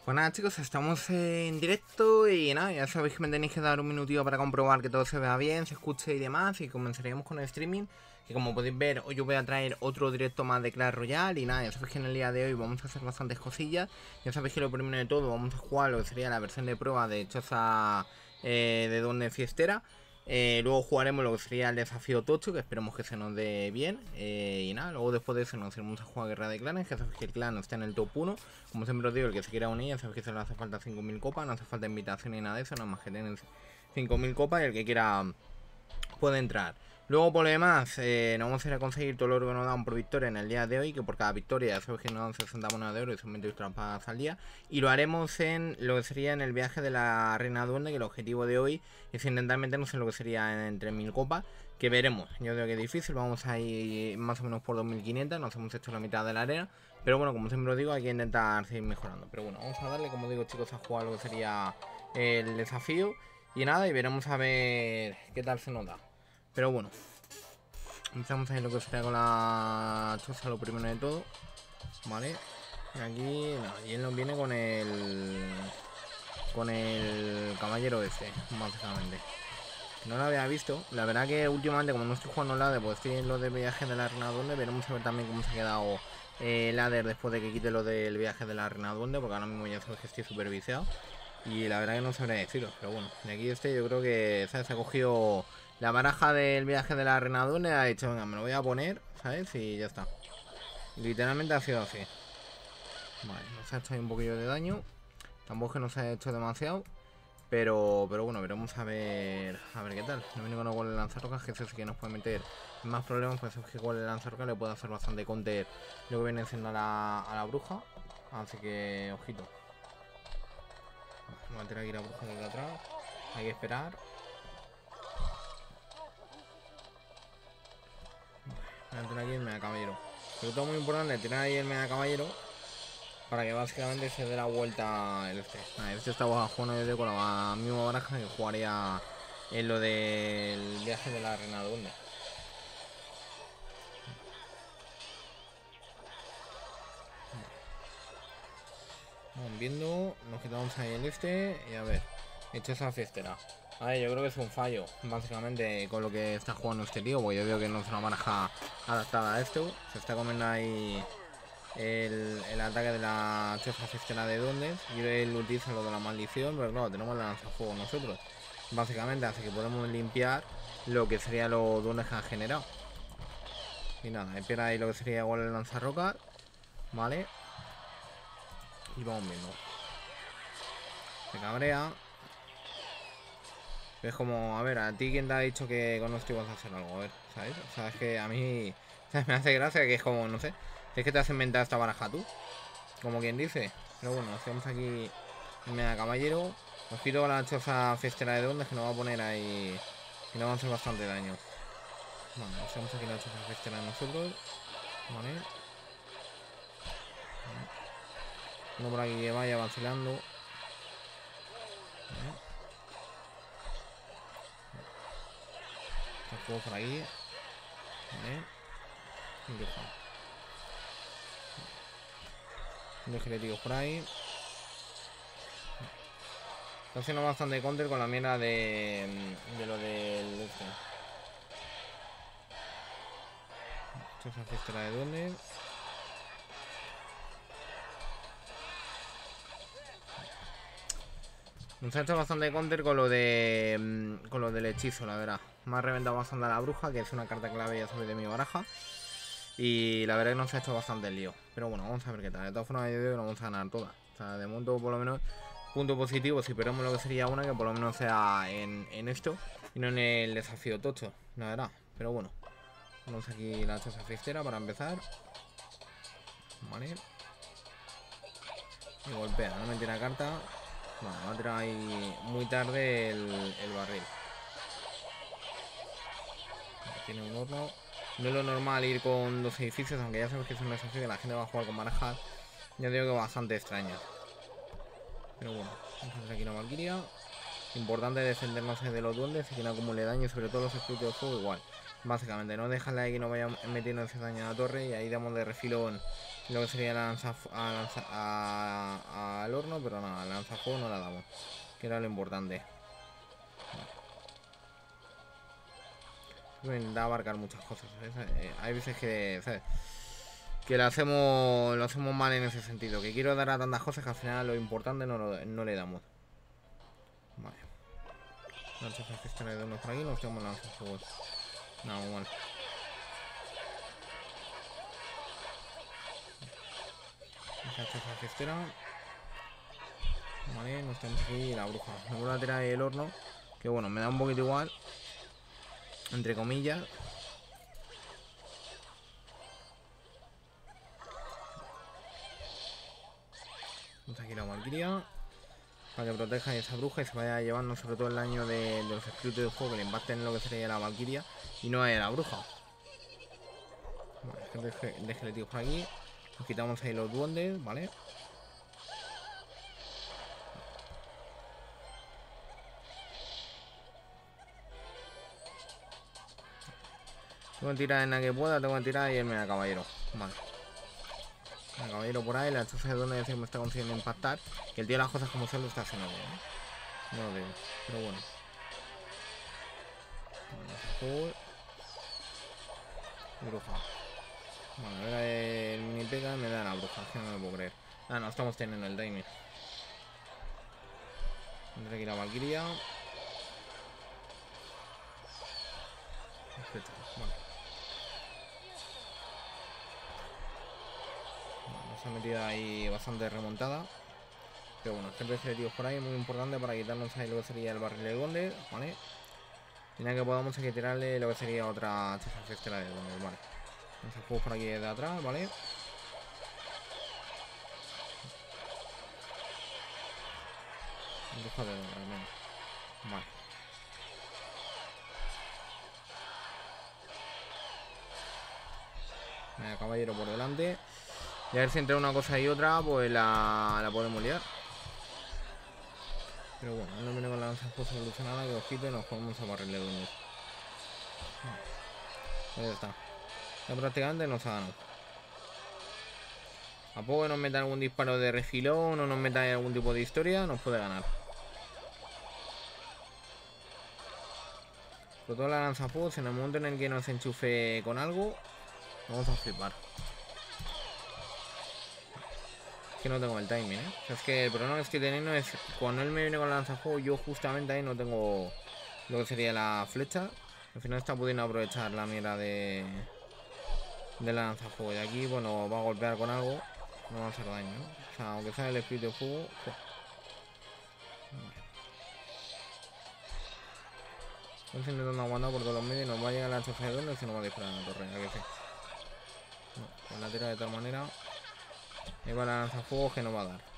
Pues nada chicos, estamos en directo y nada, ya sabéis que me tenéis que dar un minutito para comprobar que todo se vea bien, se escuche y demás. Y comenzaríamos con el streaming, que como podéis ver hoy yo voy a traer otro directo más de Clash Royale. Y nada, ya sabéis que en el día de hoy vamos a hacer bastantes cosillas. Ya sabéis que lo primero de todo vamos a jugar lo que sería la versión de prueba de Choza de Donde Fiestera. Luego jugaremos lo que sería el desafío Tocho, que esperemos que se nos dé bien. Y nada, luego después de eso nos iremos a jugar Guerra de Clanes, que sabéis que el clan está en el top 1. Como siempre os digo, el que se quiera unir, ya sabéis que se le hace falta 5000 copas, no hace falta invitación ni nada de eso, nada más que tener 5000 copas y el que quiera puede entrar. Luego por lo demás, nos vamos a ir a conseguir todo lo que nos dan por victoria en el día de hoy, que por cada victoria ya sabéis que nos dan 60 monedas de oro y son 28 trampas al día. Y lo haremos en lo que sería en el viaje de la Reina Duende, que el objetivo de hoy es intentar meternos en lo que sería en 3000 copas, que veremos. Yo creo que es difícil, vamos a ir más o menos por 2500, nos hemos hecho la mitad de la arena. Pero bueno, como siempre os digo, hay que intentar seguir mejorando. Pero bueno, vamos a darle, como digo chicos, a jugar lo que sería el desafío. Y nada, y veremos a ver qué tal se nos da. Pero bueno, empezamos ahí lo que sería con la choza, lo primero de todo. Vale, y aquí, no, y él nos viene con el caballero este, básicamente. No lo había visto, la verdad que últimamente como no estoy jugando Ladder, pues estoy en lo de viaje de la Reina Duende. Veremos a ver también cómo se ha quedado Ladder después de que quite lo del viaje de la Reina Duende, porque ahora mismo ya sabes que estoy súper viciado. Y la verdad que no sabría deciros, pero bueno, de aquí yo creo que, ¿sabes? Se ha cogido la baraja del viaje de la Reina Duende, ha dicho, venga, me lo voy a poner, ¿sabes? Y ya está. Literalmente ha sido así. Vale, nos ha hecho ahí un poquillo de daño. Tampoco es que nos haya hecho demasiado. Pero bueno, veremos a ver qué tal. No viene con el gol de lanzarrocas, que eso sí que nos puede meter en más problemas, pues es que con el lanzarrocas le puede hacer bastante counter lo que viene siendo a la bruja. Así que, ojito. Vamos a tirar aquí la bruja desde atrás. Hay que esperar. Voy a tirar aquí el mega caballero. Pero todo muy importante, tirar ahí el mega caballero para que básicamente se dé la vuelta el este. Este está jugando desde con la misma baraja que jugaría en lo del viaje de la Reina Duende. Vamos viendo, nos quitamos ahí el este y a ver, hecho esa fiestera. A ver, yo creo que es un fallo, básicamente, con lo que está jugando este tío, porque yo veo que no es una baraja adaptada a esto. Se está comiendo ahí el ataque de la choza fiestera de Duendes y él utiliza lo de la maldición, pero claro, tenemos el lanzafuego nosotros, básicamente, así que podemos limpiar lo que sería los duendes que han generado. Y nada, espera ahí lo que sería igual el lanzarrocas, ¿vale? Y vamos viendo. Se cabrea. Es como, a ver, a ti quién te ha dicho que con esto ibas a hacer algo, a ver, ¿sabes? O sea, es que a mí, o sea, me hace gracia que es como, no sé, es que te has inventado esta baraja tú, como quien dice. Pero bueno, hacemos aquí el mega caballero. Nos quito la choza fiestera de Duendes que nos va a poner ahí y nos va a hacer bastante daño. Vale, hacemos aquí la choza fiestera de nosotros. Vale. Uno por aquí que vaya vacilando. Vale. Juego por aquí. Vale. Un esqueletillo por ahí. Está haciendo bastante counter con la mierda de lo del este. Esto es una fiestera de duendes. Nos ha hecho bastante counter con lo del hechizo, la verdad. Me ha reventado bastante a la bruja, que es una carta clave, ya sabéis, de mi baraja. Y la verdad es que nos ha hecho bastante el lío. Pero bueno, vamos a ver qué tal. De todas formas, yo digo que nos vamos a ganar todas. O sea, de momento, por lo menos, punto positivo. Si perdemos lo que sería una, que por lo menos sea en esto y no en el desafío tocho, la verdad. Pero bueno, vamos aquí la choza fiestera para empezar. Vale. Y golpea, no me tira carta. Bueno, va a tirar ahí muy tarde el barril. Tiene un horno. No es lo normal ir con dos edificios, aunque ya sabes que es un desafío que la gente va a jugar con barajas. Ya digo que bastante extraña. Pero bueno, vamos a hacer aquí una valquiria. Importante defendernos de los duendes y que no acumule daño, sobre todo los espíritus de fuego igual. Básicamente, no dejarle ahí que no vaya metiendo ese daño a la torre. Y ahí damos de refilón lo que sería la al horno. Pero nada, la lanzafuego no la damos, que era lo importante. Da abarcar muchas cosas, ¿sabes? Hay veces que, ¿sabes?, que lo hacemos mal en ese sentido. Que quiero dar a tantas cosas que al final lo importante no le damos. Vale. Lanzas que de unos por aquí, nos tenemos lanzafuegos. No, bueno. Esa cestera. Vale, nos tenemos aquí la bruja. Me vuelvo a tirar el horno. Que bueno, me da un poquito igual, entre comillas. Vamos aquí la valquiria para que proteja a esa bruja y se vaya llevando sobre todo el daño de los espíritus de fuego que le impacten en lo que sería la valquiria y no a la bruja. Vale, de esqueletos por aquí. Nos quitamos ahí los duendes, ¿vale? Tengo que tirar en la que pueda, tengo que tirar y irme a caballero. Vale. El caballero por ahí, la chaza de donde decir me está consiguiendo impactar. Que el tío las cosas como son lo está haciendo bien, ¿eh? No lo digo, pero bueno. Bruja. Bueno, a ver el mini pega me da la bruja, que no me puedo creer. Ah, no, estamos teniendo el timing. Tendré que ir a Valkyria. Perfecto, vale. Nos ha metido ahí bastante remontada. Pero bueno, siempre ese tío por ahí muy importante para quitarnos ahí lo que sería el barril de Gondel, ¿vale? Y nada que podamos aquí tirarle lo que sería otra chaza festera de Gondel, ¿vale? Vamos a jugar por aquí de atrás, ¿vale? Bruja de Gondel, vale. Venga, caballero por delante. Y a ver si entre una cosa y otra, pues la podemos liar. Pero bueno, no viene con la lanzafuegos evolucionada, que ojito y nos podemos a barrerle donde. Pues ya está. Ya prácticamente nos ha ganado. A poco que nos metan algún disparo de refilón o nos metan algún tipo de historia, nos puede ganar. Sobre todo la lanzafuegos, en el momento en el que nos enchufe con algo, vamos a flipar. Es que no tengo el timing, ¿eh? O sea, es que el problema que estoy teniendo es cuando él me viene con la lanzafuegos, yo justamente ahí no tengo lo que sería la flecha. Al final está pudiendo aprovechar la mierda de la lanzafuegos. Y aquí, bueno, va a golpear con algo, no va a hacer daño, ¿no? O sea, aunque sea el espíritu de fuego. Estamos intentando aguantar por todos los medios. Nos va a llegar la chafa de doble y se nos va a disparar en la torre. ¿A que sí? No, con la tira de tal manera. Y va la lanzafuegos que no va a dar.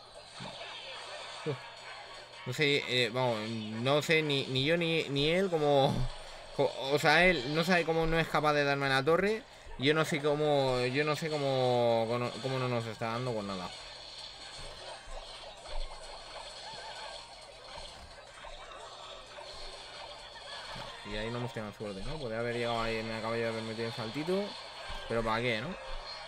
No sé, vamos, no sé ni yo ni él como. O sea, él no sabe cómo no es capaz de darme la torre. Y yo no sé cómo. Yo no sé cómo no nos está dando con nada. Y ahí no hemos tenido suerte, ¿no? Podría haber llegado ahí, me acabo de haber metido en saltito. Pero ¿para qué, no?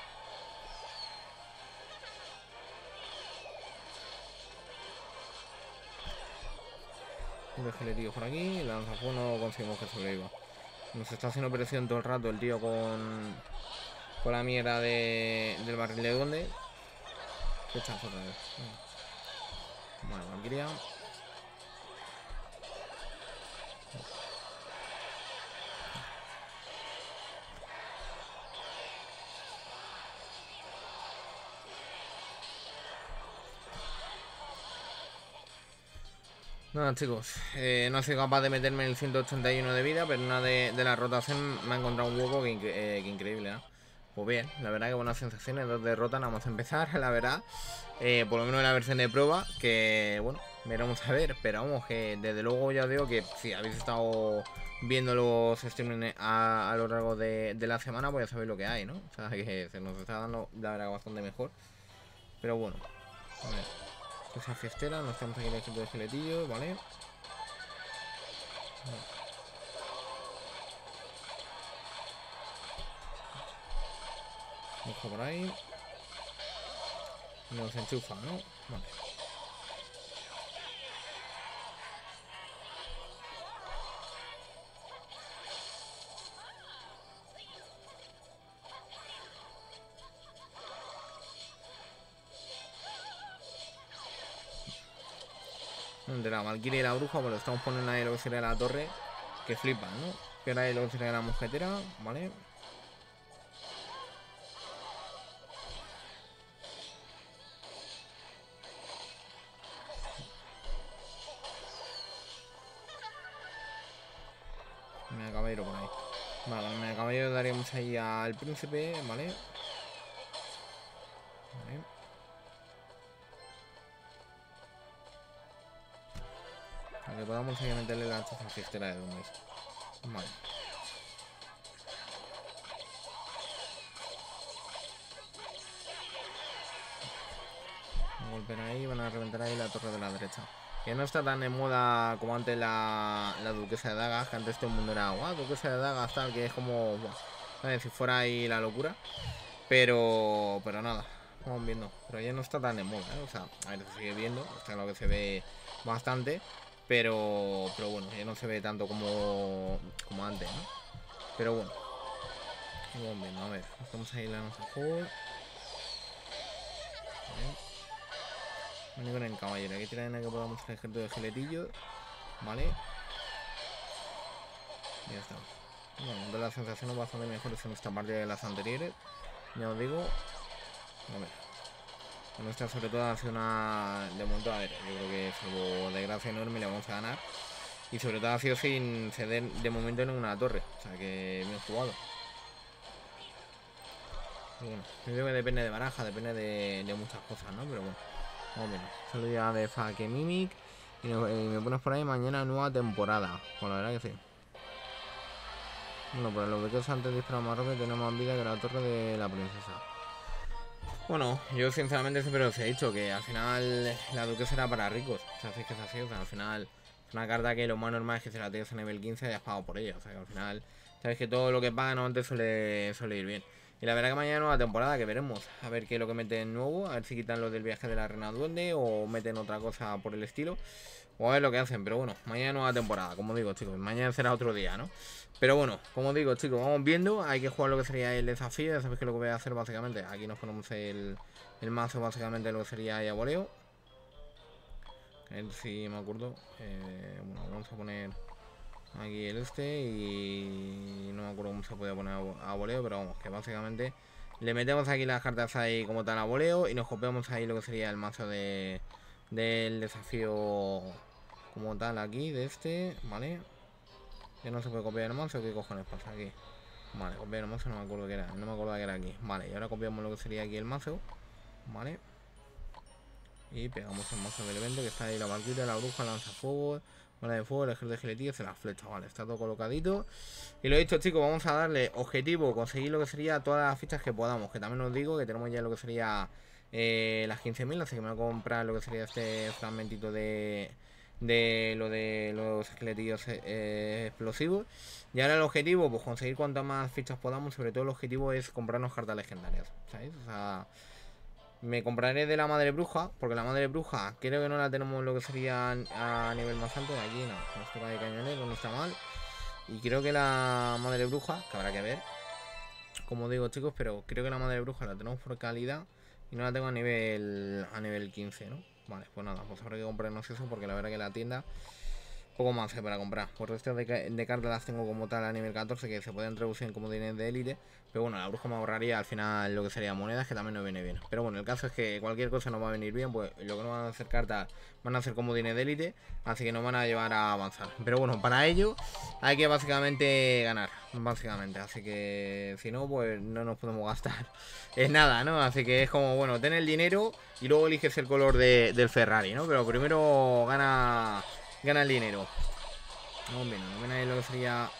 Un esqueletillo por aquí. La lanzafuegos no conseguimos que sobreviva. Nos está haciendo presión todo el rato el tío con la mierda del barril de donde. ¿Qué echas otra vez? Vale, Valkyria. Nada, chicos, no he sido capaz de meterme en el 181 de vida, pero en una de las rotaciones me ha encontrado un hueco que increíble, ¿no? Pues bien, la verdad que buenas sensaciones, 2 derrotas, nada más empezar, la verdad. Por lo menos en la versión de prueba, que bueno, veremos a ver, pero vamos, que desde luego ya os digo que si habéis estado viendo los streamings a lo largo de la semana, pues ya sabéis lo que hay, ¿no? O sea, que se nos está dando, la verdad, bastante mejor. Pero bueno, a ver. Esa fiestera, nos estamos aquí en el ejemplo de esqueletillos, ¿vale? bruja por ahí. Nos enchufa, ¿no? Vale. De la Valkyria y la bruja, pues lo estamos poniendo ahí lo que sería la torre. Que flipa, ¿no? Que ahora ahí lo que sería la mosquetera, ¿vale? Me caballero por ahí. Vale, me caballero daríamos ahí al príncipe, ¿vale? Vale. Para que podamos ahí meterle la chaza fiestera de Dunes. Vale. Van a golpear ahí, van a reventar ahí la torre de la derecha. Que no está tan de moda como antes la duquesa de dagas, que antes todo el mundo era, guau, duquesa de dagas, tal, que es como, ¿sabes? Si fuera ahí la locura. Pero nada, vamos viendo. Pero ya no está tan de moda, ¿eh? O sea, a ver, se sigue viendo, está lo que se ve bastante. Pero bueno, ya no se ve tanto como antes, ¿no? Pero bueno, vamos viendo, a ver, estamos ahí la nuestra juego. Vale. Con el caballero, aquí tienen que podamos el ejército de geletillos. Vale. Ya está. Bueno, de las sensaciones bastante mejores en esta partida de las anteriores. Ya os digo. A ver. Nuestra sobre todo ha sido una... De momento, a ver, yo creo que salvo desgracia enorme le vamos a ganar. Y sobre todo ha sido sin ceder de momento en una torre. O sea que bien jugado. Y bueno, yo creo que depende de baraja, depende de muchas cosas, ¿no? Pero bueno, vamos bien. Solo ya de Fake Mimic. Y me pones por ahí mañana nueva temporada. Pues la verdad que sí. Bueno, pues los beques antes disparamos más rápido tenemos más vida que la torre de la princesa. Bueno, yo sinceramente siempre os he dicho que al final la duquesa era para ricos. O sea, si es que es así, o sea, al final es una carta que lo más normal es que se la tienes a nivel 15 y hayas pagado por ella. O sea, que al final, sabes que todo lo que paga normalmente suele ir bien. Y la verdad que mañana nueva temporada que veremos. A ver qué es lo que meten nuevo. A ver si quitan lo del viaje de la reina duende o meten otra cosa por el estilo. O a ver lo que hacen, pero bueno, mañana nueva temporada, como digo, chicos, mañana será otro día, ¿no? Pero bueno, como digo, chicos, vamos viendo, hay que jugar lo que sería el desafío, ya sabéis que lo que voy a hacer básicamente, aquí nos ponemos el mazo básicamente lo que sería ya voleo. A ver si me acuerdo, bueno, vamos a poner aquí el y no me acuerdo cómo se puede poner a voleo, pero vamos, que básicamente le metemos aquí las cartas ahí como tal a voleo y nos copiamos ahí lo que sería el mazo del desafío como tal aquí, de este, ¿vale? Ya no se puede copiar el mazo, ¿qué cojones pasa aquí? Vale, copiar el mazo no me acuerdo que era, no me acuerdo que era aquí. Vale, y ahora copiamos lo que sería aquí el mazo, ¿vale? Y pegamos el mazo del evento, que está ahí la Valkyria, la bruja, la lanzafuegos, bola de fuego, el ejército de geletillas y la flecha, vale, está todo colocadito. Y lo he dicho, chicos, vamos a darle objetivo, conseguir lo que sería todas las fichas que podamos, que también os digo que tenemos ya lo que sería las 15.000, así que me voy a comprar lo que sería este fragmentito de los esqueletillos explosivos. Y ahora el objetivo, pues conseguir cuantas más fichas podamos. Sobre todo el objetivo es comprarnos cartas legendarias, ¿sabéis? O sea, me compraré de la madre bruja, porque la madre bruja creo que no la tenemos lo que sería a nivel más alto. De aquí no, nos toca de cañonero, no está mal. Y creo que la madre bruja, que habrá que ver, como digo, chicos, pero creo que la madre bruja la tenemos por calidad y no la tengo a nivel 15, ¿no? Vale, pues nada, pues habrá que comprarnos eso porque la verdad que la tienda poco más para comprar. Por resto de cartas las tengo como tal a nivel 14 que se pueden traducir en comodines de élite. Pero bueno, la bruja me ahorraría al final lo que sería monedas, que también nos viene bien. Pero bueno, el caso es que cualquier cosa nos va a venir bien, pues lo que no van a hacer cartas van a ser comodines de élite, así que nos van a llevar a avanzar. Pero bueno, para ello hay que básicamente ganar, básicamente. Así que si no, pues no nos podemos gastar en nada, ¿no? Así que es como, bueno, ten el dinero y luego eliges el color del Ferrari, ¿no? Pero primero gana el dinero. No, bien, no ven ahí lo que sería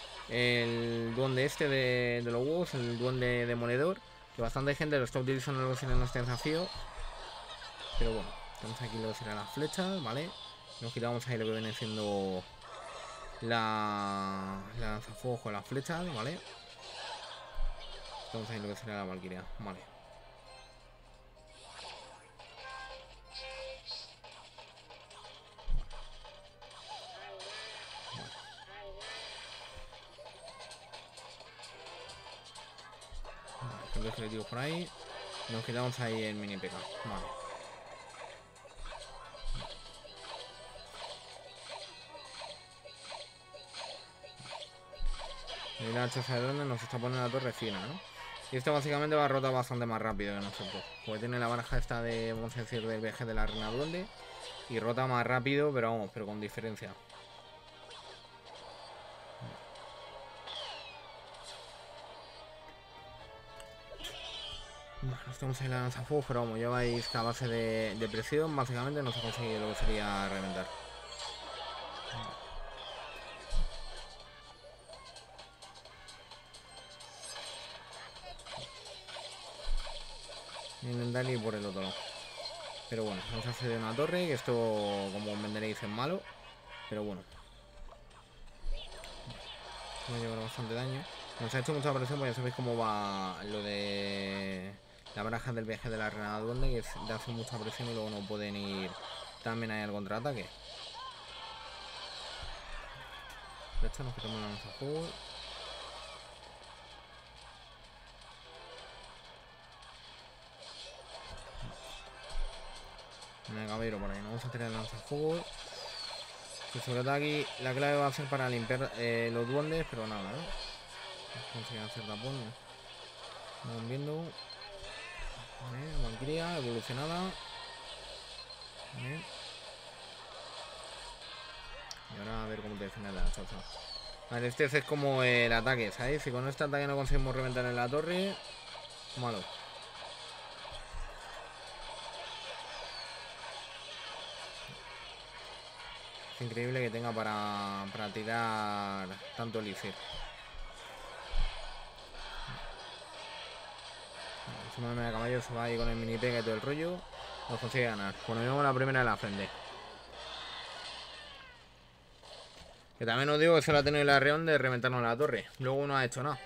el duende este de los huevos, el duende demoledor, que bastante gente lo está utilizando en este desafío. Pero bueno, tenemos aquí lo que serán las flechas, ¿vale? Nos quitamos ahí lo que viene siendo la lanzafuegos con las flechas, ¿vale? Entonces ahí lo que sería la Valkyria. Vale. Dos esqueletos por ahí. Nos quedamos ahí el mini PK. Vale. Y la hacha de donde nos está poniendo la torre fina, ¿no? Y esto básicamente va a rotar bastante más rápido que nosotros. Porque tiene la baraja esta de, vamos a decir, del viaje de la reina duende. Y rota más rápido, pero vamos, pero con diferencia. Bueno, estamos en la lanzafuegos, pero vamos, ya vais que a base de presión, básicamente no se consigue lo que sería reventar. Intentar ir por el otro lado. Pero bueno, vamos a hacer una torre, que esto, como venderéis, es malo. Pero bueno. Me ha llevado bastante daño. Nos ha hecho mucha presión, porque ya sabéis cómo va lo de la baraja del viaje de la reina duende, que le hace mucha presión y luego no pueden ir también ahí al contraataque. De hecho, nos quitamos la lanzafuegos. Venga, caballero, por ahí. No vamos a tirar el lanzafuegos. Que sobre todo aquí la clave va a ser para limpiar los duendes, pero nada, ¿no? Consiguen hacer tapón. Vamos viendo. Valkyria evolucionada. Bien. Y ahora a ver cómo te defiende la chacha. Vale, este es como el ataque, ¿sabéis? Si con este ataque no conseguimos reventar en la torre, malo. Es increíble que tenga para tirar tanto elixir. Encima de caballo se va ahí con el mini pega y todo el rollo. Nos consigue ganar. Ponemos la primera de la frente. Que también os digo que solo ha tenido el arreón de reventarnos la torre. Luego no ha hecho nada.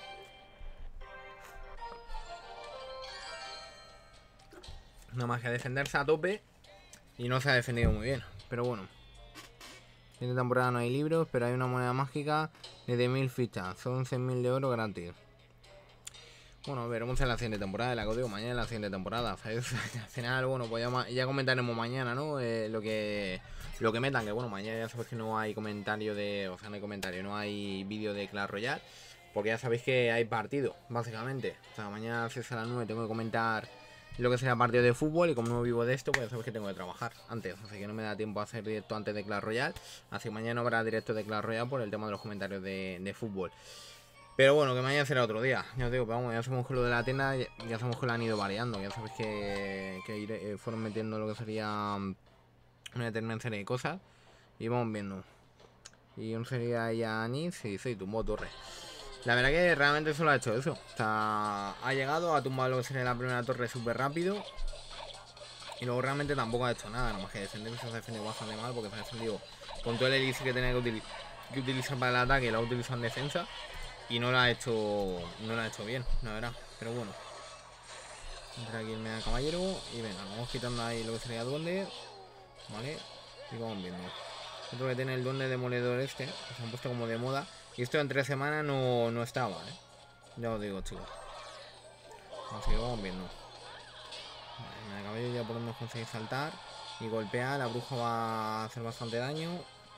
Nada más que defenderse a tope. Y no se ha defendido muy bien. Pero bueno. En esta temporada no hay libros, pero hay una moneda mágica de 1000 fichas. Son 100.000 de oro gratis. Bueno, veremos en la siguiente temporada, de la que os digo, mañana en la siguiente temporada. ¿Sabes? Al final, bueno, pues ya comentaremos mañana, ¿no? Lo que metan, que bueno, mañana ya sabéis que no hay comentario de... O sea, no hay comentario, no hay vídeo de Clash Royale. Porque ya sabéis que hay partido, básicamente. O sea, mañana si es a las 9 tengo que comentar lo que será partido de fútbol. Y como no vivo de esto, pues ya sabéis que tengo que trabajar antes. Así que no me da tiempo a hacer directo antes de Clash Royale. Así que mañana habrá directo de Clash Royale por el tema de los comentarios de fútbol. Pero bueno, que mañana será otro día. Ya os digo, pero vamos, ya sabemos que lo de la tienda, ya sabemos que lo han ido variando. Ya sabéis que fueron metiendo lo que sería una determinada serie de cosas. Y vamos viendo. Y un sería ya Anis y sí, tumbó torre. La verdad que realmente solo ha hecho eso. O sea, ha llegado, ha tumbado lo que sería la primera torre súper rápido. Y luego realmente tampoco ha hecho nada, nada más que defender. Se ha defendido bastante mal porque se ha defendido con todo el elixir que tenía que utilizar para el ataque, lo ha utilizado en defensa. Y no lo ha hecho bien, la verdad. Pero bueno. Entra aquí el mega caballero. Y venga, vamos quitando ahí lo que sería duende. Vale. Y vamos viendo. Otro que tiene el duende demoledor este. Que se han puesto como de moda. Y esto en 3 semanas no estaba, Ya os digo, chicos. Así que vamos viendo. Vale, el mega caballero ya por donde conseguir saltar. Y golpea. La bruja va a hacer bastante daño.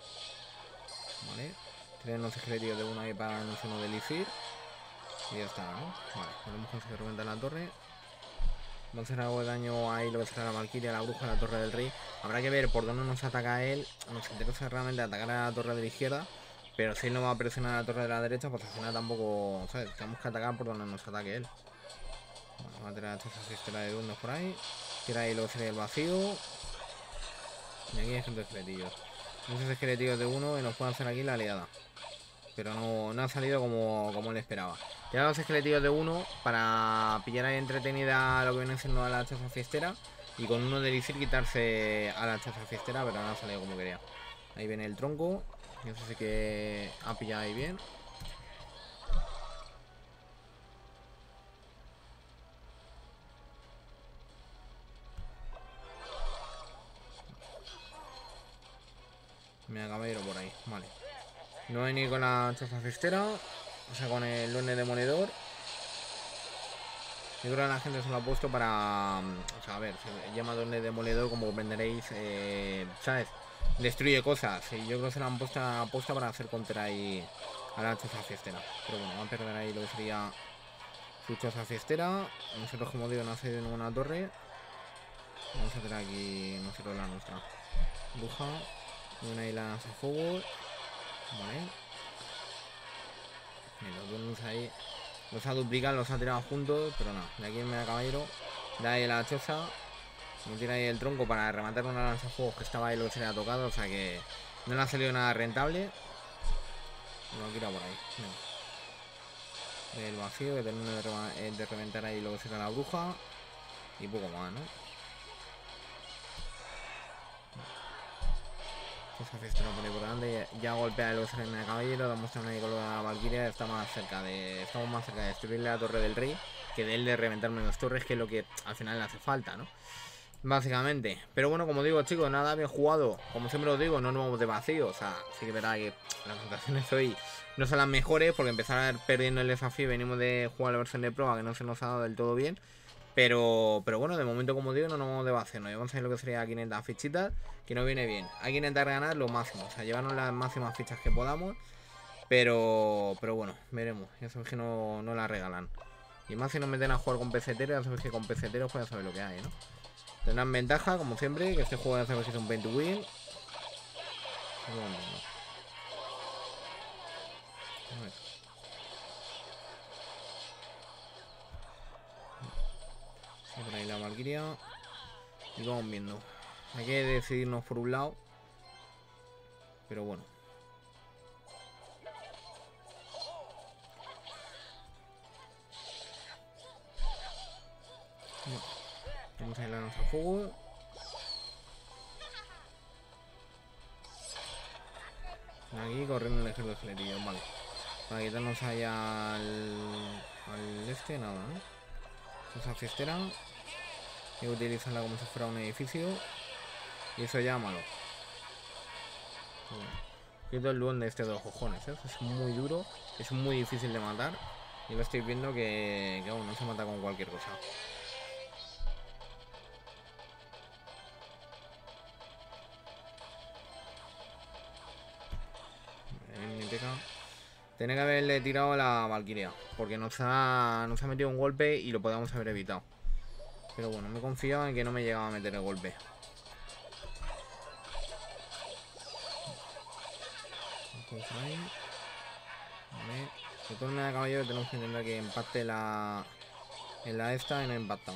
Vale. Tienen los esqueletos de uno ahí para anunciar uno de elixir. Y ya está, ¿no? Vale, podemos conseguir reventar la torre. Vamos a hacer algo de daño ahí, lo que será la Valkyria, la bruja, la torre del rey. Habrá que ver por dónde nos ataca él. Nos interesa realmente atacar a la torre de la izquierda. Pero si él no va a presionar a la torre de la derecha, pues al final tampoco, ¿sabes? Tenemos que atacar por donde nos ataque él. Bueno, vamos a tirar esta cistera de duendes por ahí. Tira ahí lo que sería el vacío. Y aquí hay gente de esqueletillos. Muchos esqueletillos de uno y nos pueden hacer aquí la aliada. Pero no ha salido como él esperaba. Tira los esqueletillos de uno para pillar ahí entretenida lo que viene siendo a la chaza fiestera. Y con uno de elixir quitarse a la chaza fiestera, pero no ha salido como quería. Ahí viene el tronco. Y eso sí que ha pillado ahí bien. Mira, caballero por ahí, vale. No voy ni con la choza fiestera, o sea, con el duende demoledor. Yo creo que la gente se lo ha puesto para... O sea, a ver, se llama duende demoledor, como comprenderéis, ¿sabes? Destruye cosas. Y yo creo que se la han puesto para hacer contra ahí a la choza fiestera. Pero bueno, van a perder ahí lo que sería su choza fiestera. Nosotros, como digo, no ha sido ninguna torre. Vamos a hacer aquí nosotros la nuestra. Bruja. Una isla lanza fuego. Vale. Y los duendes ahí los ha duplicado, los ha tirado juntos. Pero no, de aquí en medio caballero. De ahí la choza. Me tira ahí el tronco para rematar una lanzafuegos que estaba ahí lo que se le ha tocado. O sea que no le ha salido nada rentable. Lo ha tirado por ahí. Venga. El vacío, que termina de reventar ahí lo que será la bruja. Y poco más, ¿no? Esa fiesta por ahí por delante. Ya golpea lo que será el caballero. Demuestran ahí con lo de la Valkyria. Estamos más cerca de destruirle la torre del rey que de él de reventar menos torres, que es lo que al final le hace falta, ¿no? Básicamente. Pero bueno, como digo, chicos, nada bien jugado. Como siempre os digo, no nos vamos de vacío. O sea, sí que verá que las sensaciones hoy no son las mejores, porque empezar perdiendo el desafío. Venimos de jugar la versión de prueba que no se nos ha dado del todo bien. Pero bueno, de momento, como digo, no nos vamos de vacío. Nos llevamos a lo que sería 500 fichitas, que nos viene bien. Hay que intentar ganar lo máximo, o sea, llevarnos las máximas fichas que podamos. Pero bueno, veremos. Ya sabéis que no la regalan. Y más si nos meten a jugar con peseteros, ya sabéis que con peseteros pues ya sabéis lo que hay, ¿no? Tendrán ventaja, como siempre, que este juego ya sabéis que es un pay to win. A ver. Por ahí la Valkyria. Y vamos viendo. Hay que decidirnos por un lado. Pero bueno. Vamos a ir a lanzar fuego. Aquí corriendo el ejército de geletillos, vale. Para quitarnos ahí al este, nada, ¿no? Esa fiestera. Hay que utilizarla como si fuera un edificio. Y eso ya malo. Bueno, quito el duende este de los cojones, ¿eh? Es muy duro. Es muy difícil de matar. Y lo estoy viendo que bueno, no se mata con cualquier cosa. Tiene que haberle tirado a la Valkyria, porque nos ha metido un golpe y lo podíamos haber evitado. Pero bueno, me confiaba en que no me llegaba a meter el golpe. Vale. El turno de caballero tenemos que intentar que empate en la esta y no empatamos.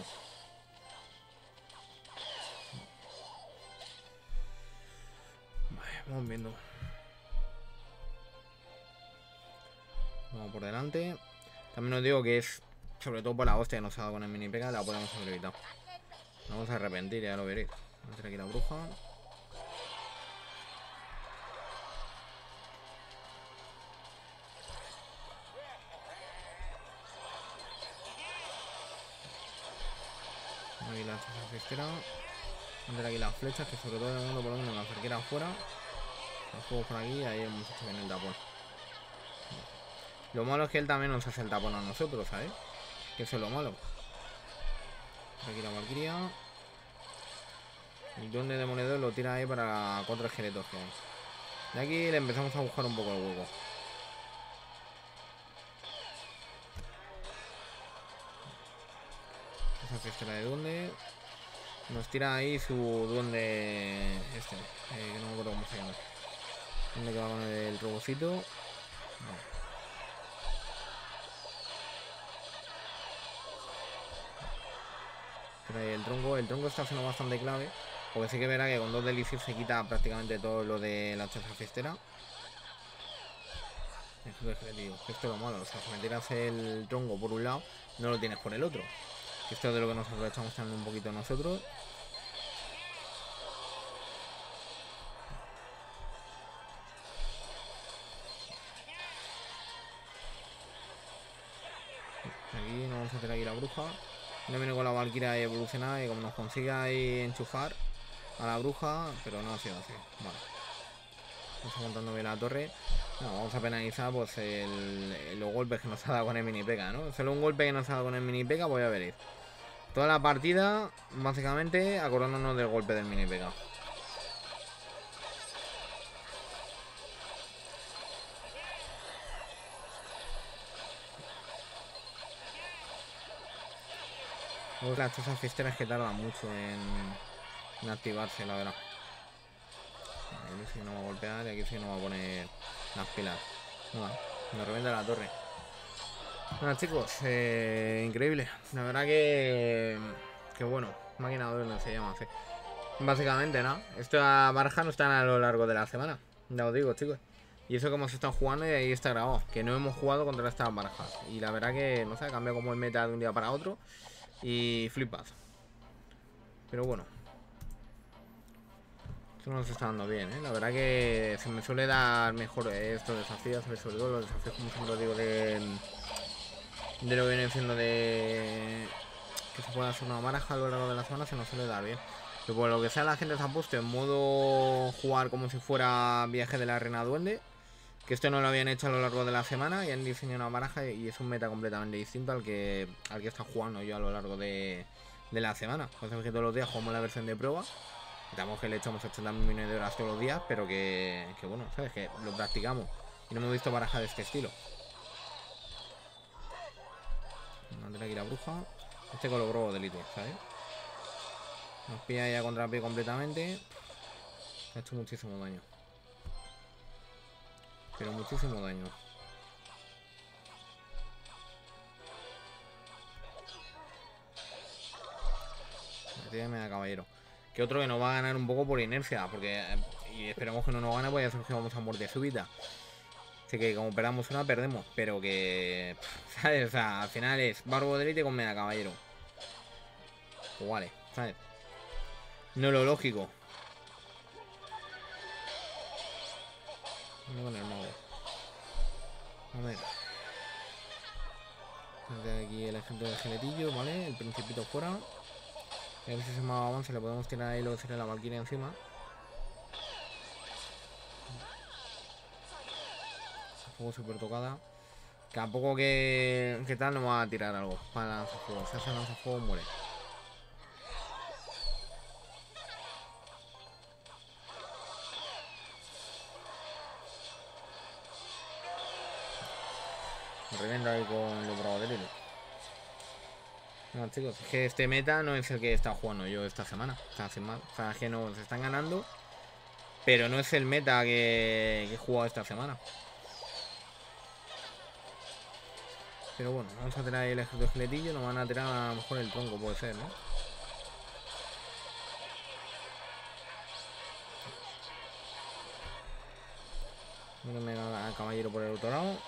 Vale, vamos viendo. Vamos por delante. También os digo que es, sobre todo por la hostia que nos ha dado con el mini pega, la podemos haber evitado. Nos vamos a arrepentir, ya lo veréis. Vamos a hacer aquí la bruja. Aquí la fiestera. Vamos a hacer aquí las flechas, que sobre todo de mundo por lo menos la cerquera afuera. Los juegos por aquí, ahí hemos hecho bien el tapón. Lo malo es que él también nos hace el tapón a nosotros, ¿sabes? Que eso es lo malo. Aquí la Valkyria. El duende demoledor lo tira ahí para 4 esqueletos que hay. De aquí le empezamos a buscar un poco el hueco. Esa fiestera de duende. Nos tira ahí su duende este. Que no me acuerdo cómo se llama. Duende que va con el robocito. No. Ahí el tronco está siendo bastante clave, porque sí que verá que con 2 delicios se quita prácticamente todo lo de la choza fiestera. Esto es lo malo, o sea, si me tiras el tronco por un lado, no lo tienes por el otro. Esto es de lo que nos aprovechamos también un poquito nosotros. Aquí nos vamos a hacer aquí la bruja. No viene con la Valkyria evolucionada y como nos consiga ahí enchufar a la bruja, pero no ha sido así. Vale. No está montando bien la torre. No, vamos a penalizar pues los golpes que nos ha dado con el mini pega, ¿no? Solo un golpe que nos ha dado con el mini pega, voy a ver. Toda la partida, básicamente, acordándonos del golpe del mini pega. Las cosas fiesteras que tardan mucho en activarse, la verdad. Aquí sí que no va a golpear y aquí sí que no va a poner las pilas. Nada, me revienta la torre. Bueno, chicos, increíble. La verdad que bueno, máquina de no se llama así. Básicamente, ¿no? Estas barajas no están a lo largo de la semana. Ya os digo, chicos. Y eso que hemos estado jugando y ahí está grabado. Que no hemos jugado contra estas barajas. Y la verdad que, no sé, ha cambiado como el meta de un día para otro. Y flipas. Pero bueno. Esto no nos está dando bien, ¿eh? La verdad que se me suele dar mejor estos desafíos. Sobre todo los desafíos, como siempre digo, de lo que viene siendo de que se pueda hacer una baraja a lo largo de la semana, se nos suele dar bien. Pero por lo que sea, la gente se ha puesto en modo jugar como si fuera viaje de la reina duende, que esto no lo habían hecho a lo largo de la semana y han diseñado una baraja y es un meta completamente distinto al que está jugando yo a lo largo de la semana. Pues es que todos los días jugamos la versión de prueba. Estamos que le echamos 80 millones de horas todos los días, pero que bueno, ¿sabes? Que lo practicamos y no hemos visto baraja de este estilo. Mantener aquí la bruja. Este con los brobos de elite, ¿sabes? Nos pilla ya contra pie completamente. Ha hecho muchísimo daño. Pero muchísimo daño. Tírame a caballero. Que otro que nos va a ganar un poco por inercia. Porque. Y esperamos que no nos gane, pues ya sabemos que vamos a muerte súbita. Así que como perdamos una, perdemos. Pero que. ¿Sabes? O sea, al final es barbo de elite con mega caballero. Pues vale, ¿sabes? No lo lógico. Vamos con el mago. A ver. Desde aquí el ejemplo del geletillo, ¿vale? El principito fuera. A ver si ese mago avanza, le podemos tirar ahí lo que sería la valquiria encima. Juego súper tocada. Que a poco que tal nos va a tirar algo para lanzafuego. Si hace lanzafuego muere. Me reviento ahí con los bravos de Lilo. No, chicos, es que este meta no es el que he estado jugando yo esta semana. O sea, sin más. O sea, es que nos están ganando. Pero no es el meta que he jugado esta semana. Pero bueno, vamos a tirar ahí el ejército esqueletillo. Nos van a tirar a lo mejor el tronco, puede ser, ¿no? Voy a meter al caballero por el otro lado.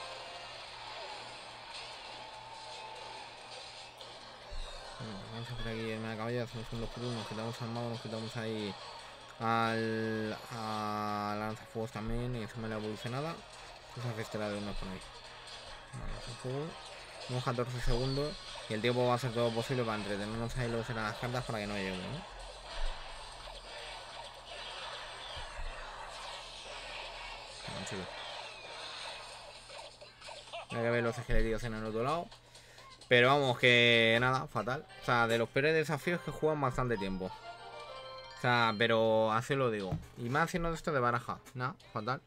Bueno, vamos a hacer aquí en la caballero. Hacemos un 2 por 1. Nos quitamos al mago, nos quitamos ahí al lanzafuegos también. Y encima la evolucionada. Esa festera de uno por ahí. Vale, lanzafuego. Unos 14 segundos. Y el tiempo va a hacer todo posible para entretenernos ahí lo que serán las cartas para que no lleguemos, ¿no? Bueno, chicos. Hay que ver los esqueletillos en el otro lado. Pero vamos, que nada, fatal. O sea, de los peores desafíos que juegan bastante tiempo. O sea, pero así lo digo. Y más haciendo esto de baraja. Nada, fatal.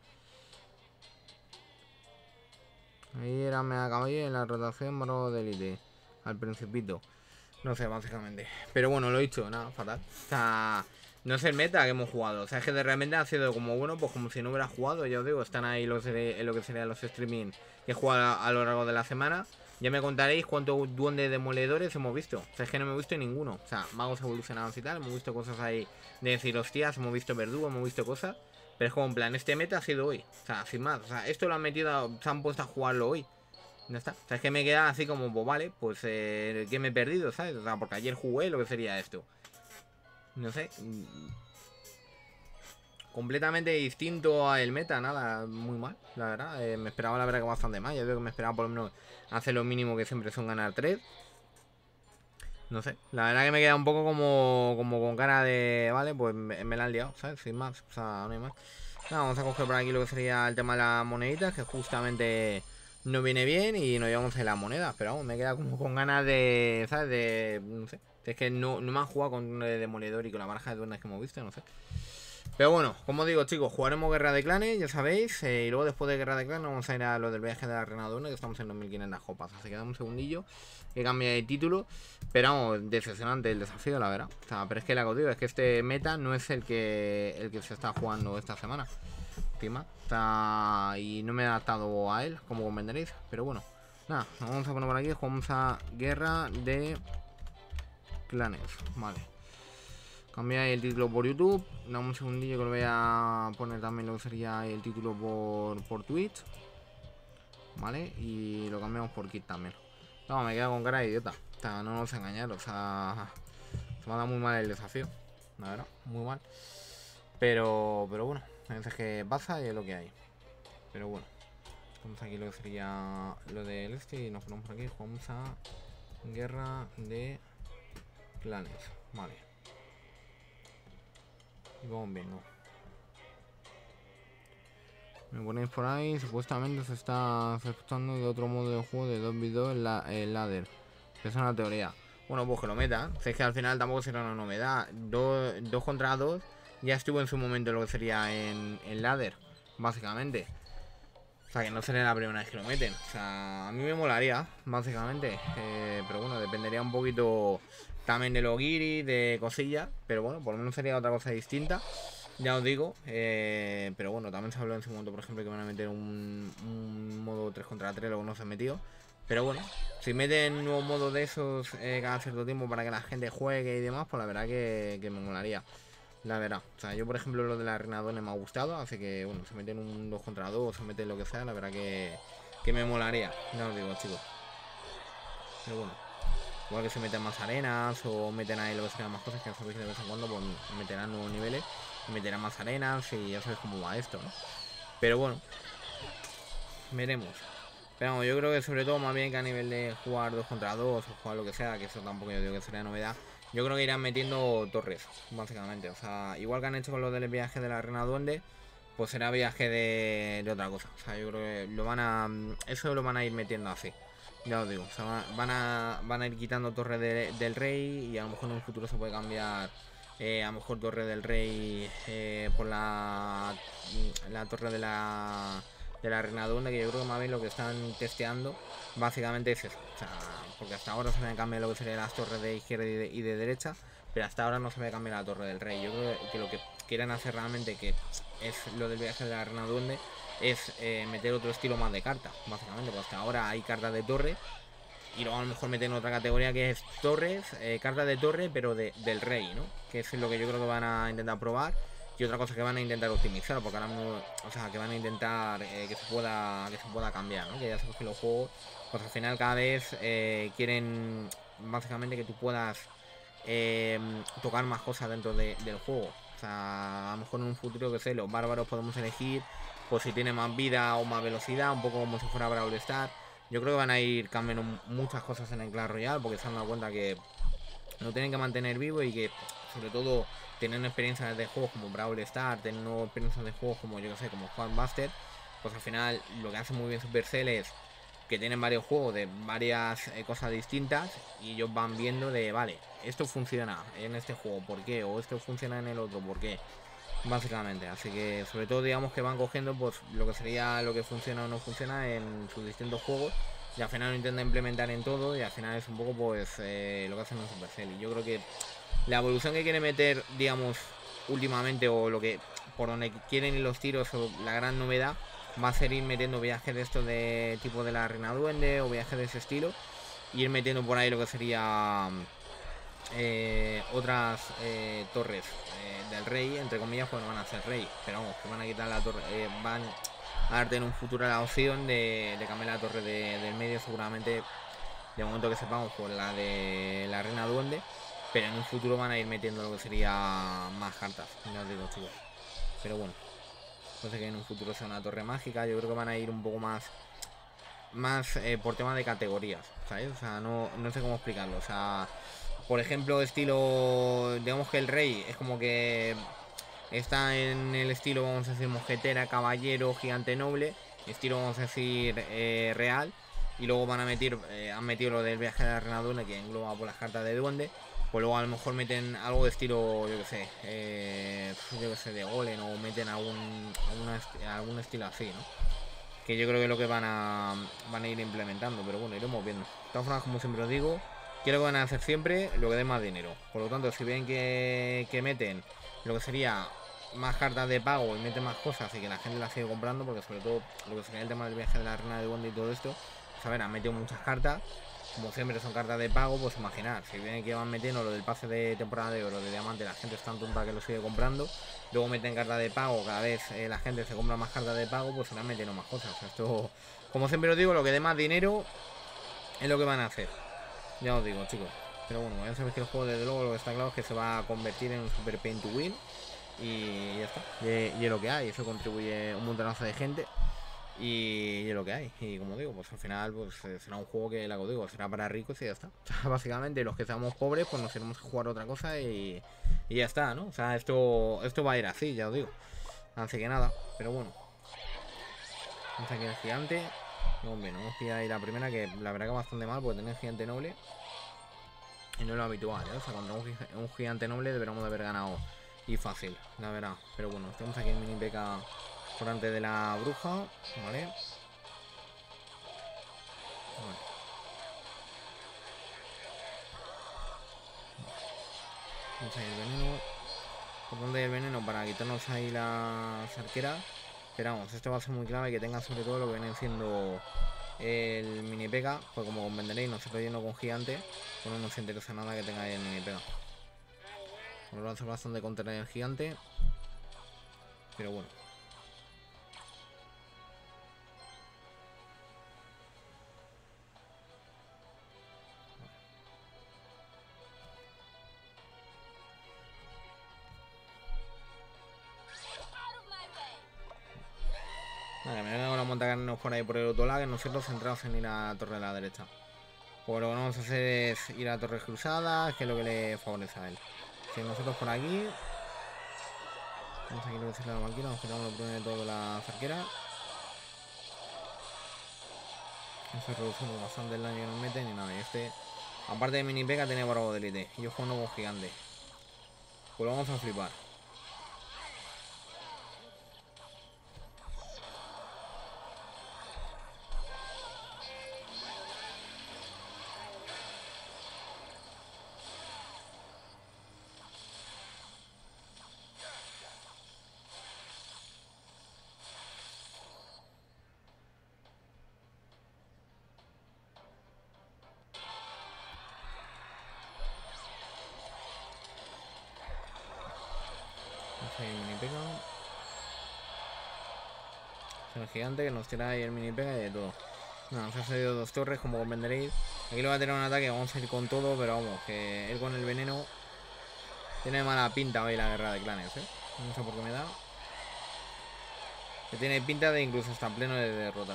Ahí era mega caballo en la rotación barro de elite. Al principito. No sé, básicamente. Pero bueno, lo he dicho, nada, fatal. O sea, no es el meta que hemos jugado. O sea, es que de repente ha sido como bueno, pues como si no hubiera jugado. Ya os digo, están ahí lo que serían los streaming que he jugado a lo largo de la semana. Ya me contaréis cuántos duendes demoledores hemos visto. O sea, es que no me he visto ninguno. O sea, magos evolucionados y tal. Hemos visto cosas ahí de decir, hostias, hemos visto verdugo, hemos visto cosas. Pero es como en plan, este meta ha sido hoy. O sea, sin más. O sea, esto lo han metido, se han puesto a jugarlo hoy. Ya está. O sea, es que me queda así como, pues vale, pues que me he perdido, ¿sabes? O sea, porque ayer jugué lo que sería esto. No sé. Completamente distinto al meta, nada, muy mal, la verdad. Me esperaba la verdad que bastante mal. Yo creo que me esperaba por lo menos hacer lo mínimo que siempre son ganar 3. No sé, la verdad que me queda un poco como con cara de, vale, pues me la han liado, ¿sabes? Sin más, o sea, no hay más. Nada, vamos a coger por aquí lo que sería el tema de las moneditas, que justamente no viene bien y nos llevamos en las monedas, pero vamos, me queda como con ganas de, ¿sabes? De, no sé, es que no me han jugado con un demoledor y con la baraja de duendes que hemos visto, no sé. Pero bueno, como digo, chicos, jugaremos Guerra de Clanes, ya sabéis. Y luego después de Guerra de Clanes vamos a ir a lo del viaje de la Reina de Duende, que estamos en 2500 copas. Así que dame un segundillo que cambie de título. Pero vamos, decepcionante el desafío, la verdad. O sea, pero es que la que os digo es que este meta no es el que se está jugando esta semana. Encima, y no me he adaptado a él, como convendréis. Pero bueno, nada, nos vamos a poner por aquí. Jugamos a Guerra de Clanes. Vale. Cambiáis el título por YouTube. Dame un segundillo que lo voy a poner también lo que sería el título por Twitch. Vale, y lo cambiamos por Kit también. No, me queda con cara de idiota. O sea, no nos engañar, o sea, se me ha dado muy mal el desafío. La verdad, muy mal. Pero bueno, a veces que pasa y es lo que hay. Pero bueno, vamos aquí lo que sería lo del este y nos ponemos por aquí. Jugamos a Guerra de Clanes. Vale. Y vamos viendo. Me ponéis por ahí, supuestamente se está aceptando de otro modo de juego de 2v2 el ladder. Esa es una teoría. Bueno, pues que lo meta. Es que al final tampoco será una novedad. 2 contra 2 ya estuvo en su momento lo que sería en ladder, básicamente. O sea, que no sería la primera vez que lo meten. O sea, a mí me molaría, básicamente. Pero bueno, dependería un poquito también de los guiris, de cosillas. Pero bueno, por lo menos sería otra cosa distinta. Ya os digo, pero bueno, también se habló en su momento, por ejemplo, que van a meter un modo 3 contra 3, luego no se ha metido. Pero bueno, si meten un nuevo modo de esos cada cierto tiempo para que la gente juegue y demás, pues la verdad que me molaría. La verdad, o sea, yo por ejemplo lo de la Reina Duende me ha gustado, así que bueno, se meten un 2 contra 2, se meten lo que sea, la verdad que me molaría, ya os digo, chicos. Pero bueno, igual que se meten más arenas o meten ahí lo que sean más cosas, que sabéis que de vez en cuando pues meterán nuevos niveles. Meterán más arenas y ya sabes cómo va esto, ¿no? Pero bueno, veremos. Pero vamos, yo creo que sobre todo más bien que a nivel de jugar 2 contra 2 o jugar lo que sea, que eso tampoco yo digo que sería novedad. Yo creo que irán metiendo torres, básicamente. O sea, igual que han hecho con lo del viaje de la Reina Duende, pues será viaje de otra cosa. O sea, yo creo que eso lo van a ir metiendo así. Ya os digo, o sea, van a ir quitando torres del rey y a lo mejor en un futuro se puede cambiar. A lo mejor Torre del Rey por la torre de la Reina Duende, que yo creo que más bien lo que están testeando básicamente es eso. O sea, porque hasta ahora se me cambia lo que serían las torres de izquierda y de derecha, pero hasta ahora no se me cambia la Torre del Rey. Yo creo que lo que quieren hacer realmente, que es lo del viaje de la Reina Duende, es meter otro estilo más de carta, básicamente, porque hasta ahora hay cartas de torre. Y luego a lo mejor meten otra categoría que es torres, cartas de torre, pero del rey, ¿no? Que es lo que yo creo que van a intentar probar. Y otra cosa que van a intentar optimizar, porque ahora mismo, o sea, que van a intentar que se pueda cambiar, ¿no? Que ya sabes que los juegos, pues al final cada vez quieren básicamente que tú puedas tocar más cosas dentro del juego. O sea, a lo mejor en un futuro, que sé, los bárbaros podemos elegir, pues si tiene más vida o más velocidad, un poco como si fuera Brawl Stars. Yo creo que van a ir cambiando muchas cosas en el Clash Royale, porque se han dado cuenta que lo tienen que mantener vivo y que, sobre todo, teniendo experiencias de juegos como Brawl Stars, teniendo experiencias de juegos como, yo que sé, como Juan-Buster, pues al final lo que hace muy bien Supercell es que tienen varios juegos de varias cosas distintas y ellos van viendo de, vale, esto funciona en este juego, ¿por qué? O esto funciona en el otro, ¿por qué? Básicamente, así que sobre todo digamos que van cogiendo pues lo que sería lo que funciona o no funciona en sus distintos juegos y al final lo intentan implementar en todo y al final es un poco pues lo que hacen en Supercell. Y yo creo que la evolución que quiere meter, digamos, últimamente o lo que por donde quieren ir los tiros o la gran novedad va a ser ir metiendo viajes de estos de tipo de la Reina Duende o viajes de ese estilo y ir metiendo por ahí lo que sería otras torres del rey, entre comillas, pues no van a ser rey, pero vamos, que van a quitar la torre, van a darte en un futuro la opción de cambiar la torre del medio, seguramente de momento que sepamos por la de la Reina Duende, pero en un futuro van a ir metiendo lo que sería más cartas, ya os digo, chicos. Pero bueno, entonces que en un futuro sea una torre mágica, yo creo que van a ir un poco más por tema de categorías, ¿sabes? O sea, no sé cómo explicarlo, o sea, Por ejemplo, estilo, digamos que el rey es como que está en el estilo, vamos a decir, mosquetera, caballero, gigante noble, estilo, vamos a decir, real. Y luego van a meter, han metido lo del viaje de la reina Duna, que engloba por las cartas de duende. Pues luego a lo mejor meten algo de estilo, yo que sé, de golem, o meten algún estilo así, ¿no? Que yo creo que es lo que van a ir implementando, pero bueno, iremos viendo. De todas formas, como siempre os digo, quiero que van a hacer siempre lo que dé más dinero. Por lo tanto, si ven que meten lo que sería más cartas de pago y meten más cosas y que la gente las sigue comprando, porque sobre todo lo que sería el tema del viaje de la reina de duende y todo esto, pues a ver, han metido muchas cartas. Como siempre son cartas de pago, pues imaginar, si ven que van metiendo lo del pase de temporada de oro, de diamante, la gente es tan tonta que lo sigue comprando. Luego meten cartas de pago, cada vez la gente se compra más cartas de pago, pues se van metiendo más cosas. O sea, esto, como siempre os digo, lo que dé más dinero es lo que van a hacer. Ya os digo, chicos. Pero bueno, ya sabéis que el juego, desde luego, lo que está claro es que se va a convertir en un super pay to win. Y ya está. Y es lo que hay, eso contribuye un montonazo de gente. Y es lo que hay. Y como digo, pues al final pues será un juego que, como digo, será para ricos y ya está. O sea, básicamente los que seamos pobres pues nos iremos a jugar otra cosa y ya está, ¿no? O sea, esto va a ir así, ya os digo. Así que nada, pero bueno. Vamos aquí al gigante. Hombre, no hemos pillado ahí la primera, que la verdad que bastante mal porque tener gigante noble. Y no es lo habitual, ¿eh? O sea, contra un gigante noble deberíamos de haber ganado. Y fácil, la verdad. Pero bueno, tenemos aquí el mini P.E.K.K.A. por delante de la bruja, ¿vale? Vamos a ir el veneno. Por donde el veneno para quitarnos ahí las arqueras. Pero vamos, esto va a ser muy clave que tengan sobre todo lo que viene siendo el mini P.E.K.K.A. Pues como venderéis, no se lo lleno con gigante. Pues no nos interesa nada que tenga ahí el mini P.E.K.K.A. Nos lo va a hacer bastante contra el gigante. Pero bueno. Vale, me vengo con la montacarnos por ahí por el otro lado, que nosotros centrados en ir a la torre de la derecha. Pues lo que vamos a hacer es ir a torres cruzadas, que es lo que le favorece a él. Si nosotros por aquí. Vamos aquí lo que sería la máquina, nos quitamos lo primero de todo la zarquera. Eso reducimos bastante el daño que nos meten y nada. Y este, aparte de mini P.E.K.K.A, tiene barbo de élite. Y yo juego con gigante. Pues lo vamos a flipar. El mini P.E.K.K.A. El gigante que nos tira ahí el mini P.E.K.K.A y de todo. No, nos ha salido dos torres, como comprenderéis. Aquí lo va a tener un ataque, vamos a ir con todo, pero vamos, que él con el veneno tiene mala pinta hoy la guerra de clanes, ¿eh? No sé por qué me da. Que tiene pinta de incluso estar pleno de derrota.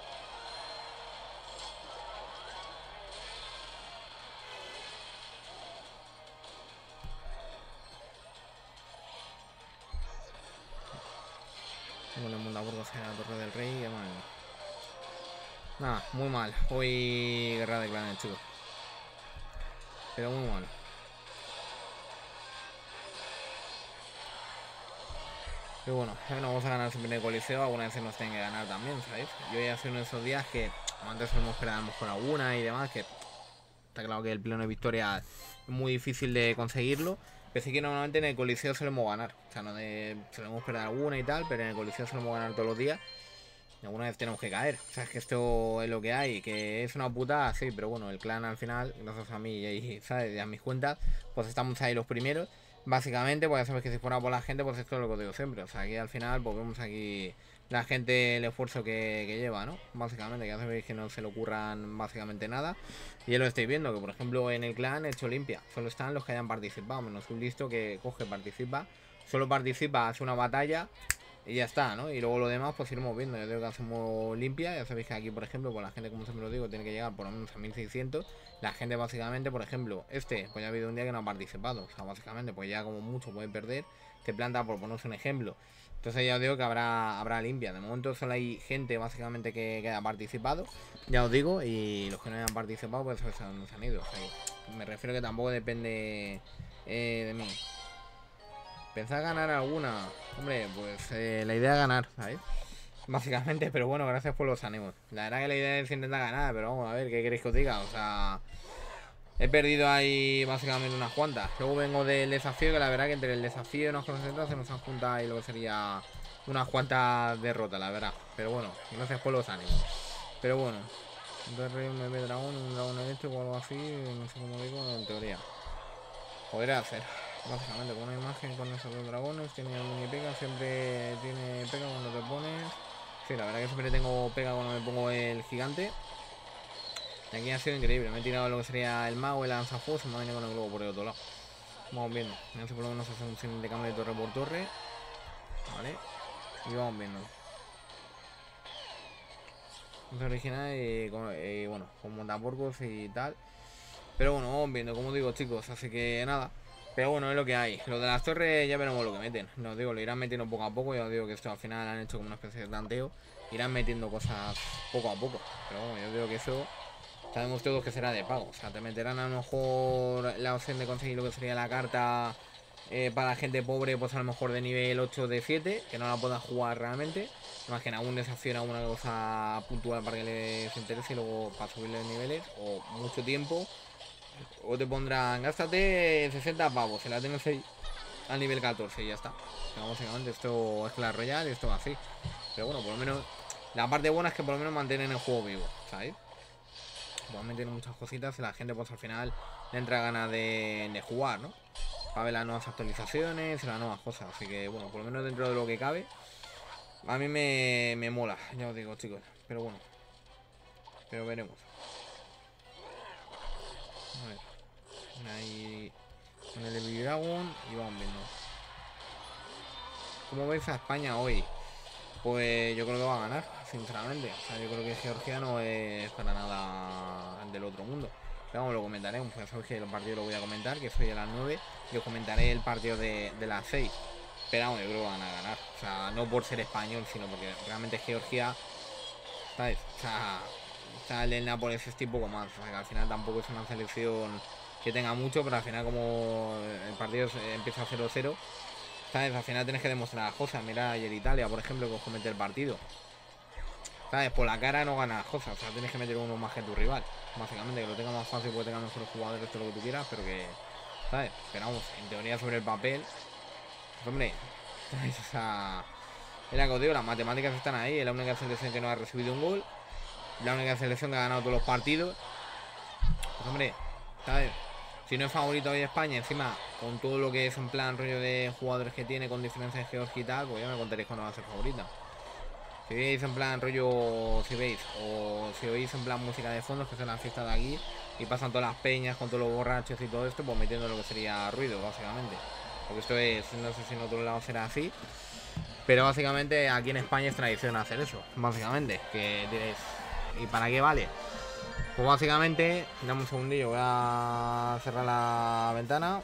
Tengo el Mundaburgos en la torre del rey, qué mal. Nada, muy mal. Hoy guerra de clanes, chicos. Pero muy mal. Pero bueno, no vamos a ganar siempre en el Coliseo. Alguna vez se nos tienen que ganar también, ¿sabéis? Yo ya hace uno de esos días que antes solemos esperar a lo mejor alguna y demás, que está claro que el pleno de victoria es muy difícil de conseguirlo. Pero sí que normalmente en el Coliseo solemos ganar. O sea, no solemos esperar alguna y tal, pero en el Coliseo solemos ganar todos los días. Y alguna vez tenemos que caer. O sea, es que esto es lo que hay. Que es una putada, sí, pero bueno, el clan al final, gracias a mí y, ¿sabes? Y a mis cuentas, pues estamos ahí los primeros. Básicamente, pues ya sabes que si fuera por la gente, pues esto es lo que digo siempre. O sea, aquí al final, pues vemos aquí la gente, el esfuerzo que lleva, ¿no? Básicamente, ya sabéis que no se le ocurran básicamente nada. Y ya lo estáis viendo, que por ejemplo en el clan he hecho limpia. Solo están los que hayan participado, menos un listo que coge, participa. Solo participa, hace una batalla Y ya está, ¿no? Y luego lo demás pues iremos viendo. Yo digo que hacemos limpia. Ya sabéis que aquí, por ejemplo, pues la gente, como siempre lo digo, tiene que llegar por lo menos a 1600. La gente básicamente, por ejemplo, pues ya ha habido un día que no ha participado. O sea, básicamente, pues ya como mucho puede perder. Te planta, por ponerse un ejemplo. Entonces ya os digo que habrá limpia. De momento solo hay gente básicamente que ha participado. Ya os digo. Y los que no hayan participado pues se han ido. O sea, me refiero que tampoco depende de mí. Pensar ganar alguna. Hombre, pues la idea es ganar, ¿sabes? Básicamente, pero bueno, gracias por los ánimos. La verdad que la idea es intentar ganar, pero vamos a ver, ¿qué queréis que os diga? O sea, he perdido ahí básicamente unas cuantas. Luego vengo del desafío, que la verdad que entre el desafío y unas cosas se nos han juntado ahí lo que sería unas cuantas derrotas, la verdad. Pero bueno, gracias por los ánimos. Pero bueno, un rey, un bebé dragón, un dragón eléctrico o algo así, no sé cómo digo, en teoría. Podría hacer. Básicamente con una imagen con esos dos dragones. Tiene un mini pega, siempre tiene pega cuando te pones. Sí, la verdad que siempre tengo pega cuando me pongo el gigante. Y aquí ha sido increíble. Me he tirado lo que sería el mago, el lanzafuegos. Se me ha venido con el globo por el otro lado. Vamos viendo. Me hace por lo menos hacer un sin de cambio de torre por torre. Vale. Y vamos viendo. Es original y bueno, con montaporcos y tal. Pero bueno, vamos viendo, como digo, chicos. Así que nada. Pero bueno, es lo que hay. Lo de las torres ya veremos lo que meten. No os digo, lo irán metiendo poco a poco. Ya os digo que esto al final han hecho como una especie de tanteo. Irán metiendo cosas poco a poco. Pero bueno, yo digo que eso sabemos todos que será de pago. O sea, te meterán a lo mejor la opción de conseguir lo que sería la carta para gente pobre, pues a lo mejor de nivel 8 de 7, que no la pueda jugar realmente. Imagina un desafío en alguna cosa puntual para que les interese y luego para subirle niveles. O mucho tiempo. O te pondrán, gástate 60 pavos, se la tengo al nivel 14 y ya está. Pero básicamente esto es Clash Royale y esto va así. Pero bueno, por lo menos la parte buena es que por lo menos mantienen el juego vivo, ¿sabes? Igualmente tiene muchas cositas y la gente pues al final le entra ganas de jugar, ¿no? Para ver las nuevas actualizaciones y las nuevas cosas. Así que bueno, por lo menos dentro de lo que cabe, a mí me mola, ya os digo, chicos. Pero bueno, pero veremos. A ver. Ahí con el Baby Dragon y vamos viendo. ¿Cómo veis a España hoy? Pues yo creo que va a ganar, sinceramente. O sea, yo creo que Georgia no es para nada del otro mundo. Pero vamos, lo comentaremos. Pues ya sabéis que el partido lo voy a comentar, que soy a las 9. Yo comentaré el partido de las 6. Pero vamos, yo creo que van a ganar. O sea, no por ser español, sino porque realmente Georgia, ¿sabes? O sea, el Nápoles es un poco más. O sea, que al final tampoco es una selección que tenga mucho, pero al final como el partido empieza a 0-0, ¿sabes? Al final tienes que demostrar las cosas. Mira ayer Italia, por ejemplo, que os comenté el partido. ¿Sabes? Por la cara no ganas cosas. O sea, tienes que meter uno más que tu rival. Básicamente, que lo tenga más fácil, porque tenga mejores jugadores, todo lo que tú quieras, pero que, ¿sabes? Pero vamos, en teoría sobre el papel, pues, hombre, ¿sabes? O sea, es la que os digo, las matemáticas están ahí. Es la única selección que no ha recibido un gol. La única selección que ha ganado todos los partidos. Pues hombre, ¿sabes? Si no es favorito hoy España, encima con todo lo que es en plan rollo de jugadores que tiene con diferencia de Georgia y tal, pues ya me contaréis cuándo va a ser favorita. Si veis en plan rollo, si veis, o si oís en plan música de fondos, que son las fiestas de aquí, y pasan todas las peñas con todos los borrachos y todo esto, pues metiendo lo que sería ruido, básicamente. Porque esto es, no sé si en otro lado será así, pero básicamente aquí en España es tradición hacer eso, básicamente. Que diréis, ¿y para qué vale? Pues básicamente, dame un segundillo, voy a cerrar la ventana.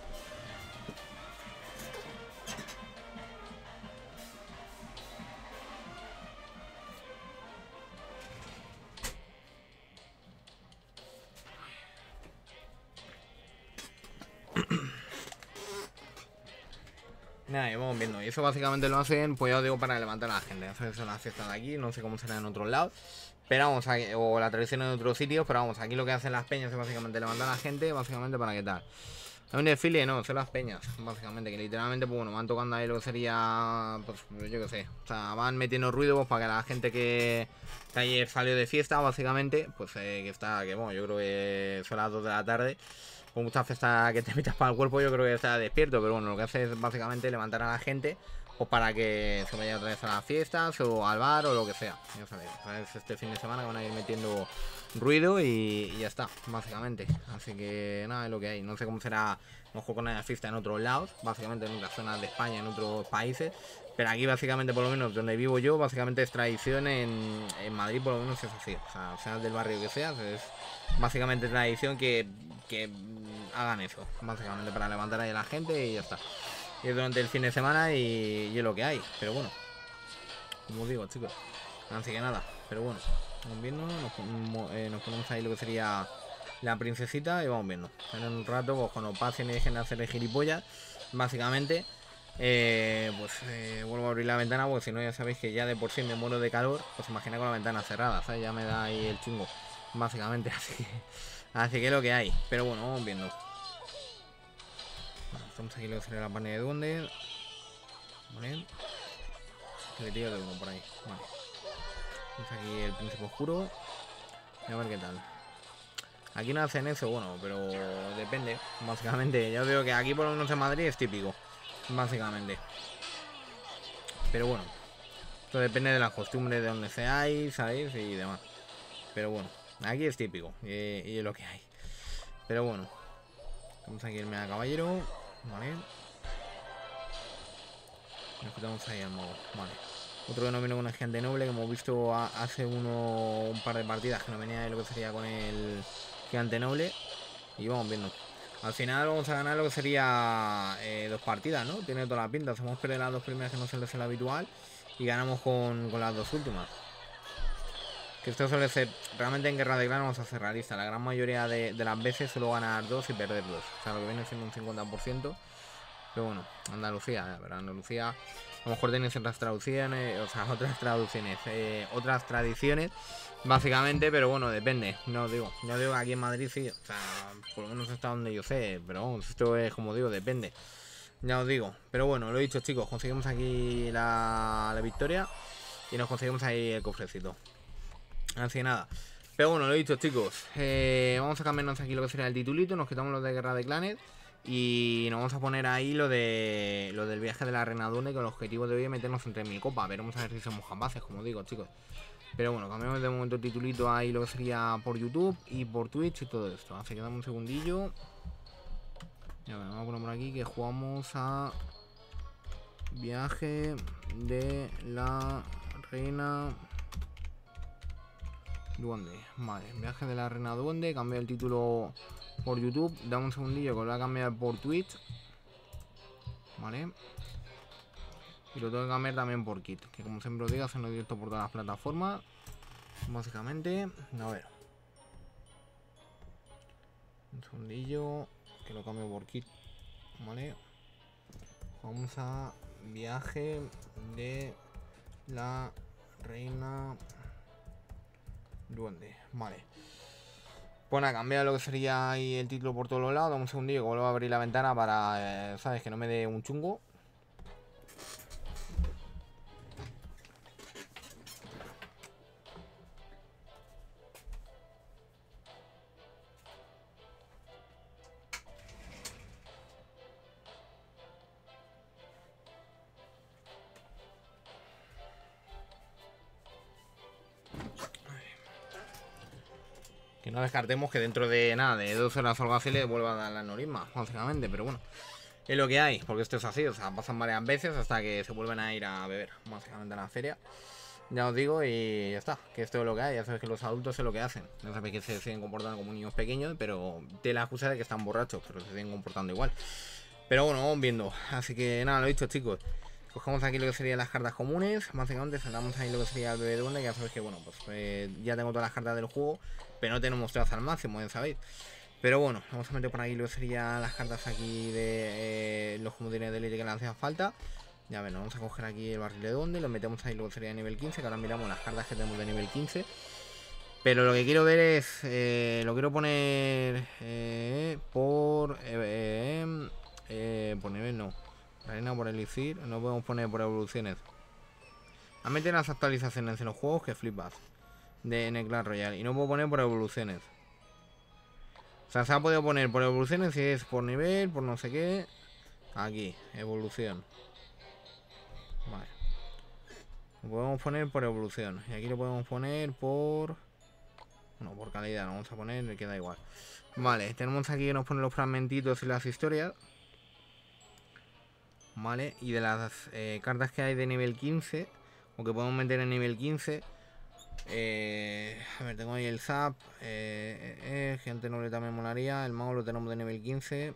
Nada, y vamos viendo. Y eso básicamente lo hacen, pues ya os digo, para levantar a la gente. Eso es la fiesta de aquí, no sé cómo será en otros lados. Pero vamos, aquí, o la tradición en otros sitios, pero vamos, aquí lo que hacen las peñas es básicamente levantar a la gente, básicamente para qué tal. Hay un desfile, no, son las peñas, básicamente, que literalmente, pues bueno, van tocando ahí lo que sería, pues yo qué sé, o sea, van metiendo ruido pues, para que la gente que ayer salió de fiesta, básicamente, pues que está, que bueno, yo creo que son las 2 de la tarde, con mucha fiesta que te metas para el cuerpo, yo creo que está despierto, pero bueno, lo que hace es básicamente levantar a la gente pues para que se vaya otra vez a las fiestas o al bar o lo que sea. Ya sabéis, este fin de semana que van a ir metiendo ruido y ya está, básicamente. Así que nada, es lo que hay. No sé cómo será a lo mejor con la fiesta en otros lados, básicamente en otras zonas de España, en otros países. Pero aquí básicamente, por lo menos donde vivo yo, básicamente es tradición en Madrid, por lo menos es así. O sea del barrio que seas, es básicamente tradición que hagan eso, básicamente para levantar ahí a la gente y ya está. Y es durante el fin de semana y es lo que hay. Pero bueno, como os digo, chicos. Así que nada, pero bueno, vamos viendo, nos ponemos ahí lo que sería la princesita y vamos viendo. En un rato, pues cuando pasen y dejen de hacer el gilipollas, básicamente, vuelvo a abrir la ventana, porque si no ya sabéis que ya de por sí me muero de calor, pues imagina con la ventana cerrada, ¿sabes? Ya me da ahí el chungo, básicamente, así que es lo que hay. Pero bueno, vamos viendo. Bueno, estamos aquí lo que sería la panilla de duende. Vale. Que le tiro de uno por ahí. Vale. Tenemos aquí el príncipe oscuro. A ver qué tal. Aquí no hacen eso, bueno, pero depende. Básicamente, ya os digo que aquí por lo menos en Madrid es típico. Básicamente. Pero bueno. Esto depende de las costumbres de donde seáis, ¿sabéis? Y demás. Pero bueno, aquí es típico. Y es lo que hay. Pero bueno. Vamos aquí el mega caballero. Vale. Nos quitamos ahí al modo. Vale. Otro que no vino con el gigante noble, que hemos visto hace un par de partidas que no venía de lo que sería con el gigante noble. Y vamos viendo. Al final vamos a ganar lo que sería 2 partidas, ¿no? Tiene toda la pinta. Hacemos perder las 2 primeras que no suele ser habitual. Y ganamos con las 2 últimas. Que esto suele ser. Realmente en Guerra de Clan vamos a ser realistas. La gran mayoría de las veces suelo ganar 2 y perder 2. O sea, lo que viene siendo un 50%. Pero bueno, Andalucía, pero Andalucía a lo mejor tiene otras traducciones, o sea, otras traducciones, otras tradiciones, básicamente, pero bueno, depende. No os digo, ya digo que aquí en Madrid sí, o sea, por lo menos hasta donde yo sé, pero vamos, esto es como digo, depende. Ya os digo, pero bueno, lo he dicho, chicos, conseguimos aquí la victoria y nos conseguimos ahí el cofrecito. Así que nada. Pero bueno, lo he dicho, chicos. Vamos a cambiarnos aquí lo que sería el titulito. Nos quitamos lo de Guerra de Clanes. Y nos vamos a poner ahí lo del viaje de la Reina Duende. Con el objetivo de hoy es meternos en 3000 copas. Veremos a ver si somos capaces, como digo, chicos. Pero bueno, cambiamos de momento el titulito ahí lo que sería por YouTube y por Twitch y todo esto. Así que dame un segundillo. Ya, vamos a poner por aquí que jugamos a viaje de la Reina Duende. Vale, viaje de la Reina Duende. Cambié el título por YouTube. Dame un segundillo que lo voy a cambiar por Twitch. Vale. Y lo tengo que cambiar también por Kit. Que como siempre os digo, hacen directo por todas las plataformas. Básicamente. A ver. Un segundillo. Que lo cambio por Kit. Vale. Vamos a viaje de la Reina Duende. Vale. Bueno, a cambiar lo que sería ahí el título por todos los lados. Dame un segundillo que vuelvo a abrir la ventana para, ¿sabes? Que no me dé un chungo. Que no descartemos que dentro de nada, de 2 horas o algo así le vuelva a dar la aneurisma, básicamente, pero bueno. Es lo que hay, porque esto es así, o sea, pasan varias veces hasta que se vuelven a ir a beber, básicamente a la feria. Ya os digo y ya está, que esto es lo que hay, ya sabéis que los adultos es lo que hacen. Ya sabéis que se siguen comportando como niños pequeños, pero tiene la excusa de que están borrachos, pero se siguen comportando igual. Pero bueno, vamos viendo, así que nada, lo he dicho, chicos. Cogemos aquí lo que serían las cartas comunes. Básicamente saltamos ahí lo que sería el bebé duende. Que ya sabéis que bueno, pues ya tengo todas las cartas del juego, pero no tenemos mostradas al máximo, ya sabéis. Pero bueno, vamos a meter por ahí lo que serían las cartas aquí de los comodines de élite que le hacían falta. Ya ven, vamos a coger aquí el barril de duende. Lo metemos ahí lo que sería de nivel 15. Que ahora miramos las cartas que tenemos de nivel 15. Pero lo que quiero ver es, lo quiero poner por nivel no. Arena por elixir, no podemos poner por evoluciones. A meter las actualizaciones en los juegos que flipas en el Clash Royale. Y no puedo poner por evoluciones. O sea, se ha podido poner por evoluciones si es por nivel, por no sé qué. Aquí, evolución. Lo podemos poner por evolución. Y aquí lo podemos poner por... Bueno, por calidad, lo vamos a poner, le queda igual. Vale, tenemos aquí que nos ponen los fragmentitos y las historias. Vale, y de las cartas que hay de nivel 15, o que podemos meter en nivel 15. A ver, tengo ahí el Zap. Gente noble también molaría. El mago lo tenemos de nivel 15.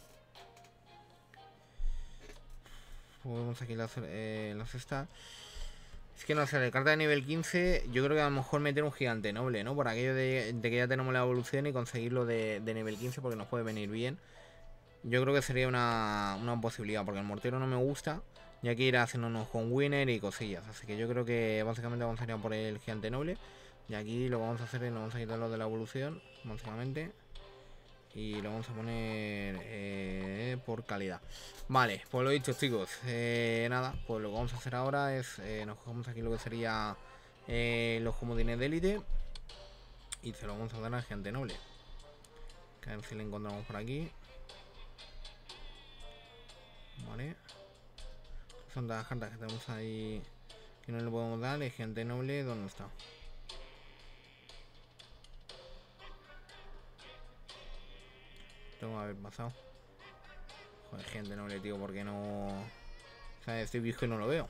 Vemos aquí las estas. Es que no sé, de carta de nivel 15, yo creo que a lo mejor meter un gigante noble, ¿no? Por aquello de que ya tenemos la evolución y conseguirlo de nivel 15 porque nos puede venir bien. Yo creo que sería una posibilidad, porque el mortero no me gusta. Y aquí ir haciéndonos con winner y cosillas. Así que yo creo que básicamente vamos a ir a por el gigante noble. Y aquí lo que vamos a hacer es nos vamos a quitar lo de la evolución, básicamente. Y lo vamos a poner por calidad. Vale, pues lo dicho, chicos. Nada, pues lo que vamos a hacer ahora es nos cogemos aquí lo que sería los comodines de élite. Y se lo vamos a dar al gigante noble. Que a ver si le encontramos por aquí. Vale. Son todas las cartas que tenemos ahí que no le podemos dar. El gigante noble, ¿dónde está? Tengo que haber pasado. Joder, gente noble, tío, porque no... O sea, estoy viejo y no lo veo.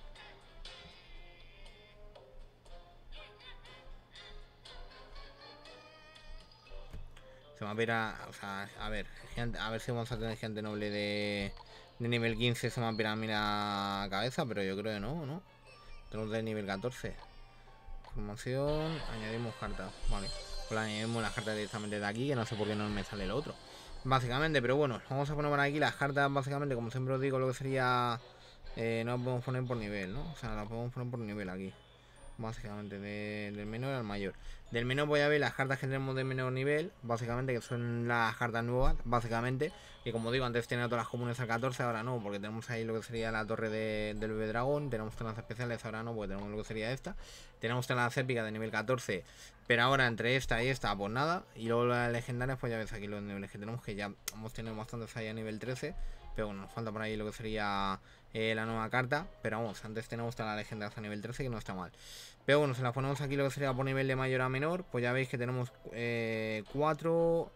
Se me va a... O sea, a ver si vamos a tener gente noble de nivel 15. Se me va a pirar a mí la cabeza, pero yo creo que no, ¿no? Tenemos de nivel 14. Formación, añadimos cartas. Vale, pues añadimos las cartas directamente de aquí, que no sé por qué no me sale el otro. Básicamente, pero bueno, vamos a poner por aquí las cartas, básicamente, como siempre os digo, lo que sería... no las podemos poner por nivel, ¿no? O sea, las podemos poner por nivel aquí. Básicamente, del menor al mayor. Del menor voy a ver las cartas que tenemos de menor nivel, básicamente, que son las cartas nuevas, básicamente. Que como digo, antes tenía todas las comunes al 14, ahora no, porque tenemos ahí lo que sería la torre del bebé dragón. Tenemos telas especiales, ahora no, porque tenemos lo que sería esta. Tenemos telas épicas de nivel 14, pero ahora entre esta y esta, pues nada. Y luego las legendarias, pues ya ves aquí los niveles que tenemos, que ya hemos tenido bastantes ahí a nivel 13. Pero bueno, nos falta por ahí lo que sería la nueva carta. Pero vamos, antes tenemos todas las legendarias a nivel 13, que no está mal. Pero bueno, se las ponemos aquí lo que sería por nivel de mayor a menor. Pues ya veis que tenemos 4,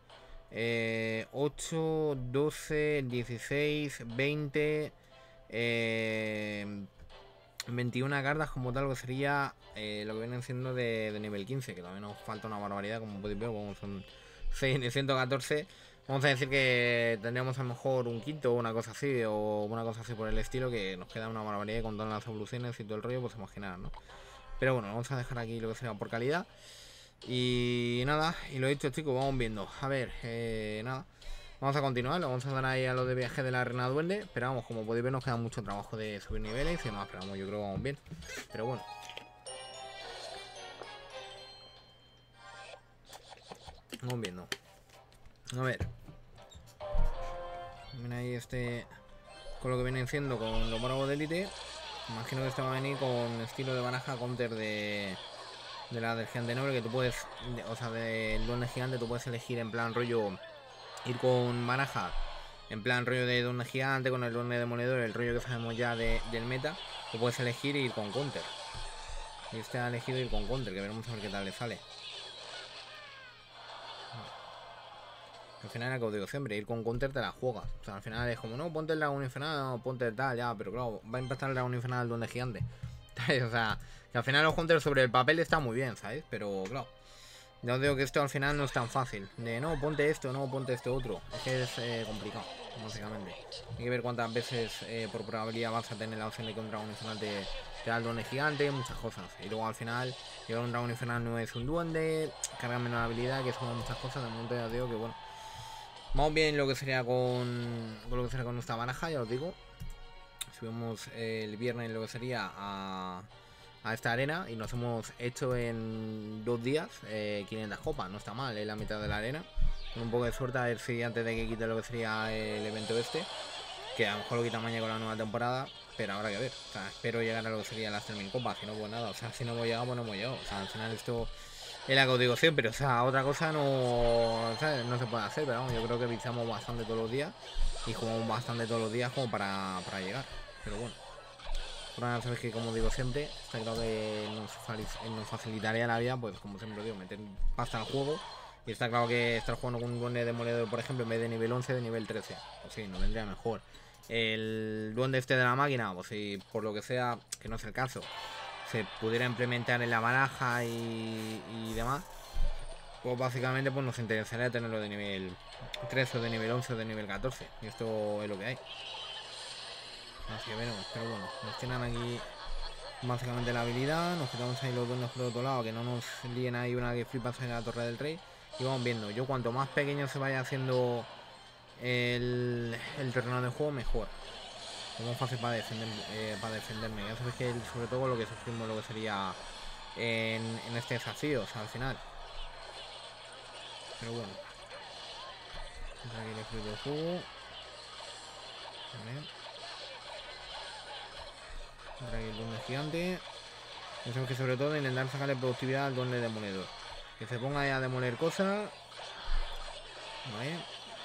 8, 12, 16, 20, 21 cartas como tal, que sería lo que vienen siendo de nivel 15. Que también nos falta una barbaridad, como podéis ver, como son 6 de 114. Vamos a decir que tendríamos a lo mejor un quinto o una cosa así, o una cosa así por el estilo, que nos queda una barbaridad con todas las evoluciones y todo el rollo, pues imaginar, ¿no? Pero bueno, vamos a dejar aquí lo que sería por calidad. Y nada, y lo he dicho, chicos, vamos viendo. A ver, nada. Vamos a continuar, vamos a dar ahí a lo de viaje de la reina duende. Pero vamos, como podéis ver, nos queda mucho trabajo de subir niveles y demás. Pero vamos, yo creo que vamos bien. Pero bueno. Vamos viendo. A ver. Mira ahí con lo que vienen siendo con los bravos de élite. Imagino que este va a venir con estilo de baraja counter de la del gigante noble, que tú puedes, o sea, del duende gigante tú puedes elegir en plan rollo, ir con baraja, en plan rollo de duende gigante, con el duende demoledor, el rollo que sabemos ya del meta, tú puedes elegir ir con counter. Y este ha elegido ir con counter, que veremos a ver qué tal le sale. Al final era que os digo siempre, ir con counter te la juegas. O sea, al final es como, no, ponte el dragón infernal, no, ponte tal, ya, pero claro, va a impactar el dragón infernal al duende gigante. O sea, que al final los counters sobre el papel está muy bien, ¿sabes? Pero claro, ya os digo que esto al final no es tan fácil. De no, ponte esto, no, ponte este otro. Es que es complicado, básicamente. Hay que ver cuántas veces por probabilidad vas a tener la opción de que un dragón infernal te da el duende gigante, muchas cosas. Y luego al final, llegar un dragón infernal no es un duende, carga menos habilidad, que son muchas cosas. De momento ya os digo que bueno. Vamos bien lo que sería con lo que sería con nuestra baraja, ya os digo. Subimos el viernes lo que sería a esta arena y nos hemos hecho en 2 días 500 copas. No está mal, es la mitad de la arena. Con un poco de suerte, a ver si antes de que quite lo que sería el evento este, que a lo mejor lo quita mañana con la nueva temporada, pero habrá que ver. O sea, espero llegar a lo que sería las 3000 copas, si no, pues nada. O sea, si no hemos llegado, pues no hemos llegado. O sea, al final esto es la que os digo siempre. O sea, otra cosa no, ¿sabes? No se puede hacer, pero vamos, yo creo que visamos bastante todos los días y jugamos bastante todos los días como para llegar. Pero bueno. Ahora sabes que, como digo siempre, está claro que nos facilitaría la vida, pues como siempre digo, meter pasta al juego. Y está claro que estar jugando con un duende demoledor, por ejemplo, en vez de nivel 11, de nivel 13. Pues sí, nos vendría mejor. El duende este de la máquina, pues si por lo que sea, que no es el caso, se pudiera implementar en la baraja y demás, pues básicamente pues nos interesaría tenerlo de nivel 13 o de nivel 11 o de nivel 14. Y esto es lo que hay. Así que veremos, pero bueno, nos tienen aquí básicamente la habilidad. Nos quedamos ahí los duendes por el otro lado, que no nos líen ahí una que flipas en la torre del rey. Y vamos viendo, yo cuanto más pequeño se vaya haciendo el terreno de juego, mejor. Es más fácil para defenderme. Ya sabes que sobre todo lo que sufrimos lo que sería en este desafío, o sea, al final. Pero bueno. Aquí le fruto de juego. Vale. Aquí el duende gigante. Ya sabes que sobre todo intentar sacarle productividad al duende demoledor. Que se ponga ahí a demoler cosas. Vale.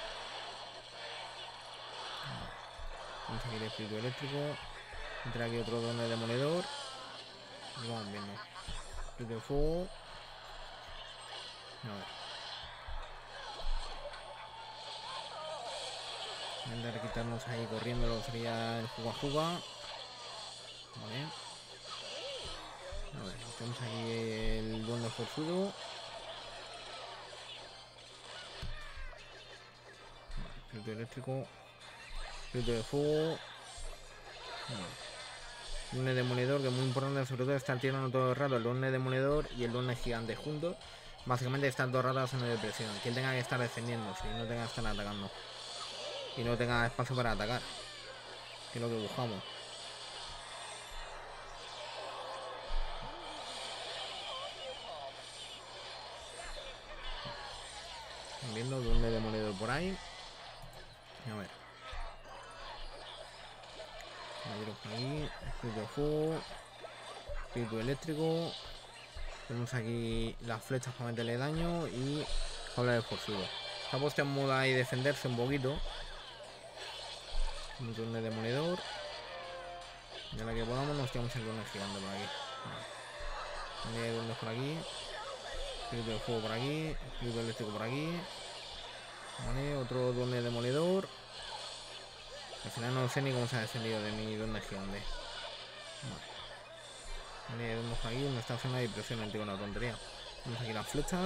Vamos aquí el espíritu eléctrico. Entra aquí otro duende demoledor. Y vamos viendo. Espíritu de fuego. A ver. Intentar quitarnos ahí corriendo lo que sería el juga. Vale. A ver, tenemos aquí el duende forzudo. Espíritu eléctrico. Espíritu de fuego. Duende demoledor, que es muy importante, sobre todo estar tirando todo el rato el duende demoledor y el duende gigante juntos. Básicamente están dos ratas en depresión. Que él tenga que estar defendiendo, si no tenga que estar atacando. Y no tenga espacio para atacar. Que es lo que buscamos. Están viendo duende demoledor por ahí. A ver. Por aquí. Espíritu de fuego. Espíritu eléctrico. Tenemos aquí las flechas para meterle daño y jaula de forzudo. Está puesto en modo ahí defenderse un poquito. Un duende demoledor. Y a la que podamos nos tiramos el duende gigante por aquí. Hay duendes por aquí. Espíritu de fuego por aquí. Espíritu eléctrico por aquí. Vale, otro duende demoledor. Al final no sé ni cómo se ha defendido de mi duende gigante. Vale, vemos por aquí donde está haciendo ahí presión el tío con la tontería. Vamos aquí la flecha.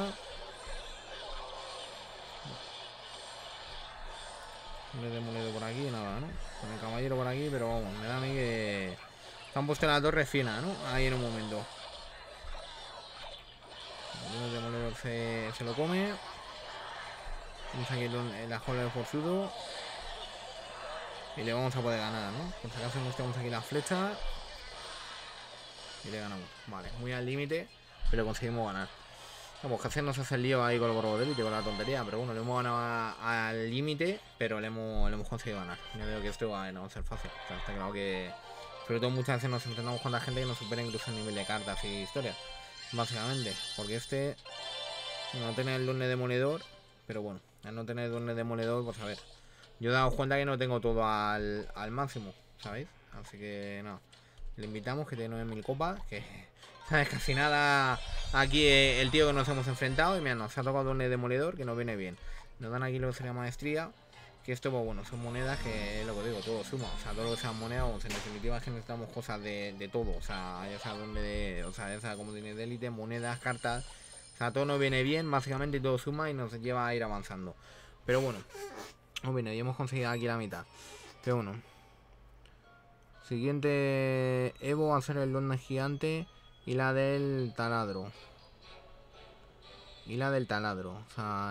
Le demoledo por aquí, nada, ¿no? Con el caballero por aquí, pero vamos, me da a mí que se han puesto en la torre fina, ¿no? Ahí en un momento. El demoledor se lo come. Vamos aquí la jola del forzudo. Y le vamos a poder ganar, ¿no? Por si acaso nos tenemos aquí la flecha. Y le ganamos. Vale, muy al límite, pero conseguimos ganar. Vamos, que hacernos hace el lío ahí con el Borbodélite, con la tontería. Pero bueno, le hemos ganado al límite, pero le hemos conseguido ganar. Yo veo que esto va a ser fácil. O sea, está claro que, sobre todo muchas veces nos enfrentamos con la gente que nos supera incluso el nivel de cartas y historias. Básicamente, porque este no tiene el duende demoledor, pero bueno, al no tener el duende demoledor, pues a ver. Yo he dado cuenta que no tengo todo al máximo, ¿sabéis? Así que nada, le invitamos, que tiene 9000 copas, que sabes, casi nada aquí el tío que nos hemos enfrentado. Y mira, nos ha tocado duende demoledor, que nos viene bien. Nos dan aquí lo que sería maestría, que esto, pues bueno, son monedas que, lo que digo, todo suma. O sea, todo lo que sean monedas, o sea, en definitiva es que necesitamos cosas de todo. O sea, ya sea ya sea como tiene de élite, monedas, cartas. O sea, todo nos viene bien, básicamente, y todo suma y nos lleva a ir avanzando. Pero bueno, ya hemos conseguido aquí la mitad. Pero bueno. Siguiente Evo va a ser el duende gigante y la del taladro. O sea,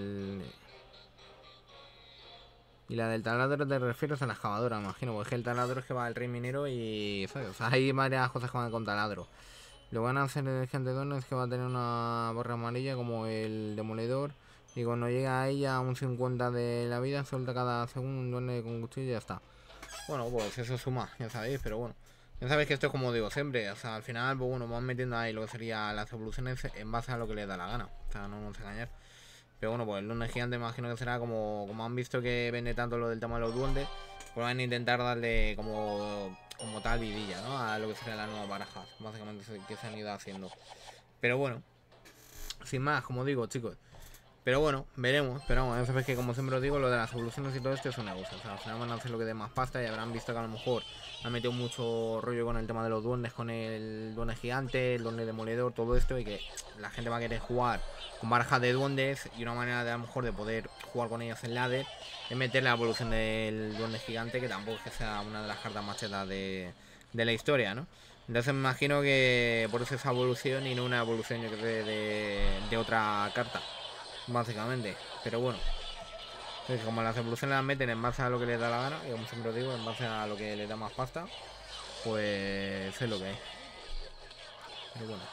y la del taladro te refieres a la excavadora, me imagino, porque es que el taladro es que va al rey minero y, ¿sabes? O sea, hay varias cosas que van con taladro. Lo van a hacer el gigante duende, es que va a tener una barra amarilla como el demoledor. Y cuando llega a ella un 50 de la vida, suelta cada segundo un duende con cuchillo y ya está. Bueno, pues eso suma, ya sabéis, pero bueno. Ya sabéis que esto es como digo siempre, o sea, al final, pues bueno, van metiendo ahí lo que serían las evoluciones en base a lo que les da la gana. O sea, no nos vamos a engañar. Pero bueno, pues el duende gigante imagino que será como han visto que vende tanto lo del tema de los duendes, pues van a intentar darle como como tal vidilla, ¿no? A lo que sería la nueva baraja, básicamente que se han ido haciendo. Pero bueno, sin más, como digo, chicos. Pero bueno, veremos, pero bueno, ya sabéis que como siempre os digo, lo de las evoluciones y todo esto es un negocio. O sea, al final van a hacer lo que dé más pasta y habrán visto que a lo mejor han metido mucho rollo con el tema de los duendes, con el duende gigante, el duende demoledor, todo esto, y que la gente va a querer jugar con barajas de duendes, y una manera de a lo mejor de poder jugar con ellos en ladder es meter la evolución del duende gigante, que tampoco es que sea una de las cartas más chetas de la historia, ¿no? Entonces me imagino que por eso esa evolución y no una evolución, yo creo, de otra carta, básicamente. Pero bueno, entonces, como las evoluciones las meten en base a lo que les da la gana, y como siempre os digo, en base a lo que les da más pasta, pues es lo que hay. Pero bueno,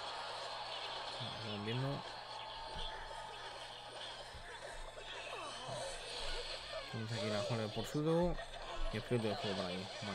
vamos viendo. Tenemos aquí la joya de porzudo y el espíritu de fuego por ahí. Vale.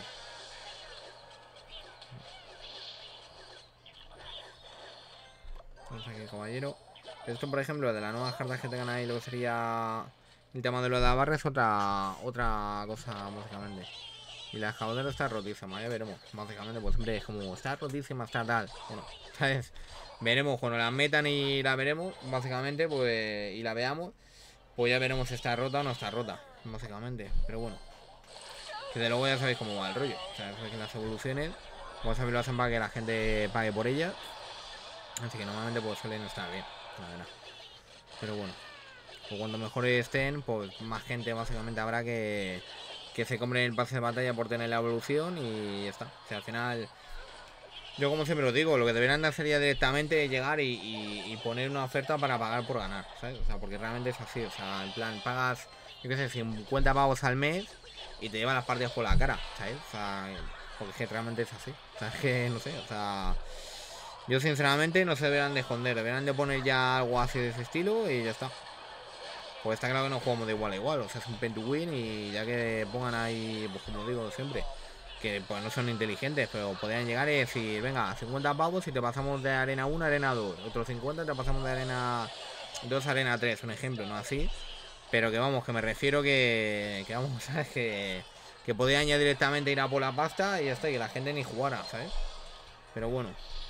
Tenemos aquí el caballero. Esto, por ejemplo, de las nuevas cartas que tengan ahí, lo que sería el tema de lo de la barra es otra cosa, básicamente. Y la excavadora está rotísima, ya veremos. Básicamente, pues siempre es como, está rotísima, está tal. Bueno, ¿sabes? Veremos cuando la metan y la veremos, básicamente, pues, y la veamos, pues ya veremos si está rota o no está rota, básicamente. Pero bueno, que de luego ya sabéis cómo va el rollo. O sea, sabéis que las evoluciones, pues a lo hacen para que la gente pague por ellas. Así que normalmente pues suelen estar bien, la verdad. Pero bueno, pues cuanto mejor estén, pues más gente básicamente habrá que se compren el pase de batalla por tener la evolución y ya está. O sea, al final, yo como siempre os digo, lo que deberían de hacer ya directamente es llegar y poner una oferta para pagar por ganar, ¿sabes? O sea, porque realmente es así, o sea, en plan, pagas, yo qué sé, 50 pavos al mes y te llevan las partidas por la cara, ¿sabes? O sea, porque es que realmente es así. O sea, es que no sé, o sea, yo sinceramente no se deberán de esconder, deberán de poner ya algo así de ese estilo y ya está. Pues está claro que no jugamos de igual a igual, o sea, es un pay to win y ya que pongan ahí, pues como digo siempre, que pues no son inteligentes, pero podrían llegar y decir, venga, 50 pavos y te pasamos de arena 1 a arena 2, otros 50 te pasamos de arena 2 a arena 3, un ejemplo, no así, pero que vamos, que me refiero que vamos, ¿sabes? Que podían ya directamente ir a por la pasta y ya está, y que la gente ni jugara, ¿sabes? Pero bueno,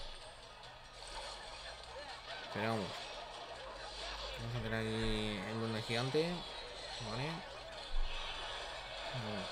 pero vamos. Vamos a ver aquí el duende gigante. Vale. Bueno.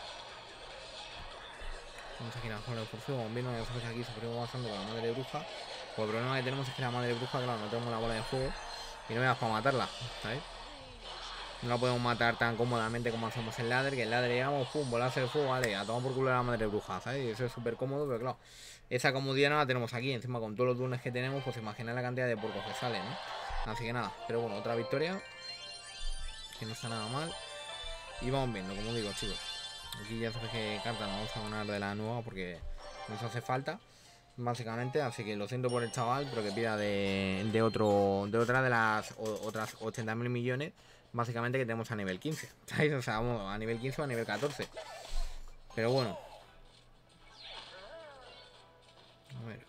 Tenemos aquí la joya de fuego. Viendo que aquí se prueba bastante con la madre bruja. Pues el problema que tenemos es que la madre bruja, claro, no tenemos la bola de fuego. Y no me das para matarla, ¿sabes? No la podemos matar tan cómodamente como hacemos el ladder. Que el ladder llegamos, pum, bolas de fuego, vale, a tomar por culo a la madre bruja, ¿sabes? Y eso es súper cómodo, pero claro, esa comodidad no la tenemos aquí. Encima con todos los duendes que tenemos, pues imaginad la cantidad de porcos que salen, ¿no? Así que nada, pero bueno, otra victoria. Que no está nada mal. Y vamos viendo, como digo, chicos. Aquí ya sabes que carta no vamos a ganar de la nueva porque nos hace falta, básicamente. Así que lo siento por el chaval, pero que pida de otra de las otras 80.000 millones, básicamente, que tenemos a nivel 15. ¿Sabéis? O sea, vamos a nivel 15 o a nivel 14. Pero bueno. A ver.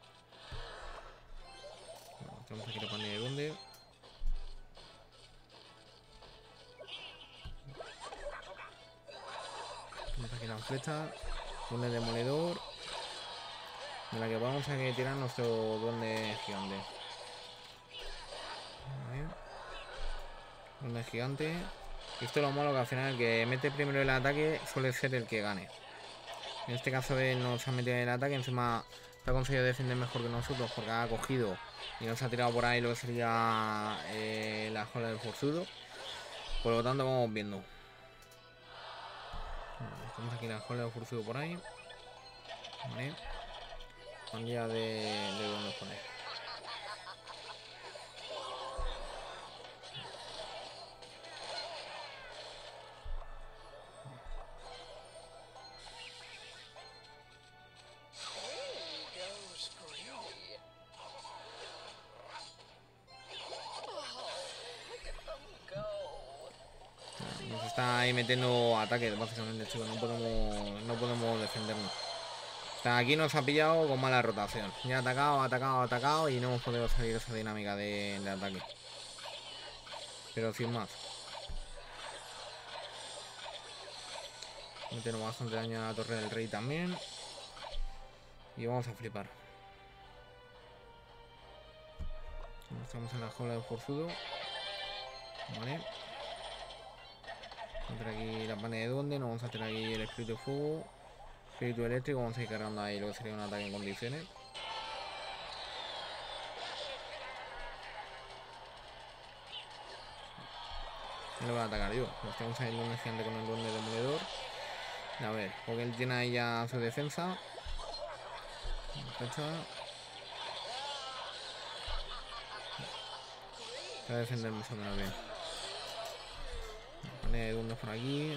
Bueno, tenemos aquí la pandilla de duende. Tenemos aquí la flecha. Duende demoledor. De la que vamos a tirar nuestro duende gigante. Duende gigante. Esto es lo malo, que al final el que mete primero el ataque suele ser el que gane. En este caso él nos ha metido en el ataque, encima ha conseguido defender mejor que nosotros porque ha cogido y nos ha tirado por ahí lo que sería la joya del forzudo. Por lo tanto vamos viendo. Tenemos aquí la joya del forzudo por ahí. Vale. Pandilla de dónde poner. Nos está ahí metiendo ataques, básicamente, chicos. No podemos defendernos. Hasta aquí nos ha pillado con mala rotación. Ya ha atacado y no hemos podido salir de esa dinámica de ataque. Pero sin más. Metemos bastante daño a la torre del rey también. Y vamos a flipar. Estamos en la jaula del forzudo. Vale. Vamos a hacer aquí la pane de duende. Nos vamos a hacer aquí el espíritu de fuego. Espíritu eléctrico. Vamos a ir cargando ahí lo que sería un ataque en condiciones. No lo voy a atacar yo. Nos tenemos ahí el duende gigante con el duende demoledor. A ver, porque él tiene ahí ya su defensa. Voy a defender más o menos bien. Vale, duendes por aquí.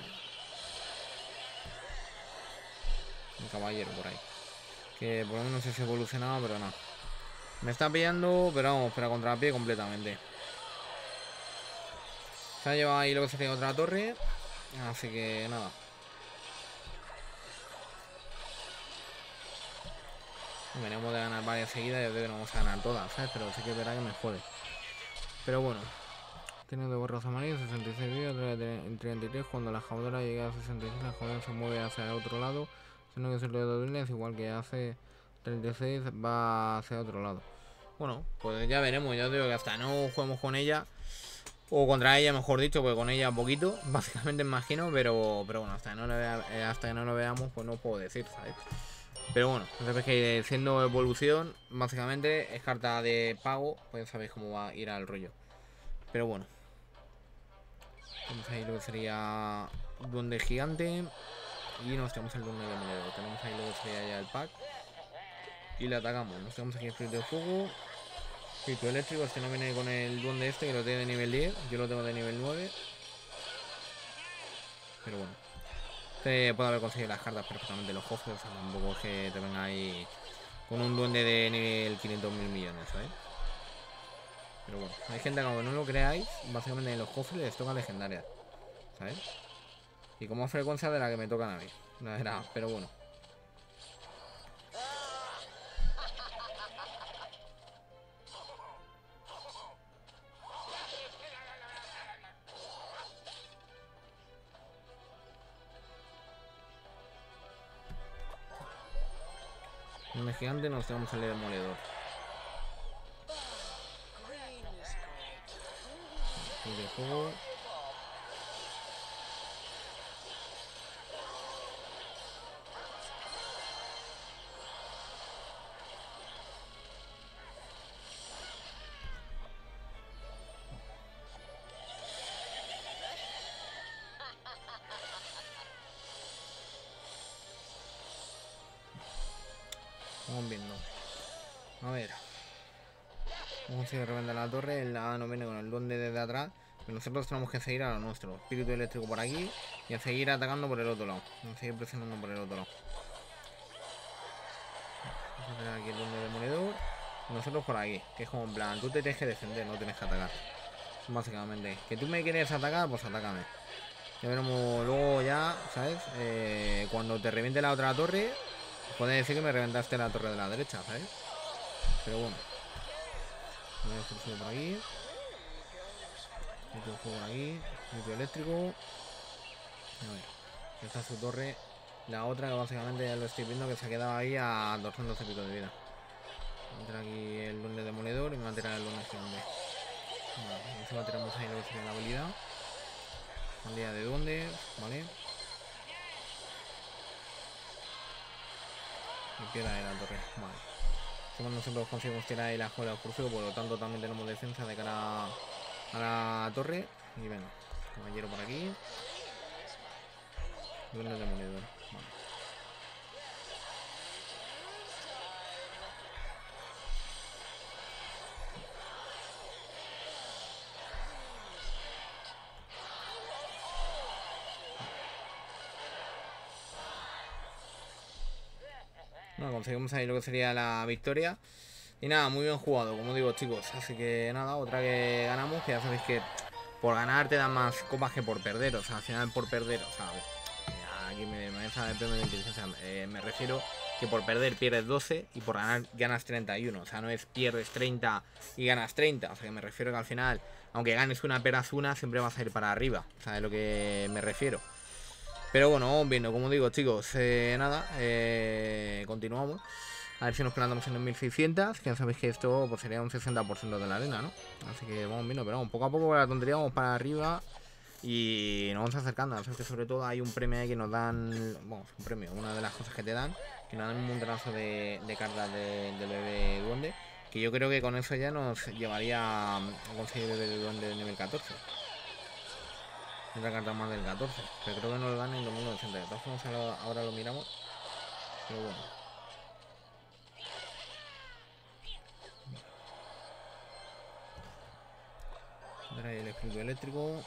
Un caballero por ahí. Que por lo menos es evolucionado, pero no. Me está pillando, pero vamos, para contrapié completamente. Se ha llevado ahí lo que sería otra torre. Así que nada. Venimos de ganar varias seguidas. Yo creo que no vamos a ganar todas, ¿sabes? Pero sí que es verdad que me jode. Pero bueno. Tiene de borros amarillos, 66 vidas, 33. Cuando la jaudora llega a 66, la jaudora se mueve hacia el otro lado. Sino que se le da dueles, igual que hace 36, va hacia otro lado. Bueno, pues ya veremos. Ya os digo que hasta no juguemos con ella. O contra ella, mejor dicho, porque con ella un poquito, básicamente imagino, pero bueno, hasta que no lo veamos, pues no puedo decir, ¿sabes? Pero bueno, sabéis que siendo evolución, básicamente es carta de pago, pues sabéis cómo va a ir al rollo. Pero bueno. Tenemos ahí lo que sería duende gigante. Y nos tenemos el duende demoledor. Tenemos ahí lo que sería ya el pack. Y le atacamos. Nos tenemos aquí el espíritu de fuego. Espíritu eléctrico. Este no viene con el duende este, que lo tiene de nivel 10. Yo lo tengo de nivel 9. Pero bueno. Te puedo haber conseguido las cartas perfectamente los cofres. O sea, tampoco es que te venga ahí con un duende de nivel 500.000 millones, ¿sabes? Pero bueno, hay gente que aunque no lo creáis, básicamente en los cofres les toca legendarias, ¿sabes? Y como frecuencia de la que me tocan a mí, la verdad, pero bueno. Un gigante nos tenemos el demoledor. Y de fuego. Vamos viendo. A ver. Vamos a ir a reventar la torre. El no viene con el duende desde atrás. Pero nosotros tenemos que seguir a lo nuestro. Espíritu eléctrico por aquí. Y a seguir atacando por el otro lado. Vamos a seguir presionando por el otro lado. Vamos a tener aquí el duende demoledor. Y nosotros por aquí. Que es como en plan, tú te tienes que defender, no tienes que atacar. Básicamente. Que tú me quieres atacar, pues atácame. Ya veremos luego ya, ¿sabes? Cuando te reviente la otra torre, puedes decir que me reventaste la torre de la derecha, ¿sabes? Pero bueno. Voy a hacer fuego por aquí. Meto fuego por aquí. Meto eléctrico. A ver. Esta es su torre. La otra que básicamente ya lo estoy viendo que se ha quedado ahí a 200 pico de vida. Voy a meter aquí el duende demoledor y me va a tirar el duende gigante. Vale, encima tenemos ahí lo que sería la habilidad. Habilidad de duende, ¿vale? Y piedra de la torre, vale. Como nosotros conseguimos tirar ahí la joya por fuego, por lo tanto también tenemos defensa de cara a la torre. Y venga, caballero por aquí. Duende demoledor, vale. Bueno, conseguimos ahí lo que sería la victoria. Y nada, muy bien jugado, como digo, chicos. Así que nada, otra que ganamos. Que ya sabéis que por ganar te dan más copas que por perder. O sea, al final por perder, o sea, a ver, aquí me deja el premio de inteligencia. Me refiero que por perder pierdes 12 y por ganar ganas 31. O sea, no es pierdes 30 y ganas 30. O sea, que me refiero que al final, aunque ganes una, pierdas una, siempre vas a ir para arriba. O sea, es lo que me refiero. Pero bueno, vamos viendo, como digo, chicos, nada, continuamos. A ver si nos plantamos en 1600, que ya sabéis que esto pues, sería un 60% de la arena, ¿no? Así que vamos viendo, pero vamos, poco a poco con la tontería vamos para arriba y nos vamos acercando. Sabes que sobre todo hay un premio ahí que nos dan, bueno, un premio, una de las cosas que te dan, que nos dan un montonazo de cartas de bebé duende, que yo creo que con eso ya nos llevaría a conseguir bebé de duende de nivel 14. Otra carta más del 14, pero creo que nos lo dan en 2980. De todas formas ahora lo miramos, pero bueno. Trae el espíritu eléctrico.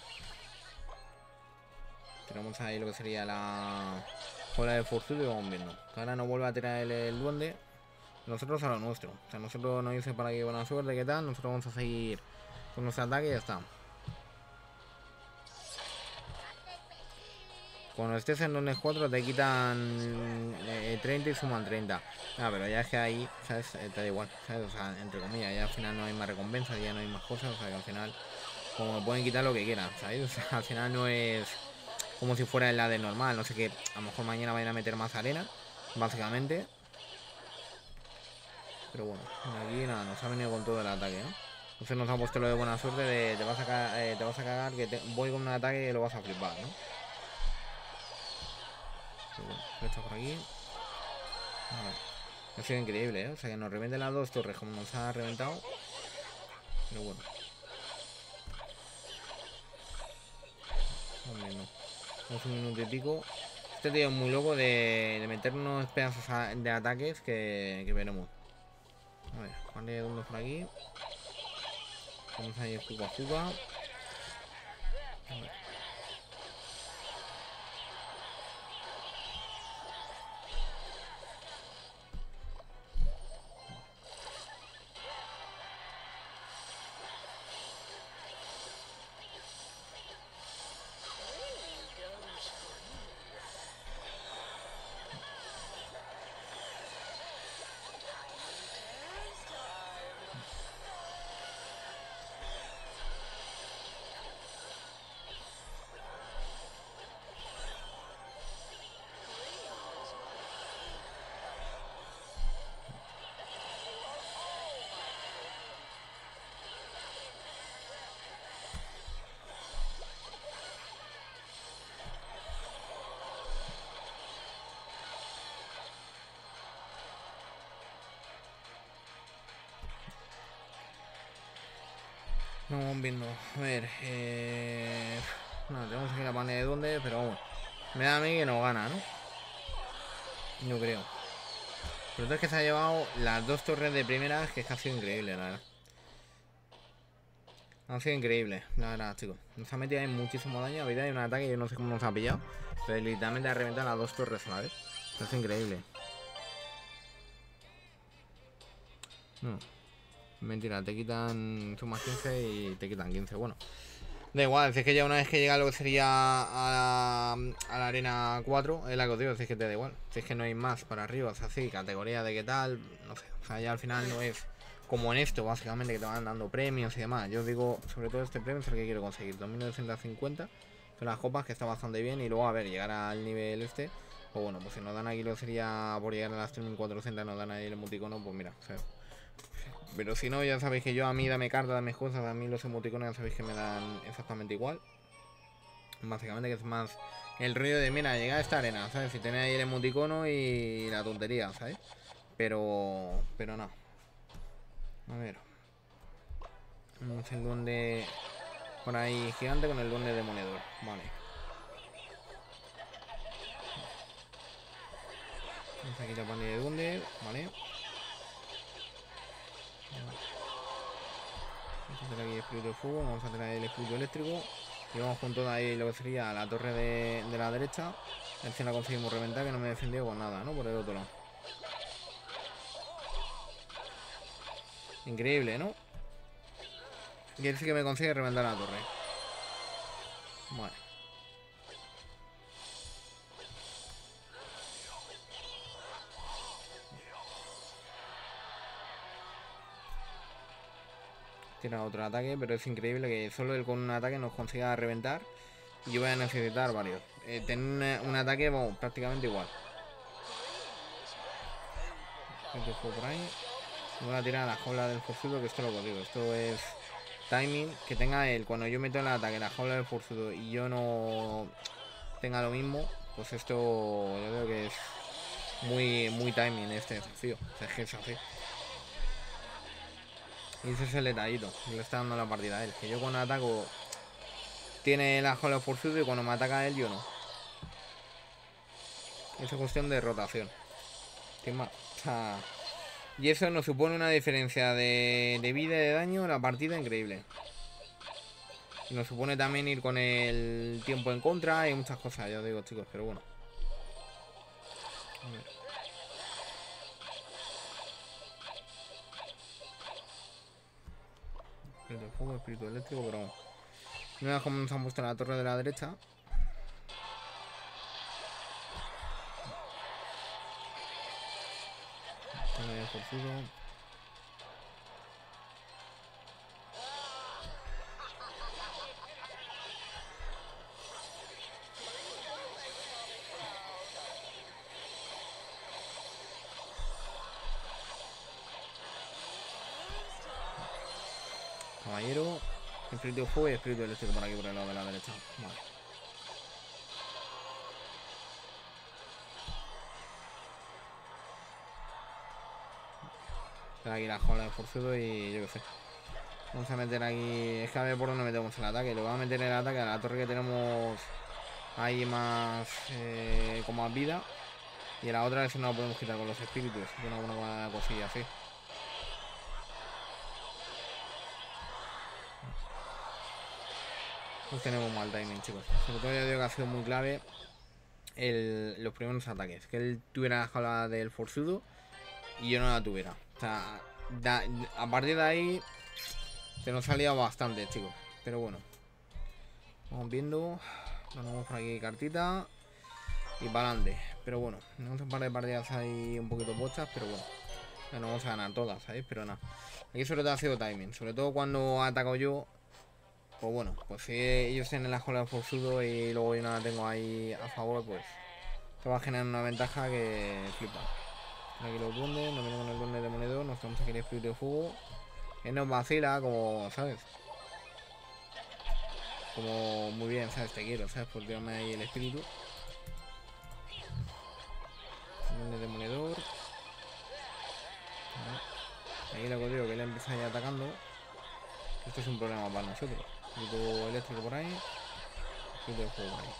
Tiramos ahí lo que sería la bola de fortuna y vamos viendo. Que ahora nos vuelve a tirar el duende. Nosotros a lo nuestro. O sea, nosotros nos dice para que buena suerte, qué tal. Nosotros vamos a seguir con nuestro ataque y ya está. Cuando estés en donde 4 te quitan 30 y suman 30. Ah, pero ya es que ahí, ¿sabes? Te da igual, ¿sabes? O sea, entre comillas, ya al final no hay más recompensas, ya no hay más cosas. O sea, que al final, como me pueden quitar lo que quieran, ¿sabes? O sea, al final no es como si fuera el AD normal. No sé qué, a lo mejor mañana vayan a meter más arena, básicamente. Pero bueno, aquí nada, nos ha venido con todo el ataque, ¿no? Entonces nos ha puesto lo de buena suerte de te vas a cagar, que voy con un ataque y lo vas a flipar, ¿no? Bueno, flecha por aquí. Ha sido increíble, ¿eh? O sea, que nos revienten las dos torres como nos ha reventado. Pero bueno. Hombre, no. Vamos un minuto y pico. Este tío es muy loco de meternos pedazos de ataques que veremos. A ver, vale, uno por aquí. Vamos a ir fuga a fuga. A ver. Vamos viendo. A ver, no, tenemos aquí la panela de dónde, pero vamos. Me da a mí que no gana, ¿no? Yo creo. Pero es que se ha llevado las dos torres de primeras, que es que ha sido increíble, la verdad. Ha sido increíble, la verdad, chicos. Nos ha metido ahí muchísimo daño. Ahorita hay un ataque que yo no sé cómo nos ha pillado. Pero literalmente ha reventado las dos torres a la vez. Es increíble. No. Mentira, te quitan sumas 15 y te quitan 15. Bueno, da igual, si es que ya una vez que llega lo que sería a la arena 4, es la que os digo, si es que te da igual. Si es que no hay más para arriba, o sea, sí, categoría de qué tal, no sé. O sea, ya al final no es como en esto, básicamente, que te van dando premios y demás. Yo os digo, sobre todo este premio es el que quiero conseguir, 2950. Son las copas, que está bastante bien. Y luego, a ver, llegar al nivel este. Pues bueno, pues si nos dan aquí lo que sería por llegar a las 3400, nos dan ahí el emoticono, pues mira, o sea. Pero si no, ya sabéis que yo a mí dame cartas, dame cosas, a mí los emoticonos ya sabéis que me dan exactamente igual. Básicamente que es más el rollo de, mira, llega a esta arena, ¿sabes? Si tenéis ahí el emoticono y la tontería, ¿sabes? Pero no. A ver. Vamos el duende por ahí gigante con el duende demoledor. Vale. Vamos aquí la pandilla de duende, ¿vale? Vamos a hacer aquí el espíritu de fuego, vamos a tener el espíritu eléctrico. Y vamos con toda ahí lo que sería la torre de la derecha. A ver si la conseguimos reventar, que no me he defendido con nada, ¿no? Por el otro lado. Increíble, ¿no? Y él sí que me consigue reventar la torre. Vale. Tira otro ataque, pero es increíble que solo él con un ataque nos consiga reventar. Y yo voy a necesitar varios. Tener un ataque, bueno, prácticamente igual. Este fue por ahí. Me voy a tirar a la jaula del forzudo, que esto lo digo. Esto es timing. Que tenga él, cuando yo meto en el ataque la jaula del forzudo y yo no tenga lo mismo, pues esto yo creo que es muy timing este desafío. O sea, es que es así. Y ese es el detallito que le está dando la partida a él. Que yo cuando ataco tiene la jaula del forzudo y cuando me ataca él yo no. Es cuestión de rotación. O sea, y eso nos supone una diferencia de vida y de daño en la partida increíble. Y nos supone también ir con el tiempo en contra y muchas cosas, ya os digo, chicos, pero bueno. A ver. Espíritu de fuego, espíritu eléctrico, pero vamos. Mira cómo nos han puesto en la torre de la derecha. Forzudo. Caballero, espíritu de fuego y espíritu eléctrico por aquí, por el lado de la derecha. Vale. Aquí la jaula de forzudo y yo qué sé. Vamos a meter aquí. Es que a ver por dónde metemos el ataque. Lo voy a meter el ataque a la torre que tenemos ahí más. Con más vida. Y a la otra vez no la podemos quitar con los espíritus. Una cosilla así. Pues tenemos mal timing, chicos. Sobre todo ya digo que ha sido muy clave los primeros ataques. Que él tuviera la jaula del forzudo y yo no la tuviera. O sea, a partir de ahí se nos ha liado bastante, chicos. Pero bueno. Vamos viendo. Ponemos por aquí cartita. Y para adelante. Pero bueno, tenemos un par de partidas ahí un poquito pochas, pero bueno. No vamos a ganar todas, ¿sabéis? Pero nada. Aquí sobre todo ha sido timing. Sobre todo cuando ataco yo. Pues bueno, pues si ellos tienen la jaula de forzudo y luego yo no la tengo ahí a favor, pues te va a generar una ventaja que flipa. Aquí los duendes, nos venimos con el duende de monedor, nos tenemos aquí el espíritu de fuego. Que nos vacila, como, ¿sabes? Como muy bien, ¿sabes? Te quiero, ¿sabes? Por tirarme ahí el espíritu. Duende de monedor. Ahí lo que digo, que él empieza a ir atacando. Esto es un problema para nosotros. Espíritu eléctrico por ahí. Espíritu de fuego por ahí.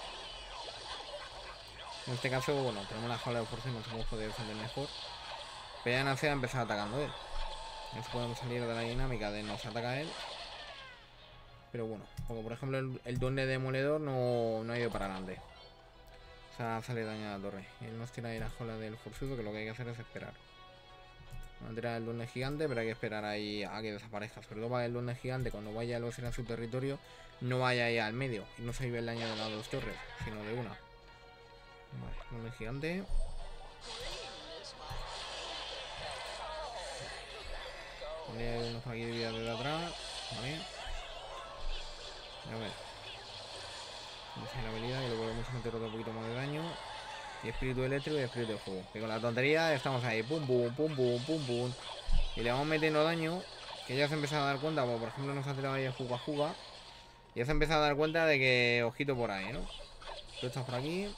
En este caso, bueno, tenemos la jaula de fuerza y nos hemos podido defender mejor. Pero ya nace a empezar atacando él. Así podemos salir de la dinámica de nos ataca él. Pero bueno, porque por ejemplo el duende demoledor no ha ido para adelante. O sea, sale dañada la torre. Él nos tira ahí la jaula del forzudo, que lo que hay que hacer es esperar. Vamos a tirar el duende gigante, pero hay que esperar ahí a que desaparezca. Sobre todo para el duende gigante, cuando vaya a ir a su territorio, no vaya ahí al medio. Y no se vive el daño de las dos torres, sino de una. Vale, duende gigante. Pone unos por aquí de vida desde atrás. Vale. A ver. Vamos a la habilidad y le volvemos a meter otro poquito más de daño. Y espíritu eléctrico y espíritu de fuego. Que con la tontería estamos ahí. Pum, pum, pum, pum, pum, pum. Y le vamos metiendo daño. Que ya se empieza a dar cuenta. Como por ejemplo nos ha tirado ahí el juga. Ya se empieza a dar cuenta de que ojito por ahí, ¿no? Tú estás por aquí.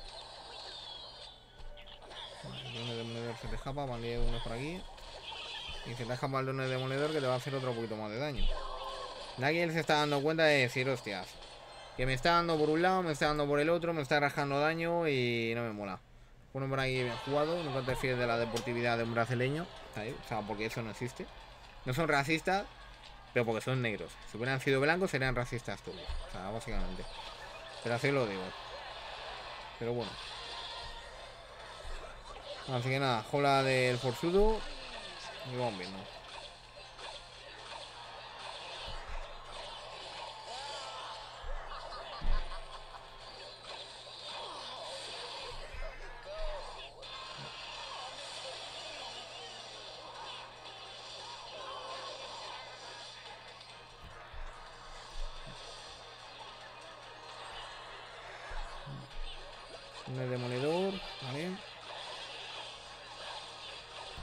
Vale, el duende demoledor se te escapa. Van 10 unos por aquí. Y se te escapa el duende demoledor, que te va a hacer otro poquito más de daño. Aquí él se está dando cuenta de decir, hostias, que me está dando por un lado, me está dando por el otro, me está rajando daño y no me mola. Uno por ahí bien jugado, nunca te fíes de la deportividad de un brasileño, ¿sabes? O sea, porque eso no existe. No son racistas, pero porque son negros. Si hubieran sido blancos serían racistas todos. O sea, básicamente. Pero así lo digo. Pero bueno. Así que nada, jaula del forzudo. Y vamos viendo. Un demoledor, vale.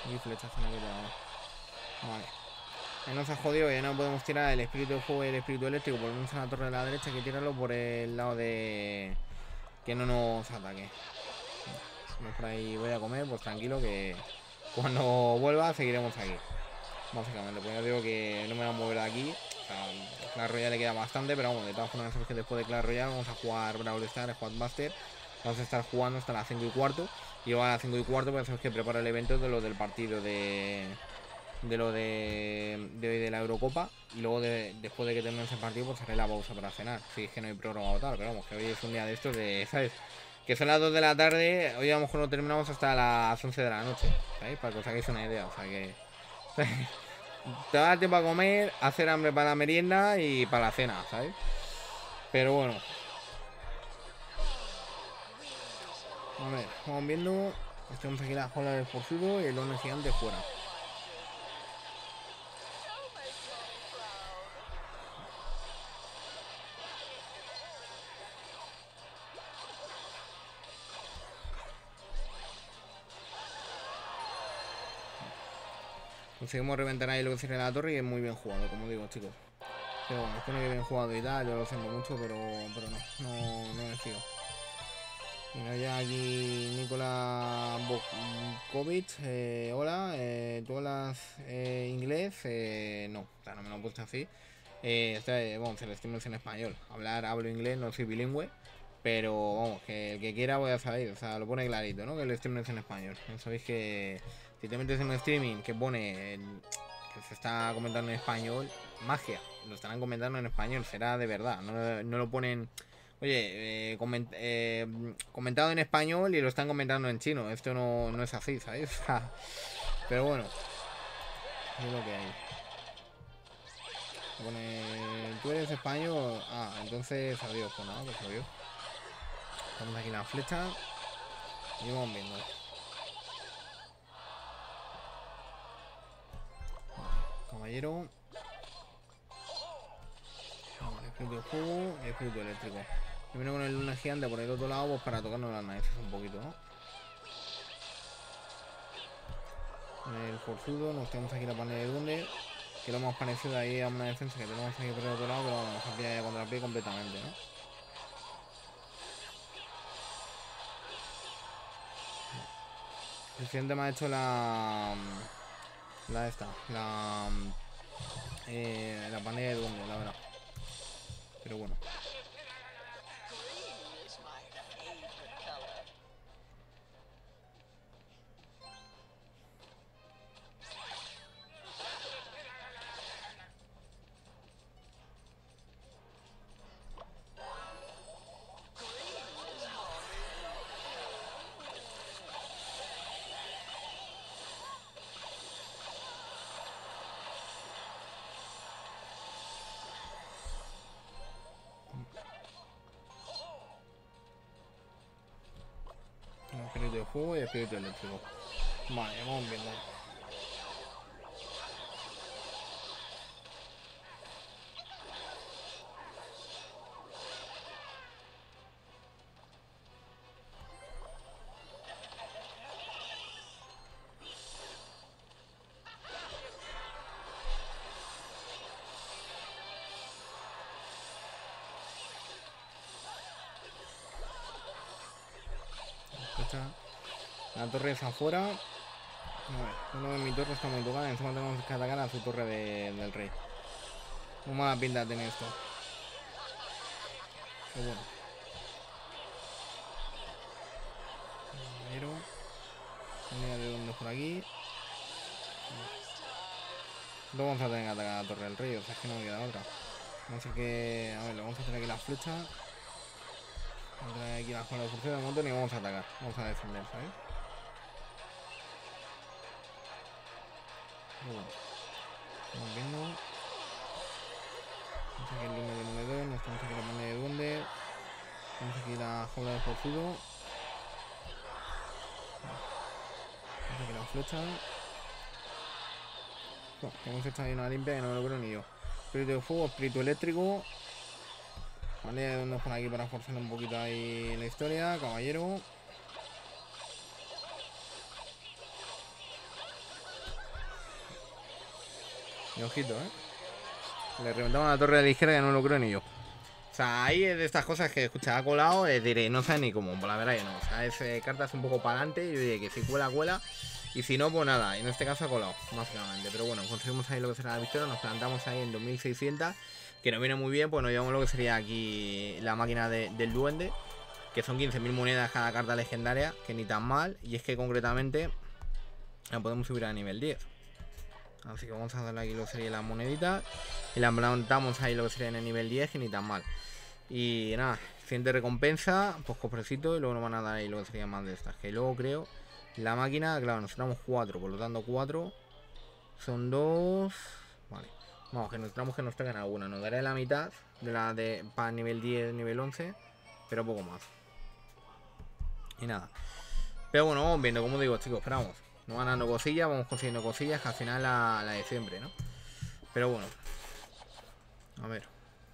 Y flecha se me ha quitado. Vale. Ahí nos ha jodido, ya no podemos tirar el espíritu de fuego y el espíritu eléctrico por lo menos en la torre de la derecha, hay que tirarlo por el lado de... que no nos ataque. Vamos por ahí, voy a comer, pues tranquilo que cuando vuelva seguiremos aquí. Básicamente, pues ya digo que no me voy a mover de aquí. O sea, Clash Royale le queda bastante, pero vamos, de todas formas sabes que después de Clash Royale vamos a jugar Brawl Stars, Squadbuster. Vamos a estar jugando hasta las 5 y cuarto. Y yo a las 5 y cuarto, pues sabes que preparo el evento de lo del partido de lo de la Eurocopa. Y luego después de que termine ese partido, pues haré la pausa para cenar. Si es que no hay programa o tal, pero vamos, que hoy es un día de estos de, ¿sabes? Que son las 2 de la tarde, hoy a lo mejor no terminamos hasta las 11 de la noche, ¿sabéis? Para que os hagáis una idea, o sea que... te va a dar tiempo a comer, a hacer hambre para la merienda y para la cena, ¿sabes? Pero bueno. A ver, vamos viendo. Tenemos aquí la jola del forzudo y el horno gigante fuera. Conseguimos reventar ahí lo que sería la torre y es muy bien jugado, como digo, chicos. Pero bueno, es que no es bien jugado y tal, yo lo siento mucho, pero no me fío. Y no, ya aquí Nicolás Bokovic, hola, ¿tú hablas inglés? No, o sea, no me lo he puesto así. Vamos, el stream es en español. Hablo inglés, no soy bilingüe. Pero vamos, que el que quiera voy a saber, o sea, lo pone clarito, ¿no? Que el stream es en español. Sabéis que si te metes en un streaming que pone que se está comentando en español, magia, lo estarán comentando en español, será de verdad, no lo ponen... Oye, comentado en español y lo están comentando en chino. Esto no es así, ¿sabes? Pero bueno, es lo que hay. Pone, ¿tú eres español? Ah, entonces adiós, pues nada, pues adiós. Estamos aquí en la flecha y vamos viendo. Caballero. Vale, espíritu de fuego y espíritu eléctrico. Primero con el luna gigante por el otro lado, pues para tocarnos las narices un poquito, ¿no? El forzudo, nos tenemos aquí la panela de duende. Que lo hemos parecido ahí a una defensa que tenemos aquí por el otro lado, pero vamos a pillar contra el pie completamente, ¿no? El siguiente me ha hecho la panela de duende, la verdad. Pero bueno. Espíritu de fuego y espíritu eléctrico. Vale, vamos viendo. La torre es afuera. A ver, uno de mi torre está muy tocada. Encima tenemos que atacar a su torre del rey. Muy mala pinta tiene esto. Pero bueno. Pero... Mira de dónde por aquí. Luego vamos a tener que atacar a la torre del rey. O sea, es que no me queda otra. Vamos a hacer que... A ver, le vamos a hacer aquí la flecha. Vamos a traer aquí la zona de función del montón y vamos a atacar. Vamos a defender, ¿sabes? Bueno, vamos viendo. Vamos aquí el línea del monedero. Nos tenemos aquí la moneda de duende. Tenemos aquí la jaula de forzudo. Tenemos aquí la flecha. Bueno, hemos hecho ahí una limpia que no me lo creo ni yo. Espíritu de fuego, espíritu eléctrico. Vale, donde por aquí para forzar un poquito ahí la historia. Caballero. Y ojito, Le reventamos la torre de la izquierda que no lo creo ni yo. O sea, ahí es de estas cosas que escucha, ha colado, diré, no sé ni cómo, por la verdad que no. O sea, es cartas un poco para adelante, yo diría que si cuela, cuela. Y si no, pues nada, en este caso ha colado, básicamente. Pero bueno, conseguimos ahí lo que será la victoria, nos plantamos ahí en 2600, que nos viene muy bien, pues nos llevamos lo que sería aquí la máquina del duende, que son 15.000 monedas cada carta legendaria, que ni tan mal. Y es que concretamente la podemos subir a nivel 10. Así que vamos a darle aquí lo que sería las moneditas y la plantamos ahí lo que sería en el nivel 10, que ni tan mal. Y nada, siguiente recompensa, pues cofrecito, y luego nos van a dar ahí lo que sería más de estas. Que luego creo, la máquina, claro, nos damos 4, por lo tanto 4 son 2. Vale, vamos, que nos traigan alguna. Nos daré la mitad de la de para nivel 10, nivel 11, pero poco más. Y nada. Pero bueno, vamos viendo, como digo, chicos, esperamos. Nos van dando cosillas, vamos consiguiendo cosillas, que al final la de siempre, ¿no? Pero bueno. A ver.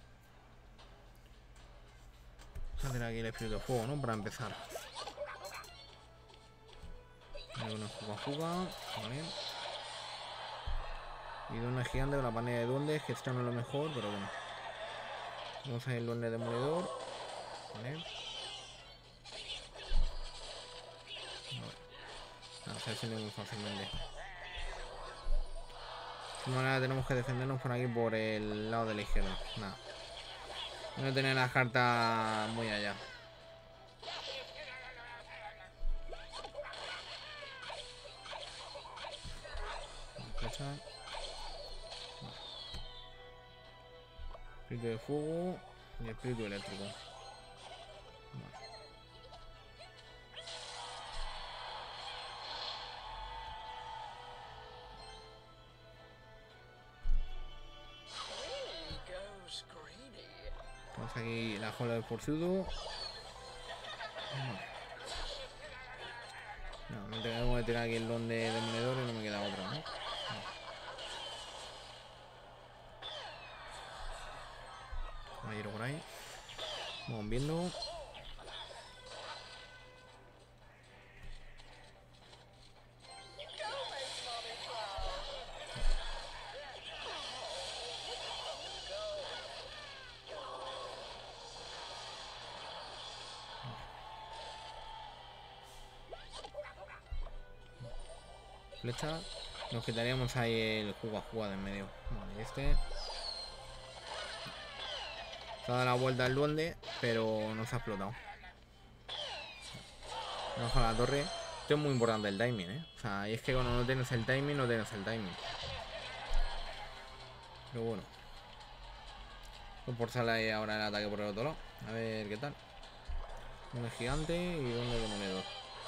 Vamos a hacer aquí el espíritu de fuego, ¿no? Para empezar. Una fuga. Vale. Y duende gigante con la panela de duendes, que esto no es lo mejor, pero bueno. Vamos a ir el duende demoledor. Vale. No, se defiende muy fácilmente. De manera tenemos que defendernos por aquí por el lado de la izquierda. Nada. No tener las cartas muy allá. Espíritu de fuego y espíritu eléctrico. Vale. Tenemos aquí la jola del forzudo. No, me tengo que tirar aquí el don de demoledor y no me queda otra, ¿no? Caballero por ahí. Vamos viendo. Flecha. Nos quitaríamos ahí el juga de en medio. Vale, este. Se ha dado la vuelta al duende, pero no se ha explotado. Vamos a la torre. Esto es muy importante el timing, O sea, y es que cuando no tienes el timing, no tienes el timing. Pero bueno. Voy por sala ahí ahora el ataque por el otro lado. A ver qué tal. Un gigante y duende demoledor.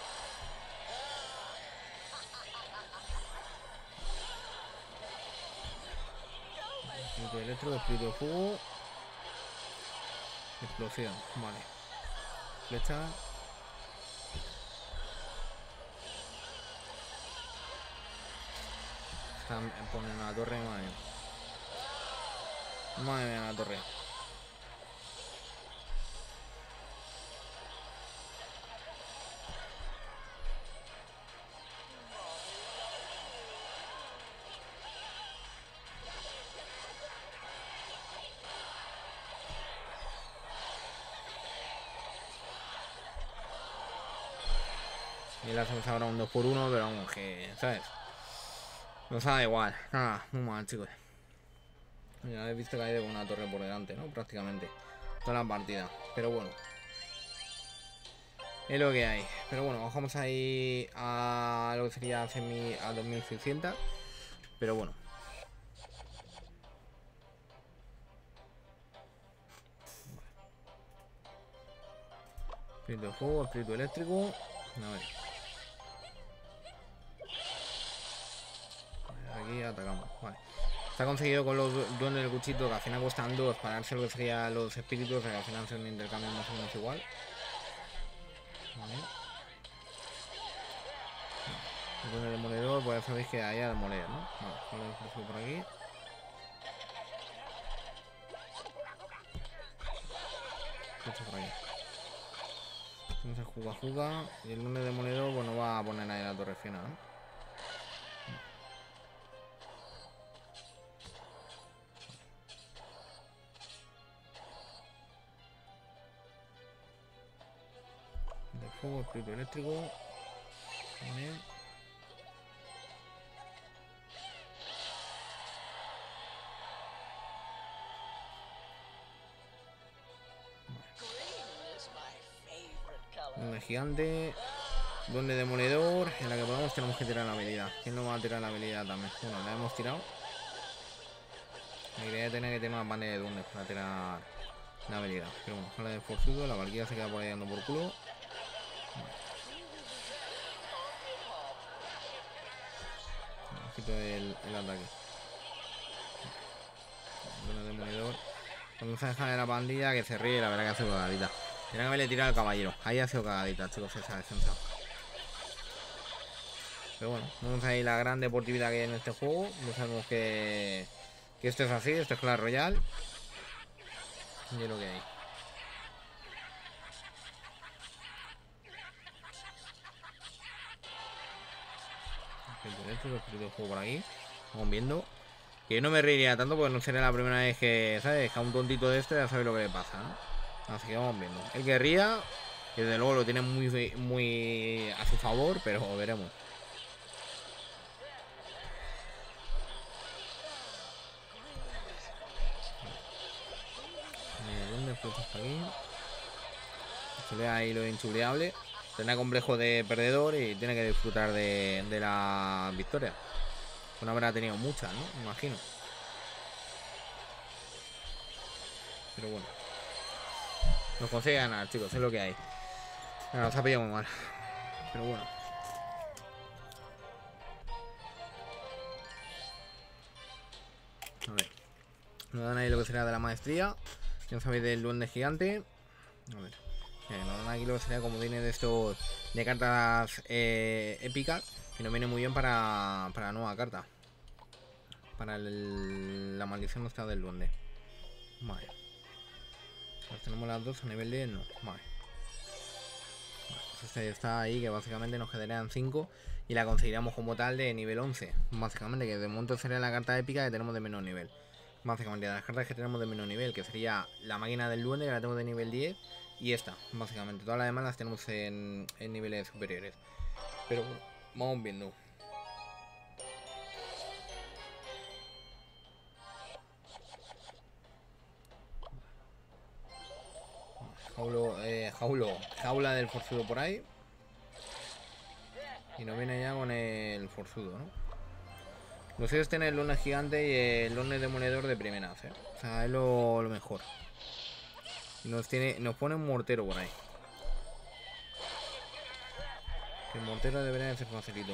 Espíritu de electro, espíritu de fuego. Explosión, vale. Flecha. Están poniendo la torre, madre mía. Madre mía, la torre. Y le hacemos ahora un 2x1, pero vamos, que, ¿sabes? Nos da igual. Nada, muy mal, chicos. Ya habéis visto que ha ido con una torre por delante, ¿no? Prácticamente. Toda la partida. Pero bueno. Es lo que hay. Pero bueno, bajamos ahí a lo que sería a 2600. Pero bueno. Espíritu de fuego, espíritu eléctrico. A ver. Aquí atacamos. Vale. Se ha conseguido con los duendes del cuchito, que al final cuestan 2 para darse lo que serían los espíritus, que al final son un intercambio más o menos igual. Vale. El duende demoledor, pues ya sabéis que hay a demoler, ¿no? Vale, vale, por aquí. Esto por aquí. Vamos a juga. Y el duende demoledor, pues no va a poner ahí la torre final, ¿no? fuego, espíritu eléctrico. Vale. Un gigante. Donde demoledor. En la que podamos tenemos que tirar la habilidad. ¿Quién no va a tirar la habilidad también? Bueno, la hemos tirado. La idea es tener que tener más paneles de duendes para tirar la habilidad. Pero bueno, con la de forzudo, la valquiria se queda por ahí dando por culo. Vale. Quito el ataque. Bueno, demoledor. Vamos a dejar de la pandilla que se ríe, la verdad que ha sido cagadita. Tiene que haberle tirado al caballero. Ahí ha sido cagadita, chicos, esa defensa. Pero bueno, vamos a ir la gran deportividad que hay en este juego. No sabemos que esto es así, esto es Clash Royale. Y es lo que hay. Espíritu de juego por aquí. Vamos viendo. Que yo no me reiría tanto porque no sería la primera vez que, ¿sabes? Que a un tontito de este ya sabe lo que le pasa, ¿no? Así que vamos viendo. El que ría, que desde luego lo tiene muy a su favor, pero veremos. ¿Dónde fuerzas aquí? Se ve ahí lo inchuleable. Tiene complejo de perdedor y tiene que disfrutar de la victoria. Bueno, habrá tenido muchas, ¿no? Me imagino. Pero bueno. Nos consigue ganar, chicos, es lo que hay. Nos ha pillado muy mal. Pero bueno. A ver. Nos dan ahí lo que será de la maestría. Ya sabéis del duende gigante. A ver. Nos dan aquí lo que sería como viene de estos de cartas épicas. Que nos viene muy bien para la nueva carta. Para la maldición esta del duende. Vale. Pues tenemos las dos a nivel 10, no. Vale. Pues este está ahí, que básicamente nos quedarían 5. Y la conseguiríamos como tal de nivel 11. Básicamente, que de momento sería la carta épica que tenemos de menor nivel. Básicamente, las cartas que tenemos de menor nivel, que sería la máquina del duende, que la tenemos de nivel 10. Y esta, básicamente. Todas las demás las tenemos en niveles superiores. Pero bueno, vamos viendo. Jaula del forzudo por ahí. Y nos viene ya con el forzudo, ¿no? Lo sé es tener el lunes gigante y el lunes demoledor de primeras, ¿eh? O sea, es lo mejor. Nos pone un mortero por ahí. El mortero debería de ser facilito.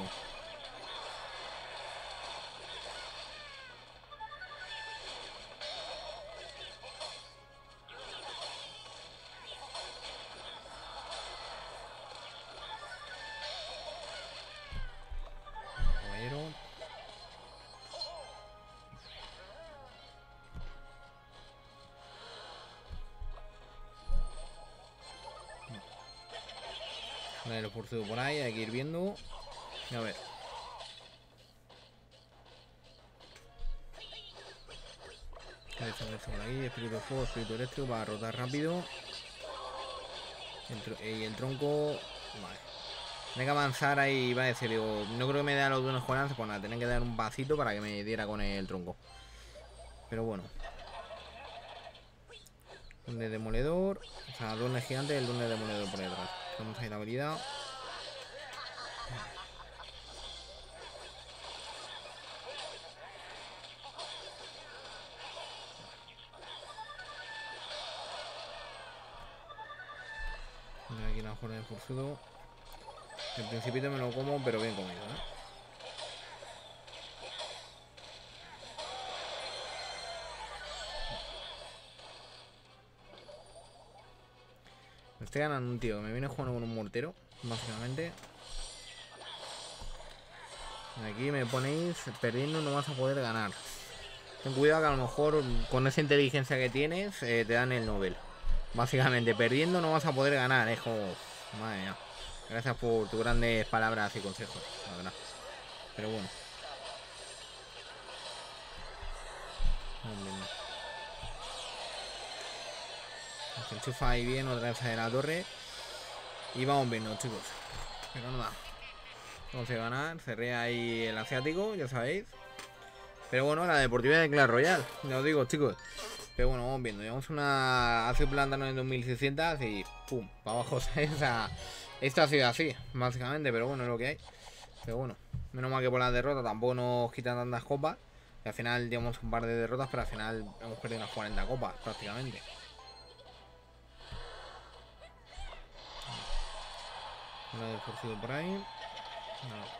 Vale, lo forzudo por ahí, hay que ir viendo. A ver. Por aquí, espíritu de fuego, espíritu eléctrico para rotar rápido. Y el tronco. Vale. Tiene que avanzar ahí, va a decir, digo, no creo que me dé a los duenos con pues nada, tener que dar un pasito para que me diera con el tronco. Pero bueno. Duende demoledor. O sea, duende gigante y el duende demoledor por detrás. Vamos a ir a la habilidad. Aquí la jornada de forzudo. En principio me lo como, pero bien comido, ¿eh? Me estoy ganando un tío. Me viene jugando con un mortero, básicamente. Aquí me ponéis perdiendo, no vas a poder ganar. Ten cuidado que a lo mejor con esa inteligencia que tienes te dan el Nobel. Básicamente, perdiendo no vas a poder ganar, es como... Madre mía. Gracias por tus grandes palabras y consejos, la verdad. Pero bueno. Se enchufa ahí bien otra vez de la torre. Y vamos viendo, chicos. Pero nada. Vamos a ganar. Cerré ahí el asiático, ya sabéis. Pero bueno, la deportiva de Clash Royale. Ya os digo, chicos. Pero bueno, vamos viendo. Llevamos una hace plátano en 2600 y pum, para abajo. Esto ha sido así, básicamente. Pero bueno, es lo que hay. Pero bueno, menos mal que por la derrota tampoco nos quitan tantas copas. Y al final llevamos un par de derrotas, pero al final hemos perdido unas 40 copas prácticamente. Una de forcido por ahí. No.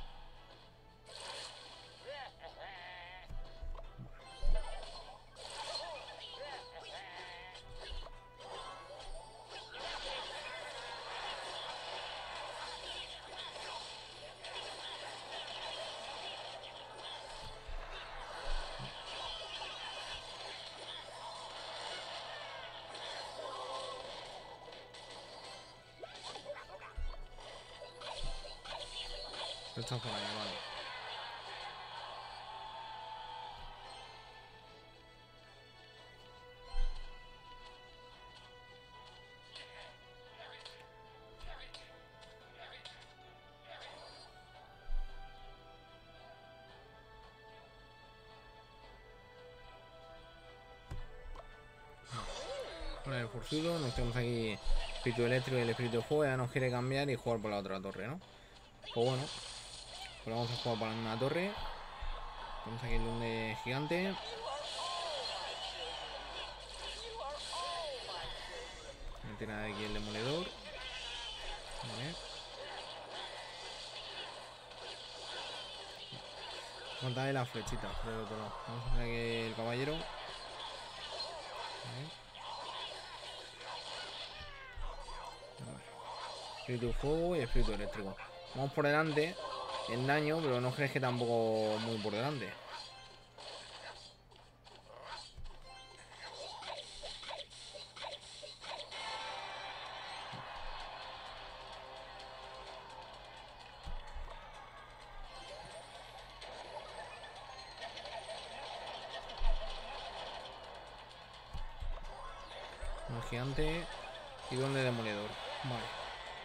Está por ahí, vale. Con el forzudo, nos tenemos aquí espíritu eléctrico y el espíritu de fuego. Ya nos quiere cambiar y jugar por la otra torre, ¿no? Pues bueno, pues vamos a jugar por la misma torre. Tenemos aquí el lunde gigante. Me tira aquí el demoledor. Vale. Falta de la flechita por el otro lado. Vamos a hacer aquí el caballero. Vale. Espíritu de fuego y espíritu eléctrico. Vamos por delante en daño, pero no crees que tampoco muy por delante. Un gigante y donde demoledor. Vale.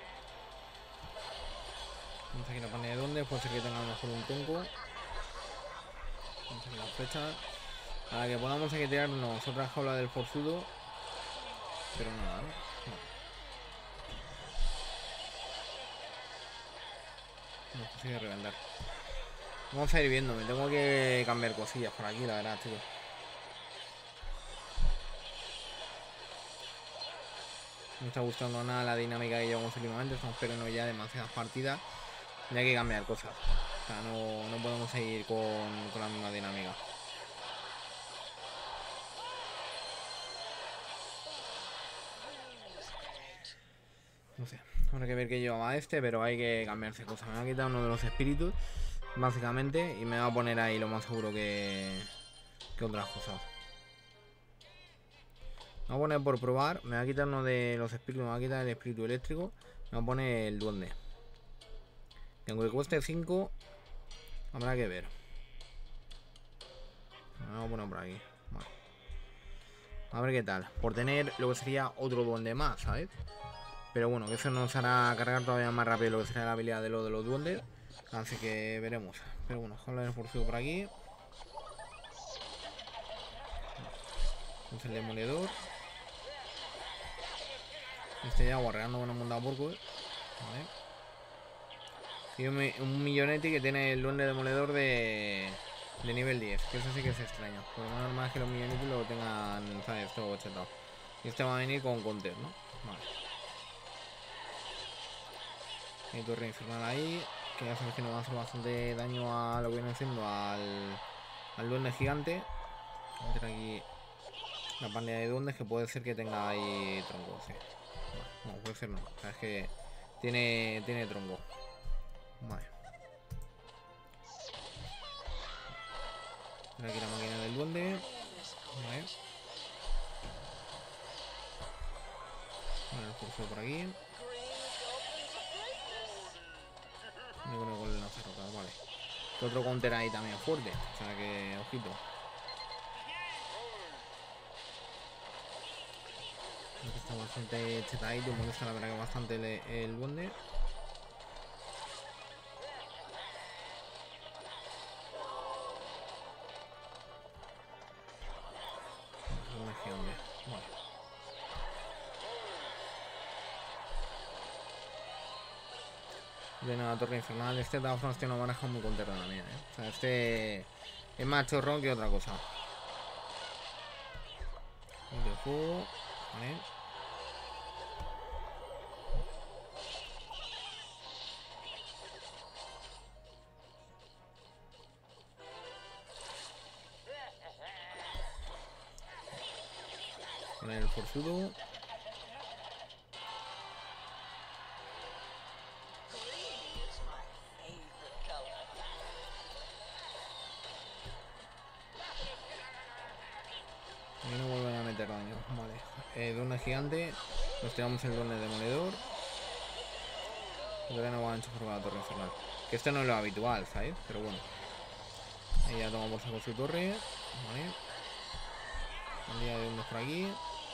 Vamos aquí la panela de donde, puede ser que tenga a lo mejor un tonco. Vamos aquí la flecha. Para que podamos aquí tirarnos otra jaula del forzudo. Pero nada, ¿no? No consigue reventar. Vamos a ir viendo, me tengo que cambiar cosillas por aquí, la verdad, chicos. No está gustando nada la dinámica que llevamos últimamente. Estamos perdiendo ya demasiadas partidas. Y hay que cambiar cosas. O sea, no podemos seguir con la misma dinámica. No sé, habrá que ver qué llevaba este, pero hay que cambiarse cosas. Me va a quitar uno de los espíritus, básicamente, y me va a poner ahí lo más seguro que otras cosas. Me va a poner por probar, me va a quitar uno de los espíritus, me va a quitar el espíritu eléctrico, me va a poner el duende. Y aunque cueste 5, habrá que ver. Me voy a poner por aquí. Vale. A ver qué tal. Por tener lo que sería otro duende más, ¿sabes? Pero bueno, que eso nos hará cargar todavía más rápido lo que sería la habilidad de los duendes. Así que veremos. Pero bueno, jaula del forzudo por aquí. Es el demoledor. Este ya guarreando con un mundo porco. Vale. Y un millonete que tiene el duende demoledor de nivel 10. Que eso sí que es extraño. Por lo normal es que los millonetes lo tengan, ¿sabes? Todo chetado. Y este va a venir con counter, ¿no? Vale. Hay torre infernal ahí. Que ya sabes que nos va a hacer bastante daño a lo que viene siendo al duende gigante. Vamos a meter aquí la pandilla de duendes que puede ser que tenga ahí tronco. Sí. No, puede ser no. O sea, es que tiene tronco. Vale. Aquí la máquina del duende. Vale. Vale, el curso por aquí. Y con el gol de lanzarrotas, vale. Que otro counter ahí también fuerte. O sea que, ojito. Está bastante chetadito, me gusta la verdad que bastante el duende. Una gigante. Vale. De nada, torre infernal. Este de todas formas tiene una baraja muy contenta la mía, O sea, este es más chorrón que otra cosa. De fuego. Vale. Poner el forzudo. Y no vuelven a meter daño. Vale. Duende gigante. Nos tiramos el duende demoledor. Creo que no va a enchufar con la torre infernal. Que esto no es lo habitual, ¿sabes? Pero bueno. Ahí ya tomamos por su torre. Vale. Un día de unos por aquí.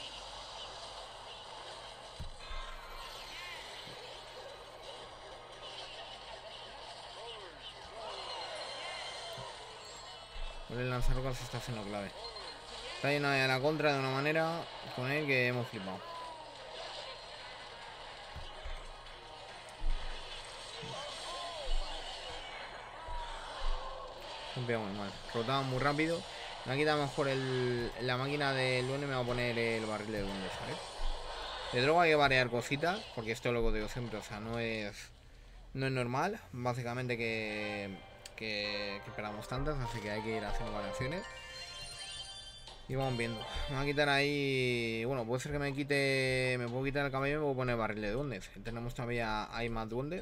El lanzarrocas está haciendo clave. Está lleno de la contra de una manera con él que hemos flipado. Un pega muy mal. Rotaba muy rápido. Me ha quitado mejor la máquina del duende y me va a poner el barril de duende, ¿sabes? De droga hay que variar cositas, porque esto es lo que digo siempre, o sea, no es normal, básicamente que esperamos tantas, así que hay que ir haciendo variaciones. Y vamos viendo. Me va a quitar ahí. Bueno, puede ser que me puedo quitar el caballo y me puedo poner barril de duendes. Tenemos todavía. Hay más duendes.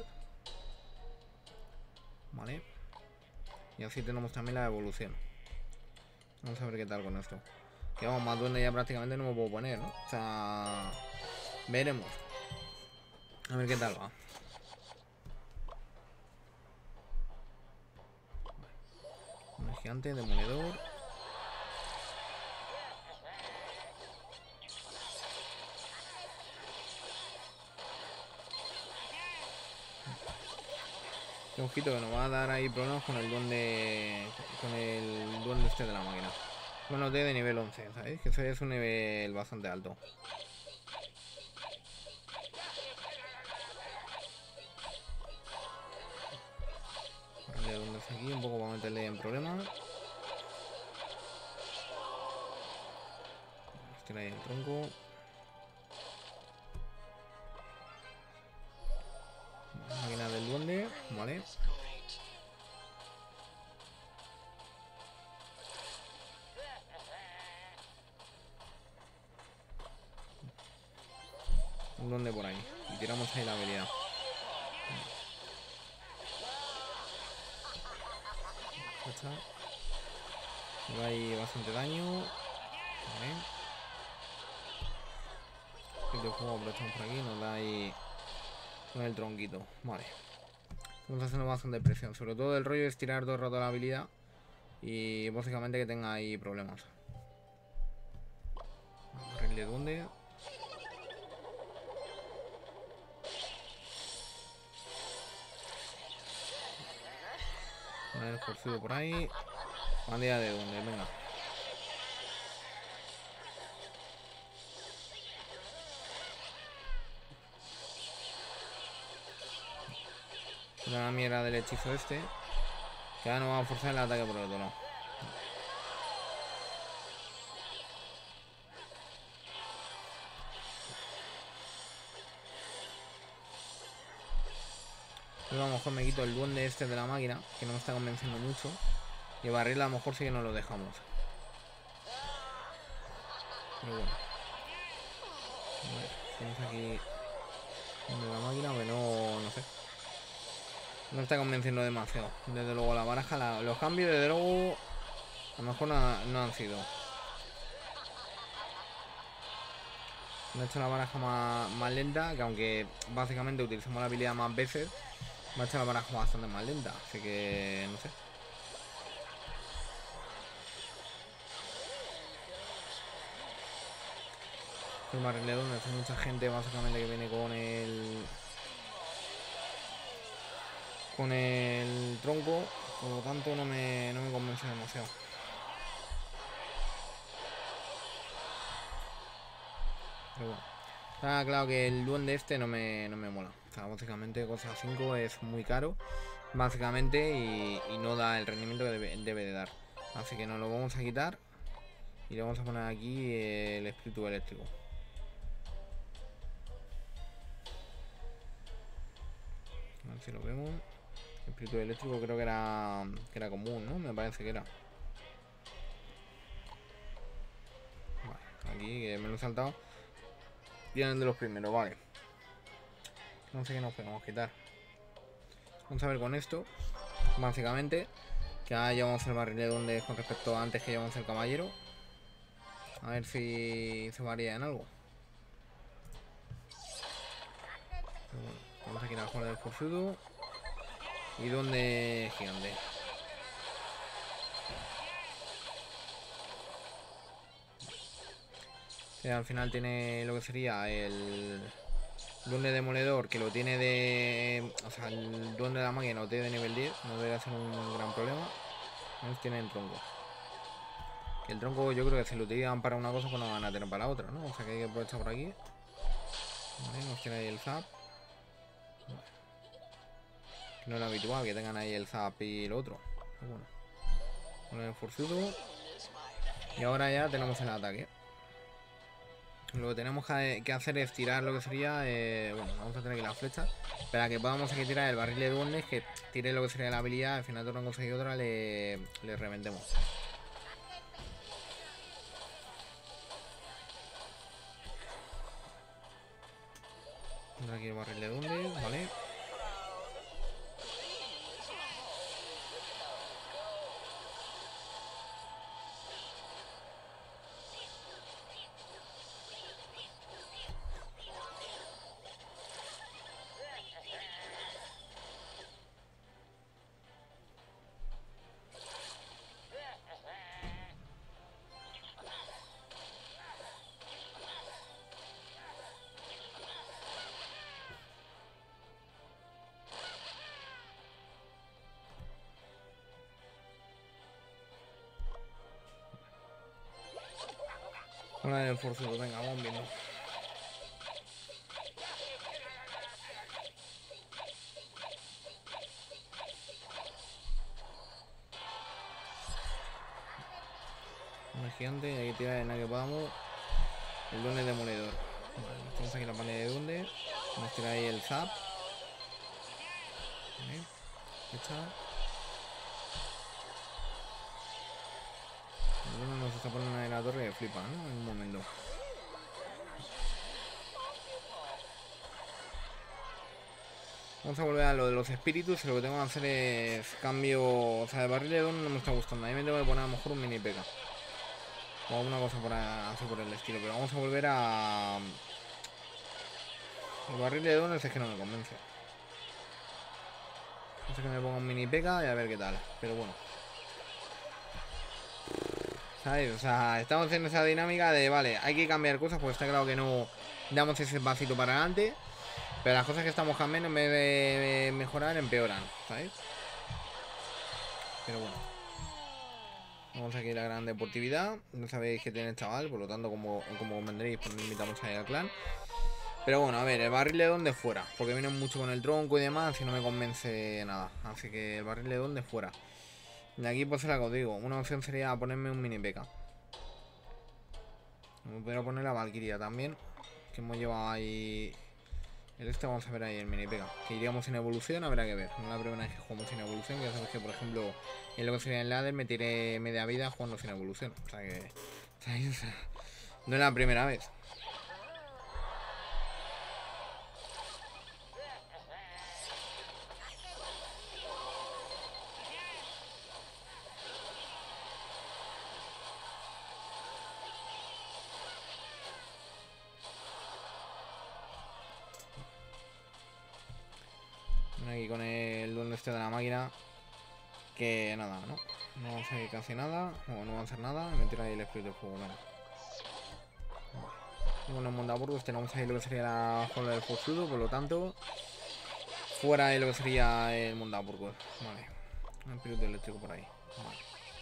Vale. Y así tenemos también la evolución. Vamos a ver qué tal con esto. Que vamos, más duendes ya prácticamente no me puedo poner, ¿no? O sea. Veremos. A ver qué tal va. Un gigante, demoledor. Un ojito que nos va a dar ahí problemas con el duende. Con el duende este de la máquina. Bueno, de nivel 11, ¿sabéis? Que ese es un nivel bastante alto. Vale, duendes aquí, un poco para meterle en problemas. Tira ahí el tronco. Máquina del duende, vale. Un duende por ahí. Y tiramos ahí la habilidad. Me da ahí bastante daño. Vale. El fuego aprovechamos por aquí. Nos da ahí con el tronquito. Vale. Estamos haciendo bastante presión. Sobre todo el rollo es tirar todo el rato la habilidad. Y básicamente que tenga ahí problemas. Barril de duende. A ver, forzudo por ahí. Bandida de duende, venga. Una mierda del hechizo este. Que ahora no va a forzar el ataque por el otro lado. Yo a lo mejor me quito el duende este de la máquina, que no me está convenciendo mucho. Y barril a lo mejor sí que no lo dejamos. Pero bueno. A ver, tenemos aquí de la máquina, que no sé. No está convenciendo demasiado. Desde luego la baraja, los cambios desde luego a lo mejor no han sido. Me ha hecho la baraja más lenta, que aunque básicamente utilizamos la habilidad más veces, me ha hecho la baraja bastante más lenta, así que no sé. El barril de donde hay mucha gente básicamente que viene con el tronco, por lo tanto no me convence demasiado. Pero bueno, está claro que el duende este no me mola. O sea, básicamente cosa 5 es muy caro, básicamente, y no da el rendimiento que debe de dar. Así que nos lo vamos a quitar y le vamos a poner aquí el espíritu eléctrico. A ver si lo vemos. El espíritu eléctrico creo que era común, ¿no? Me parece que era. Vale, aquí que me lo he saltado. Vienen de los primeros, vale. No sé qué nos podemos quitar. Vamos a ver con esto. Básicamente, que ahora llevamos el barril de donde con respecto a antes que llevamos el caballero. A ver si se varía en algo. Bueno, vamos a quitar la jola del forzudo. Y donde gigante. Al final tiene lo que sería el duende demoledor, que lo tiene de... O sea, el duende de la máquina lo tiene de nivel 10. No debería ser un gran problema. Nos tiene el tronco. Que el tronco yo creo que si lo utilizan para una cosa, pues no van a tener para la otra, ¿no? O sea que hay que aprovechar por aquí. Vale, nos tiene ahí el zap. No es lo habitual que tengan ahí el zap y el otro. Pero bueno. Con el forzudo. Y ahora ya tenemos el ataque. Lo que tenemos que hacer es tirar lo que sería... bueno, vamos a tener aquí las flechas. Para que podamos aquí tirar el barril de duendes, que tire lo que sería la habilidad. Al final de una cosa y otra le reventemos. Aquí el barril de duendes, ¿vale? Una del forzudo, venga, vamos viendo. Una gigante, y hay que tirar en la que podamos el duende demoledor. Vale, tenemos aquí la panela de duende. Vamos a tirar ahí el zap. Vale, fecha. El duende nos está poniendo en la torre que flipa, ¿no? En un momento. Vamos a volver a lo de los espíritus y lo que tengo que hacer es cambio... O sea, el barril de don no me está gustando. A mí me tengo que poner a lo mejor un mini P.K. O alguna cosa así por el estilo. Pero vamos a volver a... El barril de don es que no me convence. No sé que me ponga un mini P.K. y a ver qué tal. Pero bueno. ¿Sabes? O sea, estamos en esa dinámica de... Vale, hay que cambiar cosas porque está claro que no damos ese pasito para adelante. Pero las cosas que estamos cambiando, en vez de mejorar, empeoran, ¿sabes? Pero bueno. Vamos aquí a la gran deportividad. No sabéis que tiene el chaval, por lo tanto, como vendréis, pues nos invitamos a ir al clan. Pero bueno, a ver, el barril de donde fuera. Porque viene mucho con el tronco y demás y no me convence nada. Así que el barril de donde fuera. De aquí pues era lo que digo. Una opción sería ponerme un mini P.K. Me podría poner la Valkyria también. Que hemos llevado ahí... vamos a ver ahí el mini P.K. Que iríamos sin evolución, habrá que ver. No es la primera vez que jugamos sin evolución. Ya sabes que, por ejemplo, en lo que sería el ladder me tiré media vida jugando sin evolución. O sea que... O sea, no es la primera vez. Aquí con el duende este de la máquina. Que nada, ¿no? No vamos a hacer casi nada. O no va a hacer nada. Me tira ahí el espíritu de fuego, nada. Bueno, en Mondaburgos tenemos ahí lo que sería la jaula del forzudo, por lo tanto, fuera de lo que sería el Mondaburgos. Vale. Un piloto eléctrico por ahí. Vale.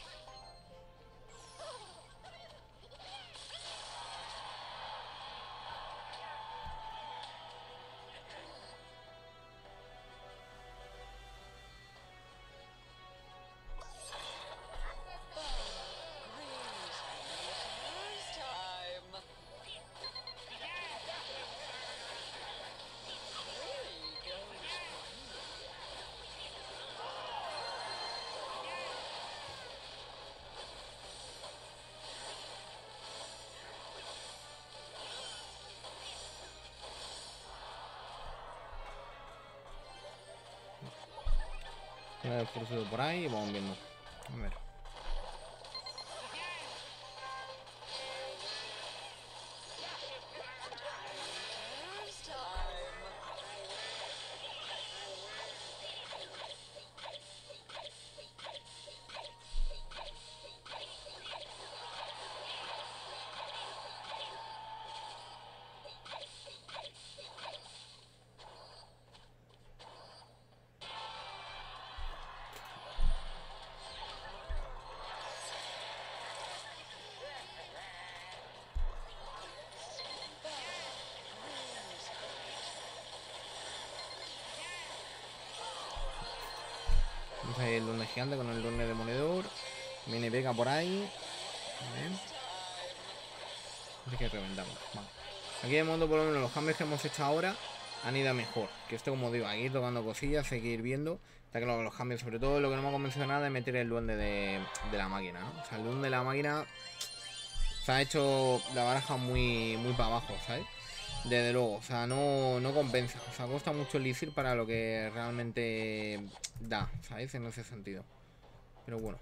El forzudo por ahí y vamos viendo. A ver. Vamos a ir el duende gigante con el duende demoledor. Viene Vega por ahí. Bien. Así que reventamos. Vale. Aquí de modo por lo menos los cambios que hemos hecho ahora han ido mejor. Que esto, como digo, hay que ir tocando cosillas, hay que ir viendo. Está claro que los cambios, sobre todo lo que no me ha convencido nada es meter el duende de la máquina, ¿no? O sea, el duende de la máquina se ha hecho la baraja muy para abajo, ¿sabes? Desde luego, o sea, no compensa. O sea, cuesta mucho el elixir para lo que realmente da, ¿sabes? En ese sentido. Pero bueno.